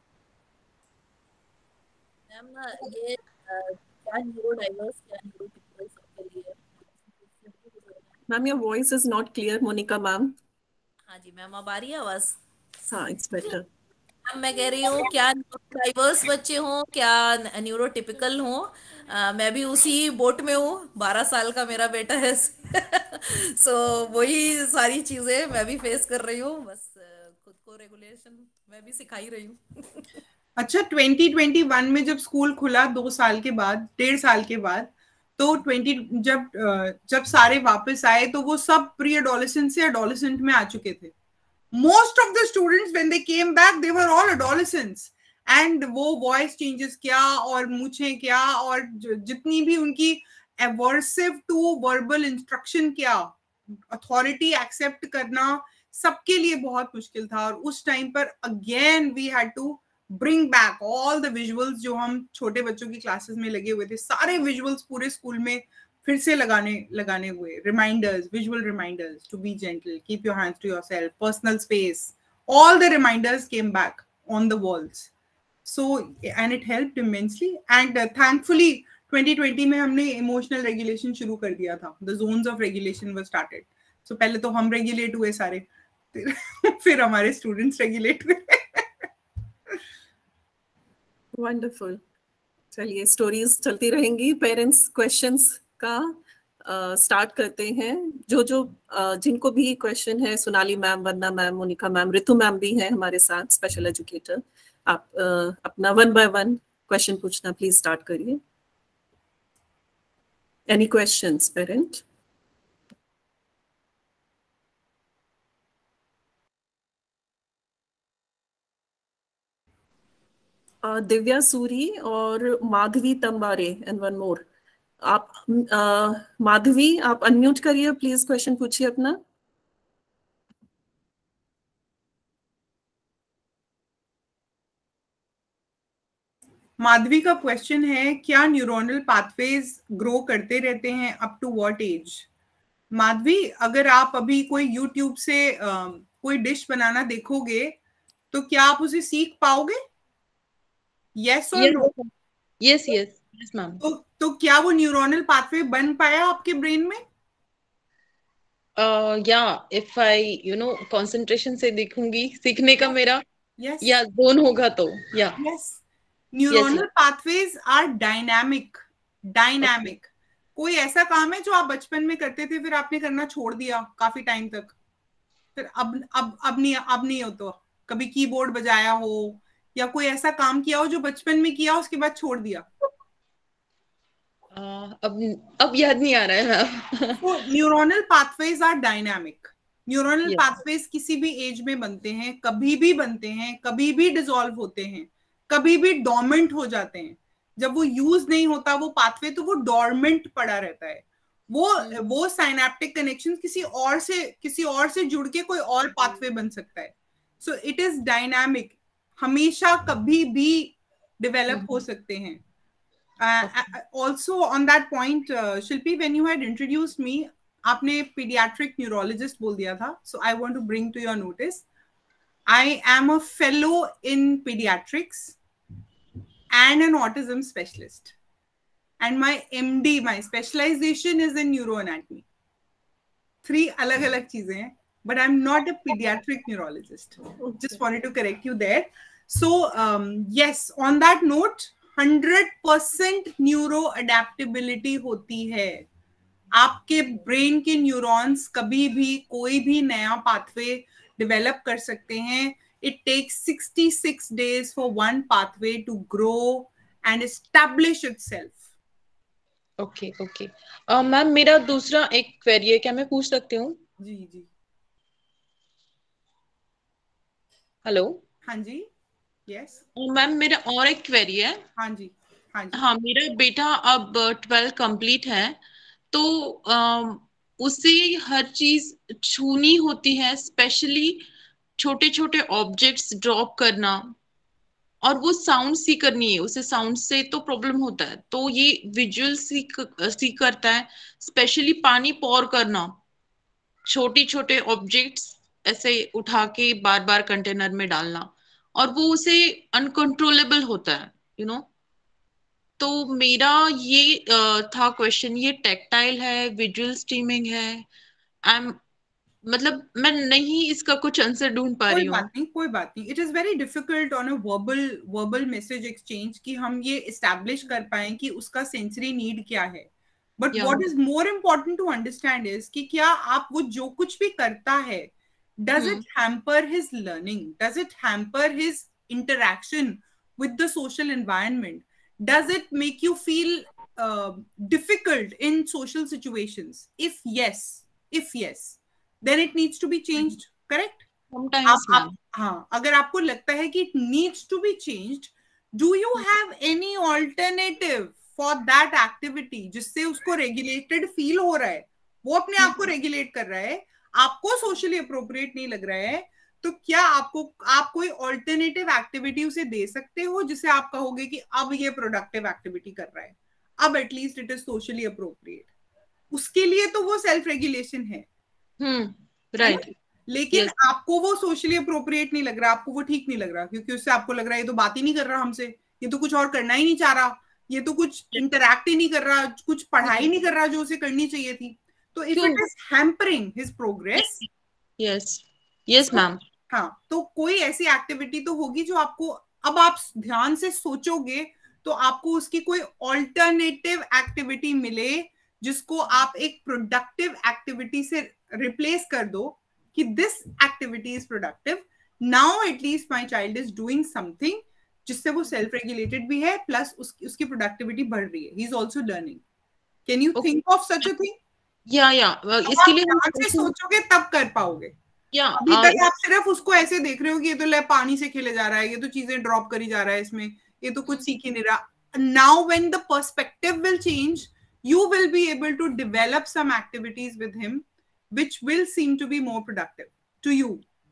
ये क्या न्यूरोडाइवर्स, क्या न्यूरोटिपिकल सबके लिए?
Ma'am your voice is not clear, Monika ma'am.
हाँ जी मैम, अब आ रही है आवाज?
हाँ, इट्स बेटर।
मैं कह रही हूँ क्या डाइवर्स बच्चे हों, क्या न्यूरोटिपिकल हों, मैं भी उसी बोट में हूँ। 12 साल का मेरा बेटा है। सो वही सारी चीजें मैं भी फेस कर रही हूँ, बस खुद को रेगुलेशन मैं भी सिखा ही रही हूँ।
अच्छा, 2021 में जब स्कूल खुला 2 साल के बाद, 1.5 साल के बाद, तो जब सारे वापस आए तो वो सब प्री एडोलेसेंट से एडोलेसेंट में आ चुके थे। Most of the students when they came back they were all adolescents, and वो voice changes क्या और मूछें क्या और जितनी भी उनकी एवर्सिव टू वर्बल इंस्ट्रक्शन क्या, अथॉरिटी एक्सेप्ट करना सबके लिए बहुत मुश्किल था। और उस टाइम पर again we had to bring back all the visuals जो हम छोटे बच्चों की क्लासेस में लगे हुए थे, सारे विजुअल्स पूरे स्कूल में फिर से लगाने हुए, reminders, visual reminders to be gentle, keep your hands to yourself, personal space, all the reminders came back on the walls. So, and it helped immensely. And thankfully 2020 में हमने emotional regulation शुरू कर दिया था. The zones of regulation were started. So पहले तो हम regulate हुए सारे, फिर हमारे students regulate हुए.
Wonderful. चलिए स्टोरीज चलती रहेंगी। पेरेंट्स क्वेश्चंस का स्टार्ट करते हैं। जो जिनको भी क्वेश्चन है, Sonali ma'am, Vandana ma'am, Monika ma'am, Ritu ma'am भी हैं हमारे साथ, स्पेशल एजुकेटर। आप अपना 1 by 1 क्वेश्चन पूछना प्लीज स्टार्ट करिए। Any questions parent? Divya Suri और Madhavi Tambare and one more. आप माधवी, आप अनम्यूट करिए प्लीज, क्वेश्चन पूछिए अपना।
माधवी का क्वेश्चन है, क्या न्यूरोनल पाथवेज ग्रो करते रहते हैं up to what age? Madhavi, अगर आप अभी कोई यूट्यूब से कोई डिश बनाना देखोगे तो क्या आप उसे सीख पाओगे? यस और नो?
Yes ma'am.
तो क्या वो न्यूरोनल पाथवे बन पाया आपके ब्रेन में?
या इफ आई कंसंट्रेशन से देखूंगी, सीखने का मेरा या जोन होगा तो या
yes. Neuronal pathways are dynamic. कोई ऐसा काम है जो आप बचपन में करते थे, फिर आपने करना छोड़ दिया काफी टाइम तक, फिर अब नहीं हो, तो कभी कीबोर्ड बजाया हो या कोई ऐसा काम किया हो जो बचपन में किया उसके बाद छोड़ दिया?
अब याद नहीं आ रहा है मैम।
तो neuronal pathways are dynamic. Neuronal pathways किसी भी एज में बनते हैं, कभी भी बनते हैं, कभी भी डिसॉल्व होते हैं, कभी भी डोर्मेंट हो जाते हैं। जब वो यूज नहीं होता वो पाथवे, तो वो डोर्मेंट पड़ा रहता है। वो साइनेप्टिक कनेक्शन किसी और से जुड़ के कोई और पाथवे बन सकता है। सो इट इज डायनामिक, हमेशा कभी भी डेवलप हो सकते हैं। Also on that point, Shilpi, when you had introduced me, आपने pediatric neurologist बोल दिया था, so I want to bring to your notice, I am a fellow in pediatrics and an autism specialist, and my MD, my specialization is in neuroanatomy. 3 अलग-अलग चीजें हैं, but I'm not a pediatric neurologist. Just wanted to correct you there. So yes, on that note, 100% neuro adaptability होती है। आपके brain के neurons कभी भी कोई भी नया पाथवे डेवलप कर सकते हैं। It takes 66 days for one pathway to grow and establish itself.
Okay ma'am, मेरा दूसरा एक क्वेरी है, क्या मैं पूछ सकती हूँ?
जी।
हेलो।
हाँ जी। यस
मैम, मेरा और एक क्वेरी है।
हाँ जी।
हाँ, मेरा बेटा अब 12 कंप्लीट है, तो उसे हर चीज छूनी होती है, स्पेशली छोटे छोटे ऑब्जेक्ट्स ड्रॉप करना, और वो साउंड सीख करनी है उसे। साउंड से तो प्रॉब्लम होता है, तो ये विजुअल सीख करता है, स्पेशली पानी पॉर करना, छोटे छोटे ऑब्जेक्ट्स ऐसे उठा के बार बार कंटेनर में डालना, और वो उसे अनकंट्रोलेबल होता है तो मेरा ये था क्वेश्चन, ये टैक्टाइल है, विजुअल स्ट्रीमिंग है, मतलब मैं नहीं इसका कुछ आंसर ढूंढ पा रही हूँ।
कोई बात नहीं। It is very difficult on a verbal message exchange कि हम ये एस्टैब्लिश कर पाए कि उसका सेंसरी नीड क्या है। But what is more important to understand is कि क्या आप वो जो कुछ भी करता है, does it hamper his learning, does it hamper his interaction with the social environment, does it make you feel difficult in social situations? If yes, then it needs to be changed. Correct?
Sometimes
हाँ, अगर आपको लगता है कि it needs to be changed, do you have any alternative for that activity जिससे उसको regulated feel हो रहा है, वो अपने आप को रेगुलेट कर रहा है, आपको सोशली अप्रोप्रिएट नहीं लग रहा है, तो क्या आप कोई ऑल्टरनेटिव एक्टिविटी उसे दे सकते हो जिसे आप कहोगे कि अब ये प्रोडक्टिव एक्टिविटी कर रहा है, अब at least it is socially appropriate? उसके लिए तो वो सेल्फ रेगुलेशन है।
राइट।
लेकिन yes. आपको वो सोशली अप्रोप्रिएट नहीं लग रहा, आपको वो ठीक नहीं लग रहा, क्योंकि उससे आपको लग रहा है ये तो बात ही नहीं कर रहा हमसे, ये तो कुछ और करना ही नहीं चाह रहा, ये तो कुछ इंटरैक्ट ही नहीं कर रहा, कुछ पढ़ाई नहीं कर रहा जो उसे करनी चाहिए थी। तो if it is hampering his progress,
yes ma'am,
हाँ, तो कोई ऐसी एक्टिविटी तो होगी जो आपको, अब आप ध्यान से सोचोगे तो आपको उसकी कोई ऑल्टरनेटिव एक्टिविटी मिले जिसको आप एक प्रोडक्टिव एक्टिविटी से रिप्लेस कर दो कि this activity is productive, now at least my child is doing something जिससे वो सेल्फ रेगुलेटेड भी है, प्लस उसकी प्रोडक्टिविटी बढ़ रही है, he is also learning. Can you think of such a thing?
या इसके लिए
आप सोचोगे तब कर पाओगे। अभी तक आप सिर्फ उसको ऐसे देख रहे हो कि ये तो ले पानी से खेले जा रहा है, ये तो चीजें ड्रॉप करी जा रहा है इसमें, ये तो कुछ सीख ही नहीं रहा। Now when the perspective will change, you will be able to develop some activities with him which will seem to be more productive to you.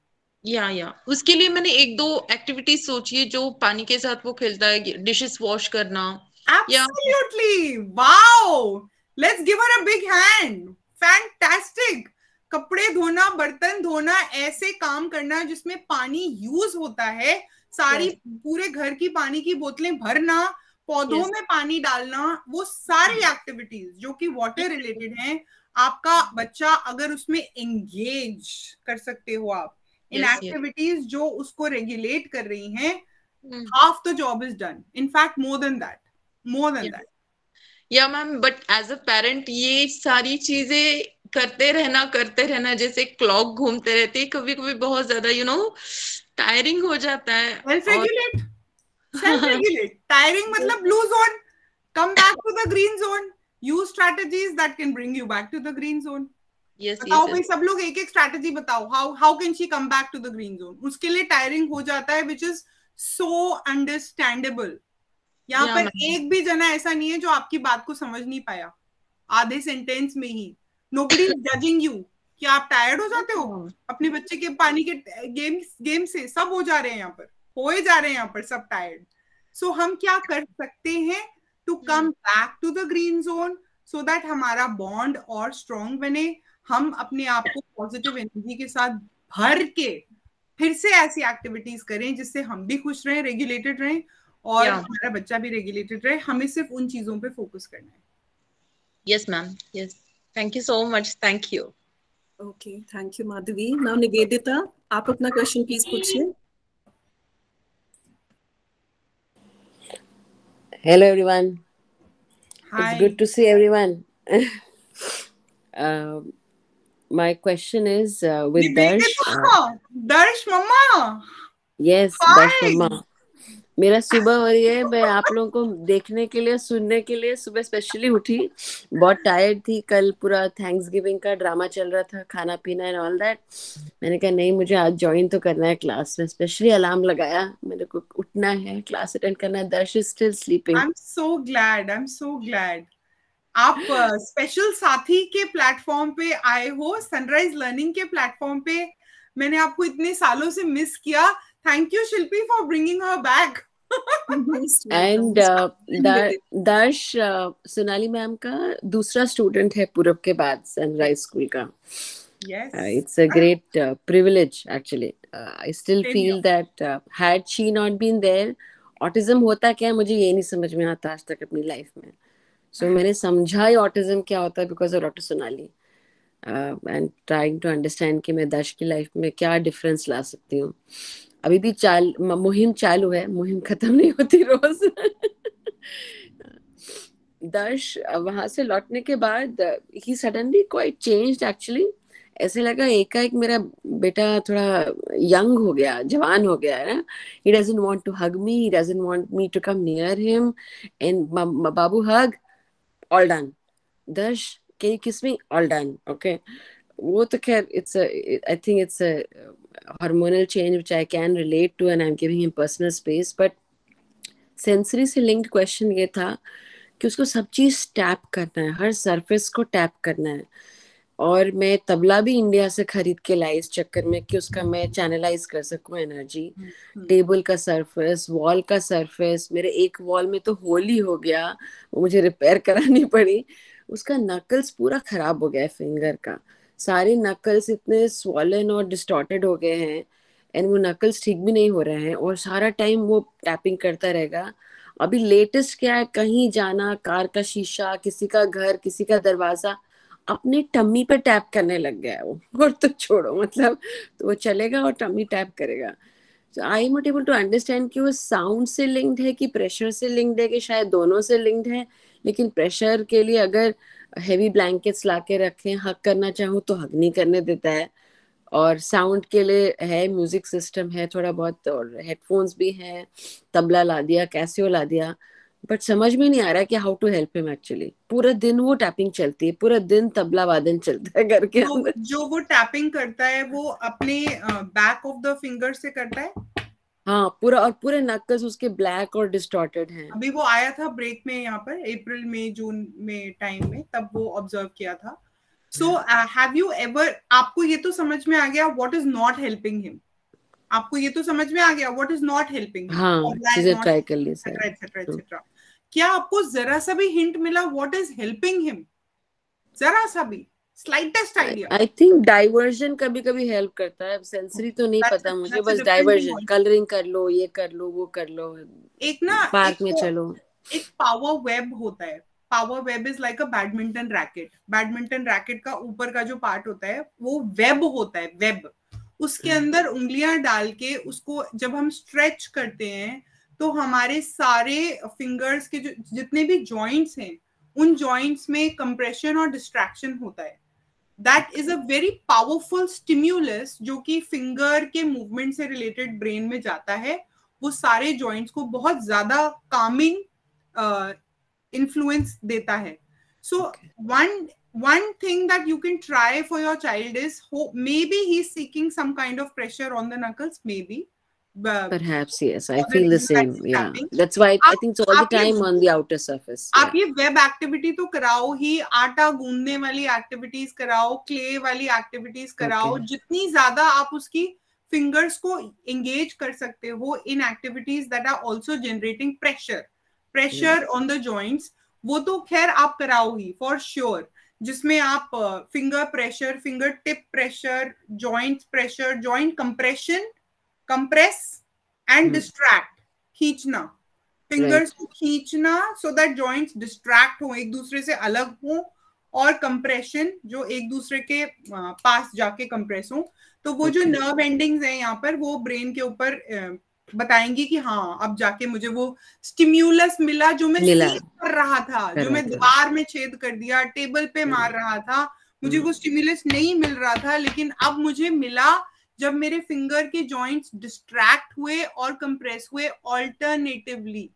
या उसके लिए मैंने एक दो एक्टिविटीज सोची है, जो पानी के साथ वो खेलता है, डिशेस वॉश करना।
Absolutely, wow, let's give her a big hand, fantastic। कपड़े धोना, बर्तन धोना, ऐसे काम करना जिसमें पानी यूज होता है, सारी पूरे घर की पानी की बोतलें भरना, पौधों में पानी डालना, वो सारी एक्टिविटीज जो कि वाटर रिलेटेड हैं, आपका बच्चा अगर उसमें एंगेज कर सकते हो आप इन एक्टिविटीज जो उसको रेगुलेट कर रही हैं, half the job is done, in fact more than that।
या ma'am, but as a parent ये सारी चीजें करते रहना जैसे क्लॉक घूमते रहते हैं, कभी कभी बहुत ज्यादा टायरिंग हो जाता है।
Self-regulate, tiring मतलब blue zone, come back to the green zone, use strategies that can bring you back to the green zone। बताओ भाई, सब लोग एक एक स्ट्रैटेजी बताओ, how can she come back to the green zone? उसके लिए टायरिंग हो जाता है, which is so understandable। यहाँ पर एक भी जना ऐसा नहीं है जो आपकी बात को समझ नहीं पाया आधे सेंटेंस में ही। nobody is judging you कि आप टायर्ड हो जाते हो अपने बच्चे के पानी के गेम से, सब हो जा रहे हैं यहाँ पर, होए जा रहे हैं यहाँ पर सब टायर्ड। सो हम क्या कर सकते हैं to come back to the green zone, so that हमारा बॉन्ड और स्ट्रॉन्ग बने, हम अपने आप को पॉजिटिव एनर्जी के साथ भर के फिर से ऐसी एक्टिविटीज करें जिससे हम भी खुश रहें, रेगुलेटेड रहें, और हमारा बच्चा भी रेगुलेटेड रहे। हमें सिर्फ उन चीजों पे फोकस करना है।
Yes ma'am, yes, thank you so much, thank you.
Okay, thank you Madhavi. Now Nivedita, आप अपना क्वेश्चन प्लीज पूछिए।
Hello everyone.
Hi.
It's good to see everyone. My question is with Darsh.
Darsh Mama.
Yes, Hi. Darsh Mama. मेरा सुबह हो रही है, मैं आप लोगों को देखने के लिए, सुनने के लिए सुबह स्पेशली उठी, बहुत टायर्ड थी, कल पूरा थैंक्सगिविंग का ड्रामा चल रहा था, खाना पीना एंड ऑल दैट। मैंने कहा नहीं, मुझे आज ज्वाइन तो करना है क्लास में, स्पेशली अलार्म लगाया, मेरे को उठना है, क्लास अटेंड करना है। Darsh is still sleeping.
I am so glad आप स्पेशल साथी के प्लेटफॉर्म पे आए हो, सनराइज लर्निंग के प्लेटफॉर्म पे। मैंने आपको इतने सालों से मिस किया। Thank you Shilpi for bringing her back.
And Darsh Sonali ma'am का दूसरा स्टूडेंट है पूरब के बाद सनराइज स्कूल का। It's a great privilege actually. I still feel that had she not been there, autism होता क्या है मुझे ये नहीं समझ में आता आज तक अपनी लाइफ में। So मैंने समझा ही autism क्या होता है because of Dr. Sonali, and trying to understand कि मैं दर्श की लाइफ में क्या डिफरेंस ला सकती हूँ। अभी भी मुहिम चालू है, मुहिम खत्म नहीं होती रोज। दर्श वहां से लौटने के बाद he suddenly quite changed actually. ऐसे लगा एकाएक मेरा बेटा थोड़ा यंग हो गया, जवान हो गया है ना। He doesn't want to hug me, he doesn't want me to come near him, and babu hug, all done. Darsh, can you kiss me? All done. Okay. वो तो खैर I think it's a hormonal change which I can relate to, and I'm giving him personal space. But sensory से linked question ये था कि उसको सब चीज टैप करना है, हर सरफेस को टैप करना है। और मैं तबला भी इंडिया से खरीद के लाई इस चक्कर में कि उसका मैं चैनलाइज कर सकूं एनर्जी। टेबल का सरफेस, वॉल का सरफेस, मेरे एक वॉल में तो होल ही हो गया, वो मुझे रिपेयर करानी पड़ी। उसका नकल्स पूरा खराब हो गया है, फिंगर का सारे नकल्स इतने स्वॉलन और डिस्टॉर्टेड हो गए हैं, एंड वो नकल्स ठीक भी नहीं हो रहे हैं, और सारा टाइम वो टैपिंग करता रहेगा। अभी लेटेस्ट क्या है, कहीं जाना, कार का शीशा, किसी का घर, किसी का दरवाजा, अपने टम्मी पे टैप करने लग गया है वो। और तो छोड़ो, मतलब तो वो चलेगा और टम्मी टैप करेगा। तो I am not able to understand कि वो साउंड से लिंक्ड है कि प्रेशर से लिंक्ड है, कि शायद दोनों से लिंक्ड है। लेकिन प्रेशर के लिए अगर हेवी ब्लैंकेट्स ला के रखें, हक करना चाहूँ तो हक नहीं करने देता है। और साउंड के लिए है, म्यूजिक सिस्टम है थोड़ा बहुत, और हेडफोन्स भी हैं, तबला ला दिया, कैसियो ला दिया, बट समझ में नहीं आ रहा कि how to help him actually. पूरा दिन वो टैपिंग चलती है, पूरा दिन तबला वादन चलता है घर के अंदर।
जो वो टैपिंग करता है वो अपने बैक ऑफ द फिंगर से करता है।
हाँ, पूरा, और पूरे नक्कल्स उसके ब्लैक और डिस्टॉर्टेड हैं।
अभी वो आया था ब्रेक में यहाँ पर अप्रैल में, जून में टाइम में, तब वो ऑब्जर्व किया था। सो हैव यू एवर, आपको ये तो समझ में आ गया what is not helping him, आपको ये तो समझ में आ गया what is not helping him,
हाँ, चीजें ट्राई कर ली सर,
एटसेट्रा एटसेट्रा। क्या आपको जरा सा भी हिंट मिला व्हाट इज हेल्पिंग हिम? जरा सा भी, slightest idea?
I think diversion कभी कभी हेल्प करता है, सेंसरी तो नहीं पता मुझे, बस डाइवर्जन, कलरिंग कर लो, ये कर लो, वो कर लो,
एक ना
पार्क में चलो।
एक पावर वेब होता है, power web is like a badminton racket. Badminton racket का ऊपर का जो पार्ट होता है वो वेब होता है, वेब। उसके अंदर उंगलियां डाल के उसको जब हम स्ट्रेच करते हैं तो हमारे सारे फिंगर्स के जो जितने भी जॉइंट्स हैं उन जॉइंट्स में कंप्रेशन और डिस्ट्रैक्शन होता है। That is a very powerful stimulus जो कि फिंगर के मूवमेंट से रिलेटेड ब्रेन में जाता है। वो सारे जॉइंट्स को बहुत ज्यादा कामिंग इन्फ्लुएंस देता है। सो one thing that you can try for your child is maybe he's seeking some kind of pressure on the knuckles, maybe.
Perhaps yes, I feel the same. Yeah, that's why I think it's all the time on the outer surface.
आप ये web activity तो कराओ ही, आटा गूंदने वाली activities कराओ, clay वाली activities कराओ। जितनी ज्यादा आप उसकी फिंगर्स को एंगेज कर सकते हो in activities that are also generating pressure on the joints, वो तो खैर आप कराओ ही फॉर श्योर। जिसमें आप finger pressure, finger tip pressure, joint pressure, joint compression, compress and distract, खींचना, फिंगर्स को खींचना सो दैट जॉइंट्स डिस्ट्रैक्ट हो, एक दूसरे से अलग हो, और कंप्रेशन जो एक दूसरे के पास जाके कंप्रेस हो। तो वो जो नर्व एंडिंग्स है यहाँ पर वो ब्रेन के ऊपर बताएंगी कि हाँ अब जाके मुझे वो स्टिम्युलस मिला जो मैं सीख कर रहा था, जो मैं दीवार में छेद कर दिया, टेबल पे मार रहा था, मुझे वो स्टिम्युलस नहीं मिल रहा था, लेकिन अब मुझे मिला जब मेरे फिंगर के जॉइंट्स डिस्ट्रैक्ट हुए और कंप्रेस हुए alternatively.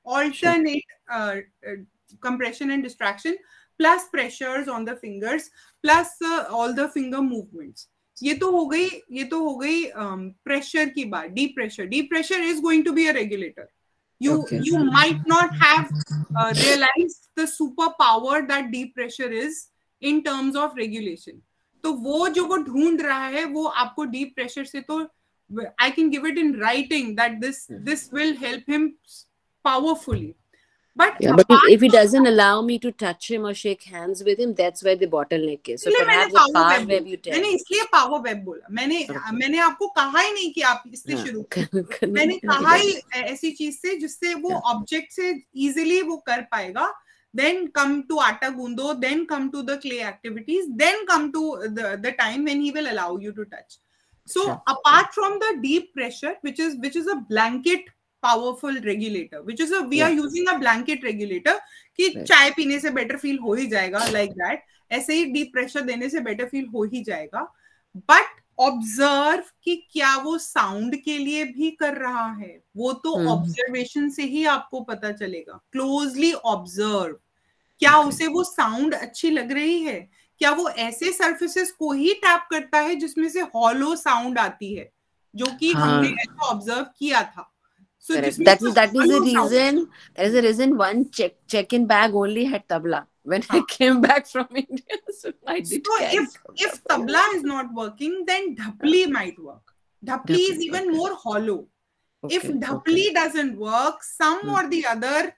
Alternate compression and distraction plus pressures on the fingers plus all the finger movements. ये तो हो गई प्रेशर की बात। Deep pressure is going to be a regulator. You might not have realized the superpower that deep pressure is in terms of regulation. तो वो जो वो ढूंढ रहा है वो आपको डीप प्रेशर से, तो I can give it in writing that this will help him powerfully. But
if he doesn't allow me to touch him or shake hands with him, that's where the bottleneck is. So perhaps the power web you tell.
मैंने इसलिए power web बोला, मैंने आपको कहा ही नहीं कि आप इससे शुरू करें। मैंने कहा ही ऐसी चीज से जिससे वो ऑब्जेक्ट से इजीली वो कर पाएगा। Then come to atta gundo, then come to the clay activities, then come to the time when he will allow you to touch. So apart from the deep pressure, which is a blanket powerful regulator, we are using a blanket regulator कि चाय पीने से better feel हो ही जाएगा, like that. ऐसे ही deep pressure देने से better feel हो ही जाएगा. But observe कि क्या वो sound के लिए भी कर रहा है, वो तो observation से ही आपको पता चलेगा. Closely observe. क्या उसे वो sound अच्छी लग रही है? क्या वो ऐसे surfaces को ही tap करता है जिसमें से hollow sound आती है, जो कि हमने ऐसा observe किया था. So
that is the reason. That is the reason one check-in bag only had tabla when I came back from India. So I did.
So if tabla is not working, then dhapli might work. Dhapli is even more hollow. If dhapli doesn't work, some or the other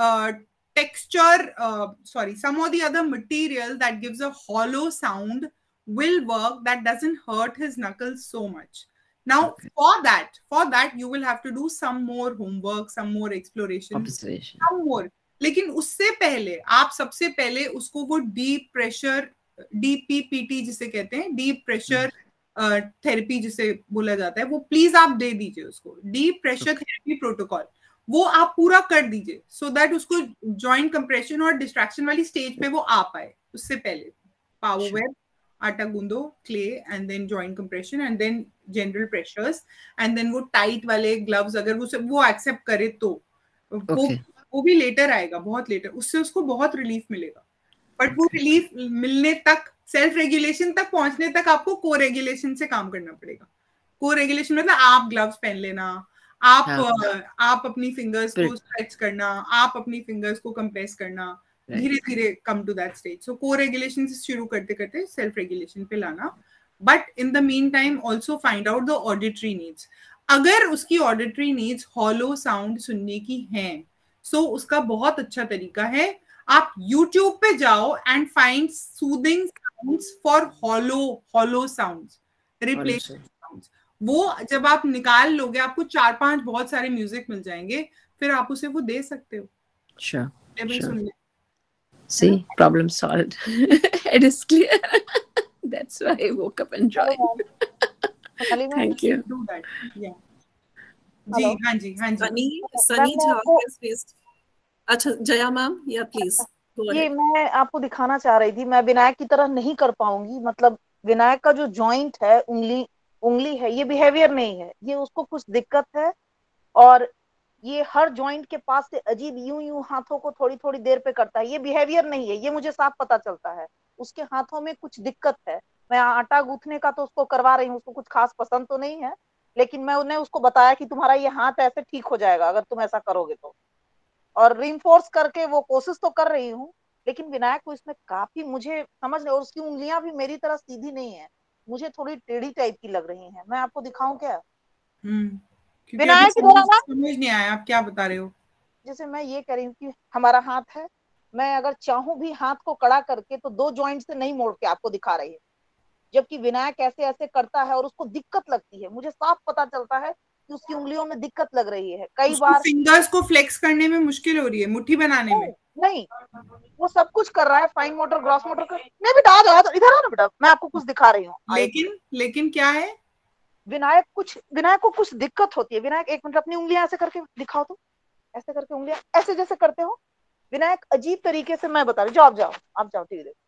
some or the other material that gives a hollow sound will work. That doesn't hurt his knuckles so much. Now, for that, you will have to do some more homework, some more exploration, some more. लेकिन उससे पहले आप सबसे पहले उसको वो deep pressure DPPT जिसे कहते हैं, डीप प्रेशर थेरेपी जिसे बोला जाता है, वो प्लीज आप दे दीजिए उसको. डीप प्रेशर थेरेपी प्रोटोकॉल वो आप पूरा कर दीजिए, सो दैट उसको जॉइंट कंप्रेशन और डिस्ट्रैक्शन वाली स्टेज पे वो आ पाए. उससे पहले पावर वेब, आटा गूंदो, clay, and then joint compression, and then general pressures, and then वो टाइट वाले ग्लव्स अगर वो एक्सेप्ट करे तो वो भी लेटर आएगा, बहुत लेटर. उससे उसको बहुत रिलीफ मिलेगा. बट वो रिलीफ मिलने तक, सेल्फ रेगुलेशन तक पहुंचने तक आपको को रेगुलेशन से काम करना पड़ेगा. को रेगुलेशन मतलब आप ग्लव्स पहन लेना, आप अपनी फिंगर्स को स्ट्रेच करना, आप अपनी फिंगर्स को कंप्रेस करना, धीरे धीरे come to that stage. So co regulation से शुरू करते करते सेल्फ रेगुलेशन पे लाना. But in the meantime also find out the auditory needs. अगर उसकी ऑडिटरी नीड्स हॉलो साउंड सुनने की हैं, सो उसका बहुत अच्छा तरीका है, आप YouTube पे जाओ and find soothing sounds for hollow sounds, replacement sounds. वो जब आप निकाल लोगे, आपको 4-5 बहुत सारे म्यूजिक मिल जाएंगे, फिर आप उसे वो दे सकते हो.
Sure. See, problem solved. It is clear. That's why I woke up and joined. Thank you.
Do that. Yeah. जी, हाँ जी.
Sunny Jha has faced. अच्छा जया मैम, या प्लीज.
ये मैं आपको दिखाना चाह रही थी, मैं विनायक की तरह नहीं कर पाऊंगी. मतलब विनायक का जो जॉइंट है, उंगली है, ये बिहेवियर नहीं है, ये उसको कुछ दिक्कत है. और ये हर जॉइंट के पास से अजीब यूं हाथों को थोड़ी थोड़ी देर पे करता है. ये बिहेवियर नहीं है, ये मुझे साफ पता चलता है. उसके हाथों में कुछ दिक्कत है. मैं आटा गूंथने का तो उसको करवा रही हूँ, उसको कुछ खास पसंद तो नहीं है, लेकिन मैं उन्हें उसको बताया कि तुम्हारा ये हाथ ऐसे ठीक हो जाएगा अगर तुम ऐसा करोगे तो. और रीइंफोर्स करके वो कोशिश तो कर रही हूँ, लेकिन विनायक को इसमें काफी मुझे समझ नहीं. और उसकी उंगलियां भी मेरी तरह सीधी नहीं है, मुझे थोड़ी टेढ़ी टाइप की लग रही हैं. मैं आपको दिखाऊं क्या?
विनायक समझ नहीं आया आप क्या बता रहे हो.
जैसे मैं ये कह रही हूँ कि हमारा हाथ है, मैं अगर चाहूं भी हाथ को कड़ा करके तो 2 जॉइंट से नहीं मोड़ के आपको दिखा रही है, जबकि विनायक ऐसे ऐसे करता है और उसको दिक्कत लगती है. मुझे साफ पता चलता है कि उसकी उंगलियों में दिक्कत लग रही है. कई बार
फिंगर्स को फ्लेक्स करने में मुश्किल हो रही है, मुट्ठी बनाने में
नहीं. वो सब कुछ कर रहा है, फाइन मोटर, ग्रॉस मोटर कर. नहीं बेटा आ जाओ, इधर आओ ना बेटा, मैं आपको कुछ दिखा रही हूँ.
लेकिन क्या है,
विनायक को कुछ दिक्कत होती है. विनायक एक मिनट अपनी उंगलियां ऐसे करके दिखाओ तो. ऐसे करके उंगलियां ऐसे जैसे करते हो विनायक, अजीब तरीके से. मैं बता रही हूँ, आप जाओ टीवी देखो.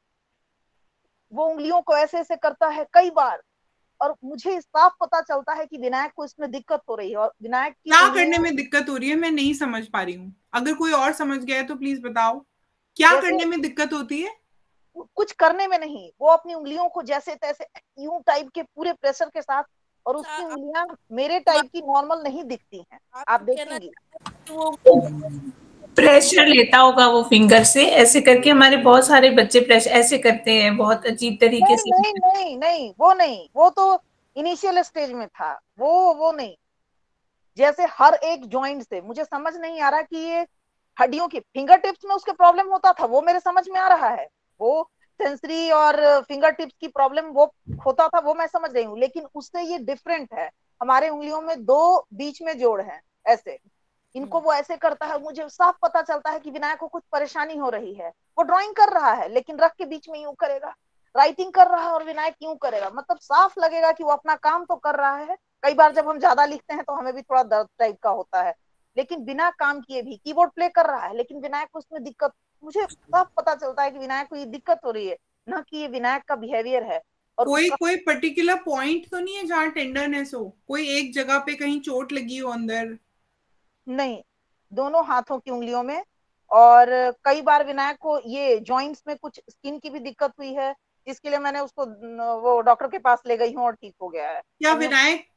वो उंगलियों को ऐसे ऐसे करता है कई बार, और मुझे साफ पता चलता है कि विनायक को इसमें दिक्कत हो रही है. और विनायक की
क्या करने में दिक्कत हो रही है, मैं नहीं समझ पा रही हूँ. अगर कोई और समझ गया है तो प्लीज बताओ, क्या करने में दिक्कत होती है?
कुछ करने में नहीं, वो अपनी उंगलियों को जैसे तैसे यूं टाइप के पूरे प्रेशर के साथ, और उसकी उंगलियां मेरे टाइप की नॉर्मल नहीं दिखती हैं. आप देखेंगे
प्रेशर लेता होगा वो फिंगर से ऐसे करके. हमारे बहुत सारे बच्चे प्रेशर ऐसे करते हैं बहुत अजीब तरीके से.
नहीं, वो तो इनिशियल स्टेज में था. वो नहीं, जैसे हर एक जॉइंट से. मुझे समझ नहीं आ रहा कि ये हड्डियों की फिंगर टिप्स में उसके प्रॉब्लम होता था, वो मेरे समझ में आ रहा है. वो सेंसरी और फिंगर टिप्स की प्रॉब्लम वो होता था, वो मैं समझ रही हूँ. लेकिन उससे ये डिफरेंट है. हमारे उंगलियों में 2 बीच में जोड़ हैं ऐसे, इनको वो ऐसे करता है. मुझे साफ पता चलता है कि विनायक को कुछ परेशानी हो रही है. वो ड्राइंग कर रहा है लेकिन रख के बीच में यूं करेगा, राइटिंग कर रहा है और विनायक यूं करेगा. मतलब साफ लगेगा कि वो अपना काम तो कर रहा है. कई बार जब हम ज्यादा लिखते हैं तो हमें भी थोड़ा दर्द टाइप का होता है, लेकिन बिना काम किए भी कीबोर्ड प्ले कर रहा है. लेकिन विनायक को उसमें दिक्कत, मुझे साफ पता चलता है कि विनायक को ये दिक्कत हो रही है, ना कि ये विनायक का बिहेवियर है. और
कोई पर्टिकुलर पॉइंट तो नहीं है जहाँ टेंडरनेस हो? कोई एक जगह पे कहीं चोट लगी हो अंदर?
नहीं, दोनों हाथों की उंगलियों में. और कई बार विनायक को ये जॉइंट्स में कुछ स्किन की भी दिक्कत हुई है, जिसके लिए मैंने उसको वो डॉक्टर के पास ले गई हूँ और ठीक हो गया है.
क्या विनायक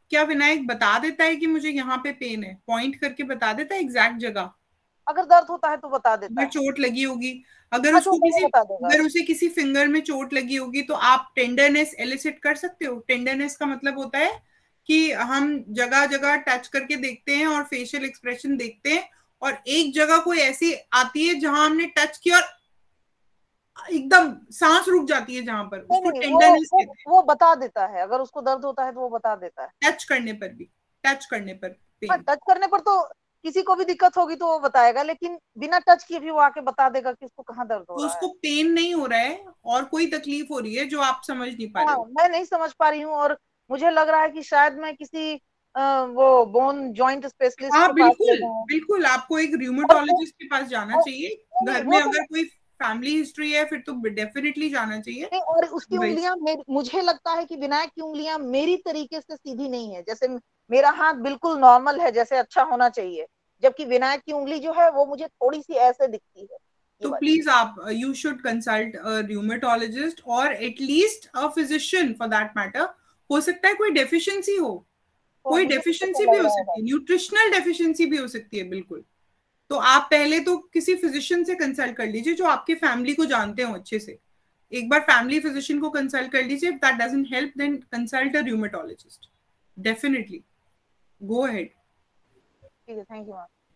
क्या विनायक बता देता है कि मुझे यहाँ पे पेन है, पॉइंट करके बता देता है एग्जैक्ट जगह?
अगर दर्द होता है तो बता देता है।
चोट लगी होगी, अगर
हाँ,
उसको किसी,
बता देगा।
अगर उसे किसी फिंगर में चोट लगी होगी तो आप टेंडरनेस एलिसिट कर सकते हो। टेंडरनेस का मतलब होता है कि हम जगह जगह टच करके देखते हैं और फेशियल एक्सप्रेशन देखते हैं, और एक जगह कोई ऐसी आती है जहां हमने टच किया और एकदम सांस रुक जाती है जहां पर, उसको टेंडरनेस कहते हैं।
वो बता देता है, अगर उसको दर्द होता है तो वो बता देता है।
टच करने पर भी, टच करने पर
हाँ, टच करने पर तो किसी को भी दिक्कत होगी तो वो बताएगा, लेकिन बिना टच किए भी वो आके बता देगा कि इसको कहाँ दर्द हो रहा है।
उसको पेन नहीं हो रहा है और कोई तकलीफ हो रही है जो आप समझ नहीं पा रहे हो।
मैं नहीं समझ पा रही हूँ, और मुझे लग रहा है कि शायद मैं किसी वो बोन जॉइंट स्पेशलिस्ट के पास ले जाऊं।
बिल्कुल आपको एक र्यूमेटोलॉजिस्ट के पास जाना चाहिए। घर में अगर कोई फैमिली हिस्ट्री है फिर तो डेफिनेटली जाना चाहिए।
नहीं, और उसकी उंगलियां, मुझे लगता है कि विनायक की उंगलियां मेरी तरीके से सीधी नहीं है। जैसे मेरा हाथ बिल्कुल नॉर्मल है, जैसे अच्छा होना चाहिए, जबकि विनायक की उंगली जो है वो मुझे थोड़ी सी ऐसे दिखती है।
तो प्लीज आप you should consult a rheumatologist और at least a physician for that matter. हो सकता है कोई डेफिशिएंसी हो, कोई डेफिशिएंसी भी हो सकती है, न्यूट्रिशनल डेफिशिएंसी भी हो सकती है, बिल्कुल। तो आप पहले तो किसी फिजिशियन से कंसल्ट कर लीजिए जो आपके फैमिली को जानते हो अच्छे से। एक बार फैमिली फिजिशियन को कंसल्ट कर लीजिए। If that doesn't help then consult a rheumatologist, definitely go ahead.
ठीक है, thank you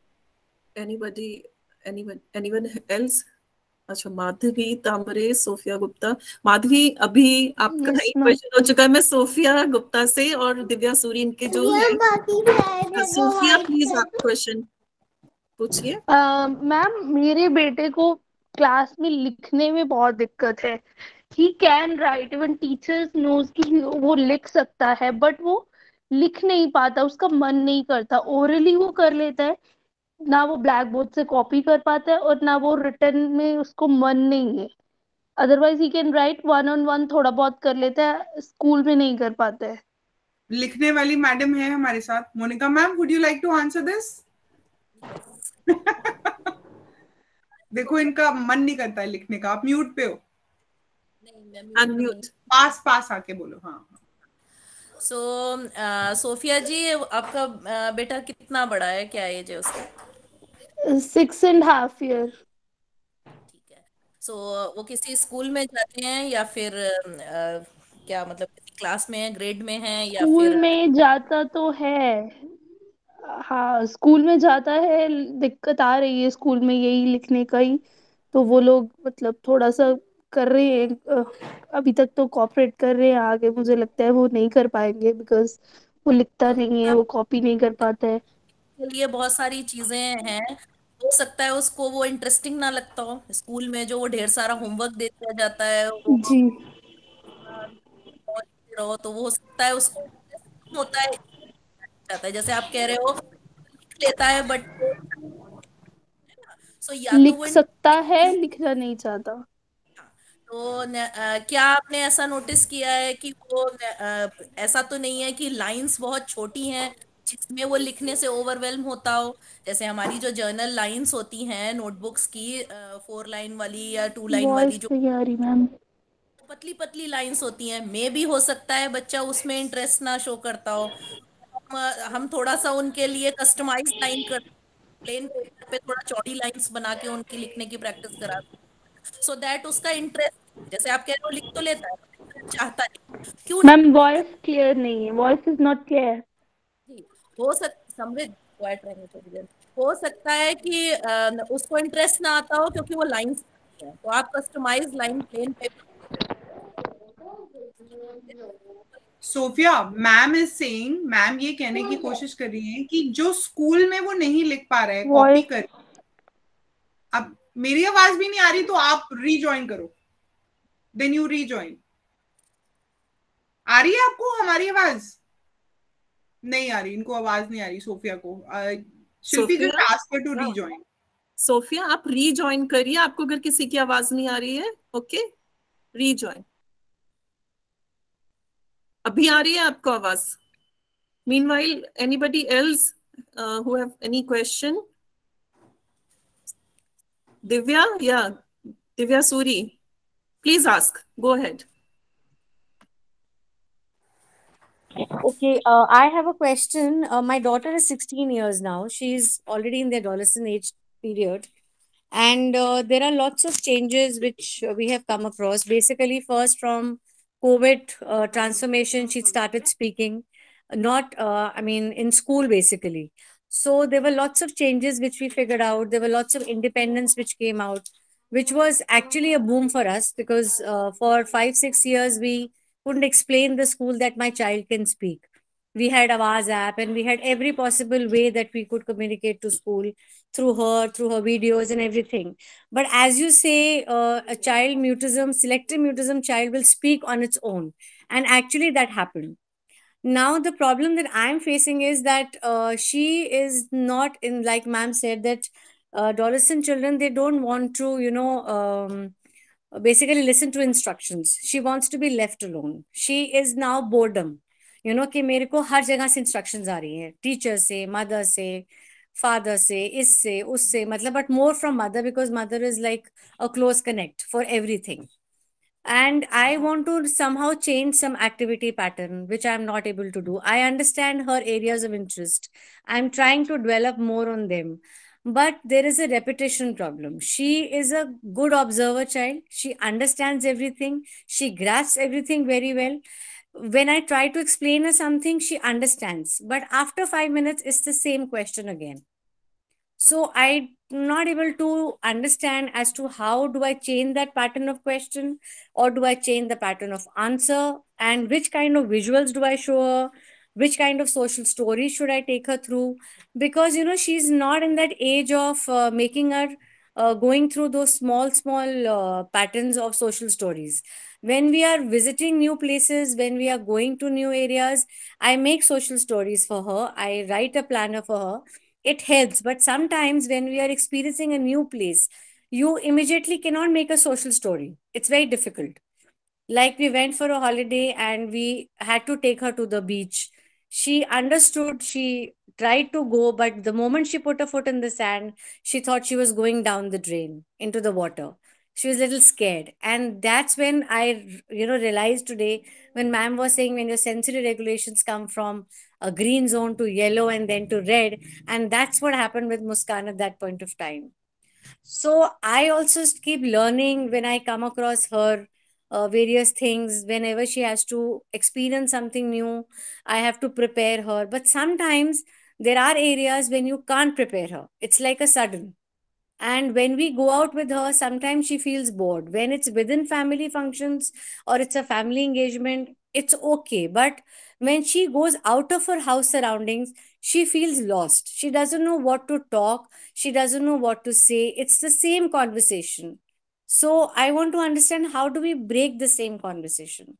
ma'am. anyone else? अच्छा, माधवी तांबरे, सोफिया गुप्ता। माधवी, अभी आपका एक क्वेश्चन हो चुका है। मैं सोफिया गुप्ता से और दिव्या सूरी इनके जो सोफिया प्लीज आप क्वेश्चन पूछिए।
मैम, मेरे बेटे को क्लास में लिखने में बहुत दिक्कत है। He can write, even teachers knows कि वो लिख सकता है, बट वो लिख नहीं पाता, उसका मन नहीं करता। ओरली वो कर लेता है, ना वो ब्लैक बोर्ड से कॉपी कर पाता है, और ना वो रिटर्न में उसको मन नहीं है। Otherwise he can write, one on one थोड़ा बहुत कर लेता है, स्कूल में नहीं कर पाता है।
लिखने वाली मैडम है हमारे साथ, Monika ma'am, would you like to answer this? देखो इनका मन नहीं करता है लिखने का। आप म्यूट पे हो।
अनम्यूट।
पास आके बोलो। हाँ।
सोफिया जी, आपका बेटा कितना बड़ा है, क्या एज है उसका?
6.5 year।
ठीक है। वो किसी स्कूल में जाते हैं या फिर क्या मतलब किसी क्लास में है, ग्रेड में है, या
स्कूल
फिर?
में जाता तो है, हाँ स्कूल में जाता है। दिक्कत आ रही है स्कूल में यही लिखने का ही, तो वो लोग मतलब थोड़ा सा कर रहे हैं। अभी तक तो कोऑपरेट कर रहे हैं, आगे मुझे लगता है वो नहीं कर पाएंगे, बिकॉज वो लिखता नहीं है, वो कॉपी नहीं कर पाता है।
के लिए बहुत सारी चीजें हैं। हो सकता है उसको वो इंटरेस्टिंग ना लगता हो, स्कूल में जो वो ढेर सारा होमवर्क दे दिया जाता है वो
जी।
रहो, तो वो हो सकता है उसको इंटरेस्ट होता है, जाता है जैसे आप कह रहे हो, लिख लेता है बट या तो
लिख
वो
सकता है, लिखना नहीं चाहता।
तो क्या आपने ऐसा नोटिस किया है कि वो ऐसा तो नहीं है कि लाइंस बहुत छोटी हैं जिसमें वो लिखने से ओवरवेल्म होता हो? जैसे हमारी जो जर्नल लाइंस होती हैं नोटबुक्स की, 4 लाइन वाली या 2 लाइन वाली,
वॉइस
जो
नहीं आ रही मैम।
पतली पतली लाइंस होती हैं, मे भी हो सकता है बच्चा उसमें इंटरेस्ट ना शो करता हो। हम थोड़ा सा उनके लिए कस्टमाइज लाइन कर, प्लेन पेपर पे थोड़ा चौड़ी लाइंस बना के उनकी लिखने की प्रैक्टिस करा, सो दैट उसका इंटरेस्ट, जैसे आप कह रहे हो लिख तो लेता है, चाहता नहीं, क्यों नहीं?
मैम वॉइस क्लियर नहीं है, वॉइस इज नॉट क्लियर।
हो सकता समृद्ध क्वाइट रहने थोड़ी देर, हो सकता है कि उसको इंटरेस्ट ना आता हो क्योंकि वो लाइंस है, तो आप customise line plain paper.
Sophia, ma'am is saying, ma'am ये कहने की कोशिश कर रही है कि जो स्कूल में वो नहीं लिख पा रहा है, कॉपी कर। अब मेरी आवाज भी नहीं आ रही तो आप रीजॉइन करो, देन यू रीजॉइन। आ रही है आपको हमारी आवाज? नहीं आ रही, इनको आवाज नहीं आ रही सोफिया को। Shilpi just ask her to rejoin.
Sophia, आप रीजॉइन करिए, आपको अगर किसी की आवाज नहीं आ रही है। Okay, rejoin. अभी आ रही है आपको आवाज? Meanwhile, anybody else who have any question? Divya, yeah, Divya Suri, please ask. Go ahead.
Okay, I have a question. My daughter is 16 years now. She's already in the adolescent age period. And there are lots of changes which we have come across. Basically, first from COVID transformation, she started speaking, not, I mean, in school basically. So there were lots of changes which we figured out. There were lots of independence which came out, which was actually a boom for us because for 5, 6 years we couldn't explain the school that my child can speak. We had Awaz app and we had every possible way that we could communicate to school through her videos and everything. But as you say, a child mutism, selective mutism child will speak on its own. And actually that happened. Now the problem that I'm facing is that she is not in, like ma'am said, that adolescent children, they don't want to, basically listen to instructions. She wants to be left alone. She is now boredom. कि मेरे को हर जगह से instructions आ रही हैं, teacher से, mother से, father से, इससे उससे, मतलब but more from mother because mother is like a close connect for everything. And I want to somehow change some activity pattern which I'm not able to do. I understand her areas of interest. I'm trying to develop more on them, but there is a repetition problem. She is a good observer child. She understands everything. She grasps everything very well. When I try to explain her something, she understands, but after 5 minutes it's the same question again. So I'm not able to understand as to how do I change that pattern of question, or do I change the pattern of answer, and which kind of visuals do I show her, which kind of social stories should I take her through, because she's not in that age of making her going through those small patterns of social stories. When we are visiting new places, when we are going to new areas, I make social stories for her. I write a planner for her. It helps, but sometimes when we are experiencing a new place, you immediately cannot make a social story. It's very difficult. Like we went for a holiday and we had to take her to the beach. She understood, she tried to go, but the moment she put her foot in the sand, she thought she was going down the drain into the water. She was a little scared. And that's when I realized today, when ma'am was saying when your sensory regulations come from a green zone to yellow and then to red, and that's what happened with Muskan at that point of time. So I also keep learning when I come across her various things. Whenever she has to experience something new, I have to prepare her. But sometimes there are areas when you can't prepare her. It's like a sudden. And when we go out with her, sometimes she feels bored. When it's within family functions or it's a family engagement, it's okay. But when she goes out of her house surroundings, she feels lost. She doesn't know what to talk. She doesn't know what to say. It's the same conversation. So I want to understand, how do we break the same conversation?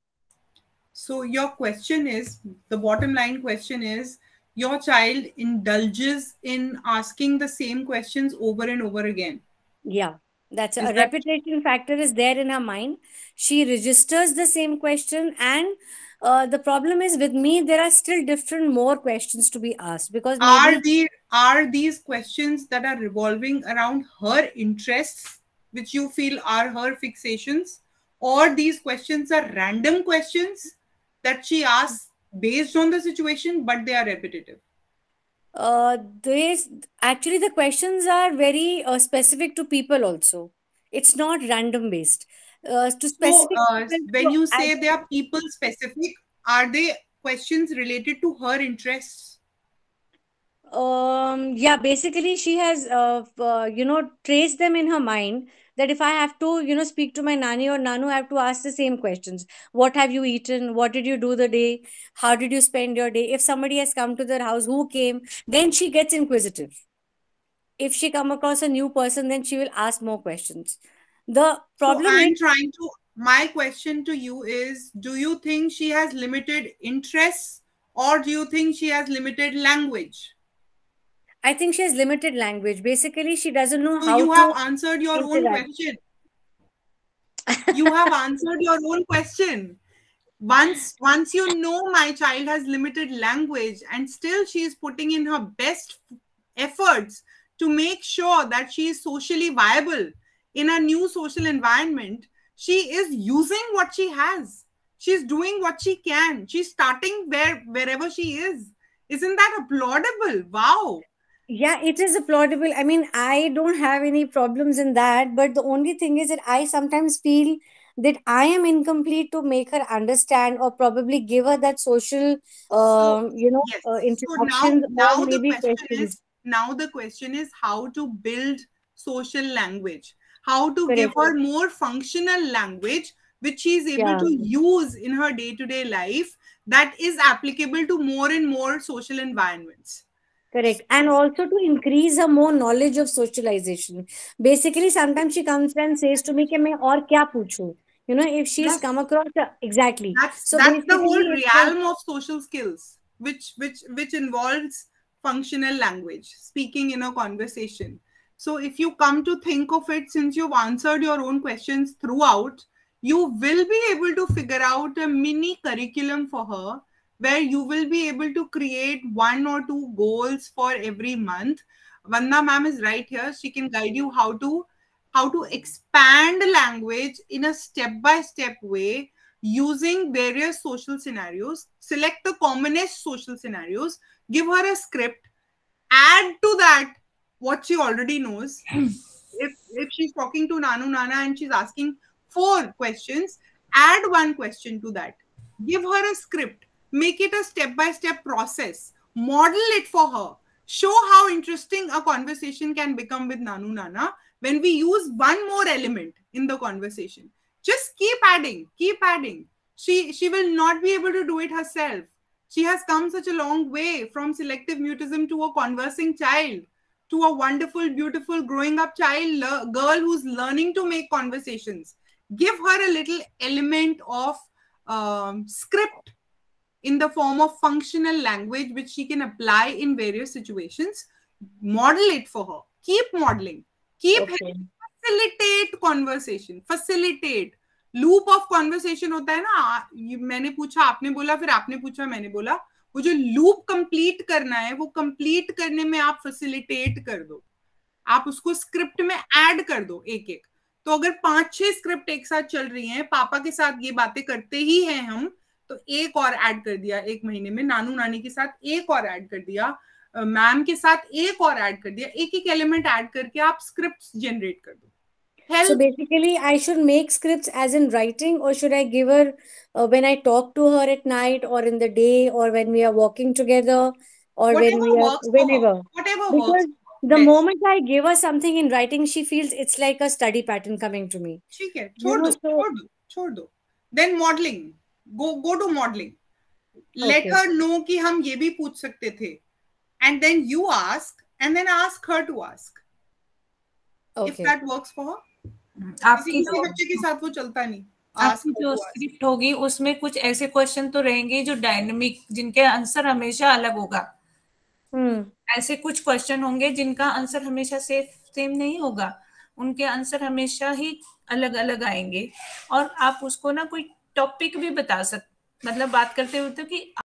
So your question is, the bottom line question is, your child indulges in asking the same questions over and over again.
Yeah, that's a repetition factor is there in her mind. She registers the same question, and the problem is with me, there are still different more questions to be asked, because
are these questions that are revolving around her interests, which you feel are her fixations, or these questions are random questions that she asks based on the situation, but they are repetitive?
Actually the questions are very specific to people also. It's not random based. To specific
when you say they are people specific, are they questions related to her interests?
Yeah, basically she has traced them in her mind, that if I have to speak to my nanny or nanu, I have to ask the same questions. What have you eaten? What did you do the day? How did you spend your day? If somebody has come to their house, who came? Then she gets inquisitive. If she come across a new person, then she will ask more questions. The problem
my question to you is, do you think she has limited interests, or do you think she has limited language?
I think she has limited language. Basically, she doesn't know how to.
You have answered your own question. You have answered your own question. Once you know my child has limited language and still she is putting in her best efforts to make sure that she is socially viable in a new social environment, she is using what she has. she's doing what she can. She's starting wherever she is. Isn't that applaudable? Wow.
Yeah, it is applaudable. I mean, I don't have any problems in that, but the only thing is that I sometimes feel that I am incomplete to make her understand, or probably give her that social,
Yes.
introductions,
So now
or
the
maybe
question
questions.
is, now the question is how to build social language, how to
Correct.
give her more functional language which she is able
Yeah.
to use in her day-to-day life, that is applicable to more and more social environments.
Correct. And also to increase her more knowledge of socialization. Basically, sometimes she comes and says to me, "Ke main aur kya पूछूं?" You know, if she's
Yes.
come across exactly.
That's
So
the
basically,
whole
it's
realm of social skills, which involves functional language, speaking in a conversation. So if you come to think of it, since you've answered your own questions throughout, you will be able to figure out a mini curriculum for her, where you will be able to create 1 or 2 goals for every month. Vandana ma'am is right here. She can guide you how to expand language in a step-by-step way, using various social scenarios. Select the commonest social scenarios, give her a script, add to that what she already knows. If she's talking to Nanu Nana and she's asking 4 questions, add 1 question to that. Give her a script, make it a step-by-step process, model it for her. Show how interesting a conversation can become with Nanu Nana when we use 1 more element in the conversation. Just keep adding, keep adding. She will not be able to do it herself. She has come such a long way from selective mutism to a conversing child, to a wonderful, beautiful, growing up child, girl who's learning to make conversations. Give her a little element of script in the form of functional language, which she can apply in various situations. Model it for her. Keep modeling. Keep facilitate conversation. Facilitate. Loop of conversation होता है ना, मैंने पूछा आपने बोला, फिर आपने पूछा मैंने बोला, वो जो लूप कंप्लीट करना है, वो कंप्लीट करने में आप फैसिलिटेट कर दो, आप उसको स्क्रिप्ट में ऐड कर दो एक एक. तो अगर 5-6 स्क्रिप्ट एक साथ चल रही हैं, पापा के साथ ये बातें करते ही हैं हम, तो एक और ऐड कर दिया एक महीने में, नानू नानी के साथ एक और ऐड कर दिया, मैम के साथ एक और ऐड कर दिया, एक एक एलिमेंट ऐड करके आप स्क्रिप्ट्स जनरेट कर दो.
So basically, I should make scripts as in writing, or should I give her when I talk to her at night, or in the day, or when we are walking together, or
whatever
when we are whenever?
Whatever
because
works.
The moment I give her something in writing, she feels it's like a study pattern coming to me.
ठीक है, छोड़ दो. Then modeling. Go to modeling. Let her know कि हम ये भी पूछ सकते थे. And then you ask, and then ask her to ask. If that works for her.
आपकी
बच्चे के साथ वो चलता नहीं.
आपकी जो स्क्रिप्ट होगी उसमें कुछ ऐसे क्वेश्चन तो रहेंगे जो डायनेमिक, जिनके आंसर हमेशा अलग होगा. ऐसे कुछ क्वेश्चन होंगे जिनका आंसर हमेशा सेम नहीं होगा, उनके आंसर हमेशा ही अलग अलग आएंगे. और आप उसको ना कोई टॉपिक भी बता सकते, मतलब बात करते हुए तो कि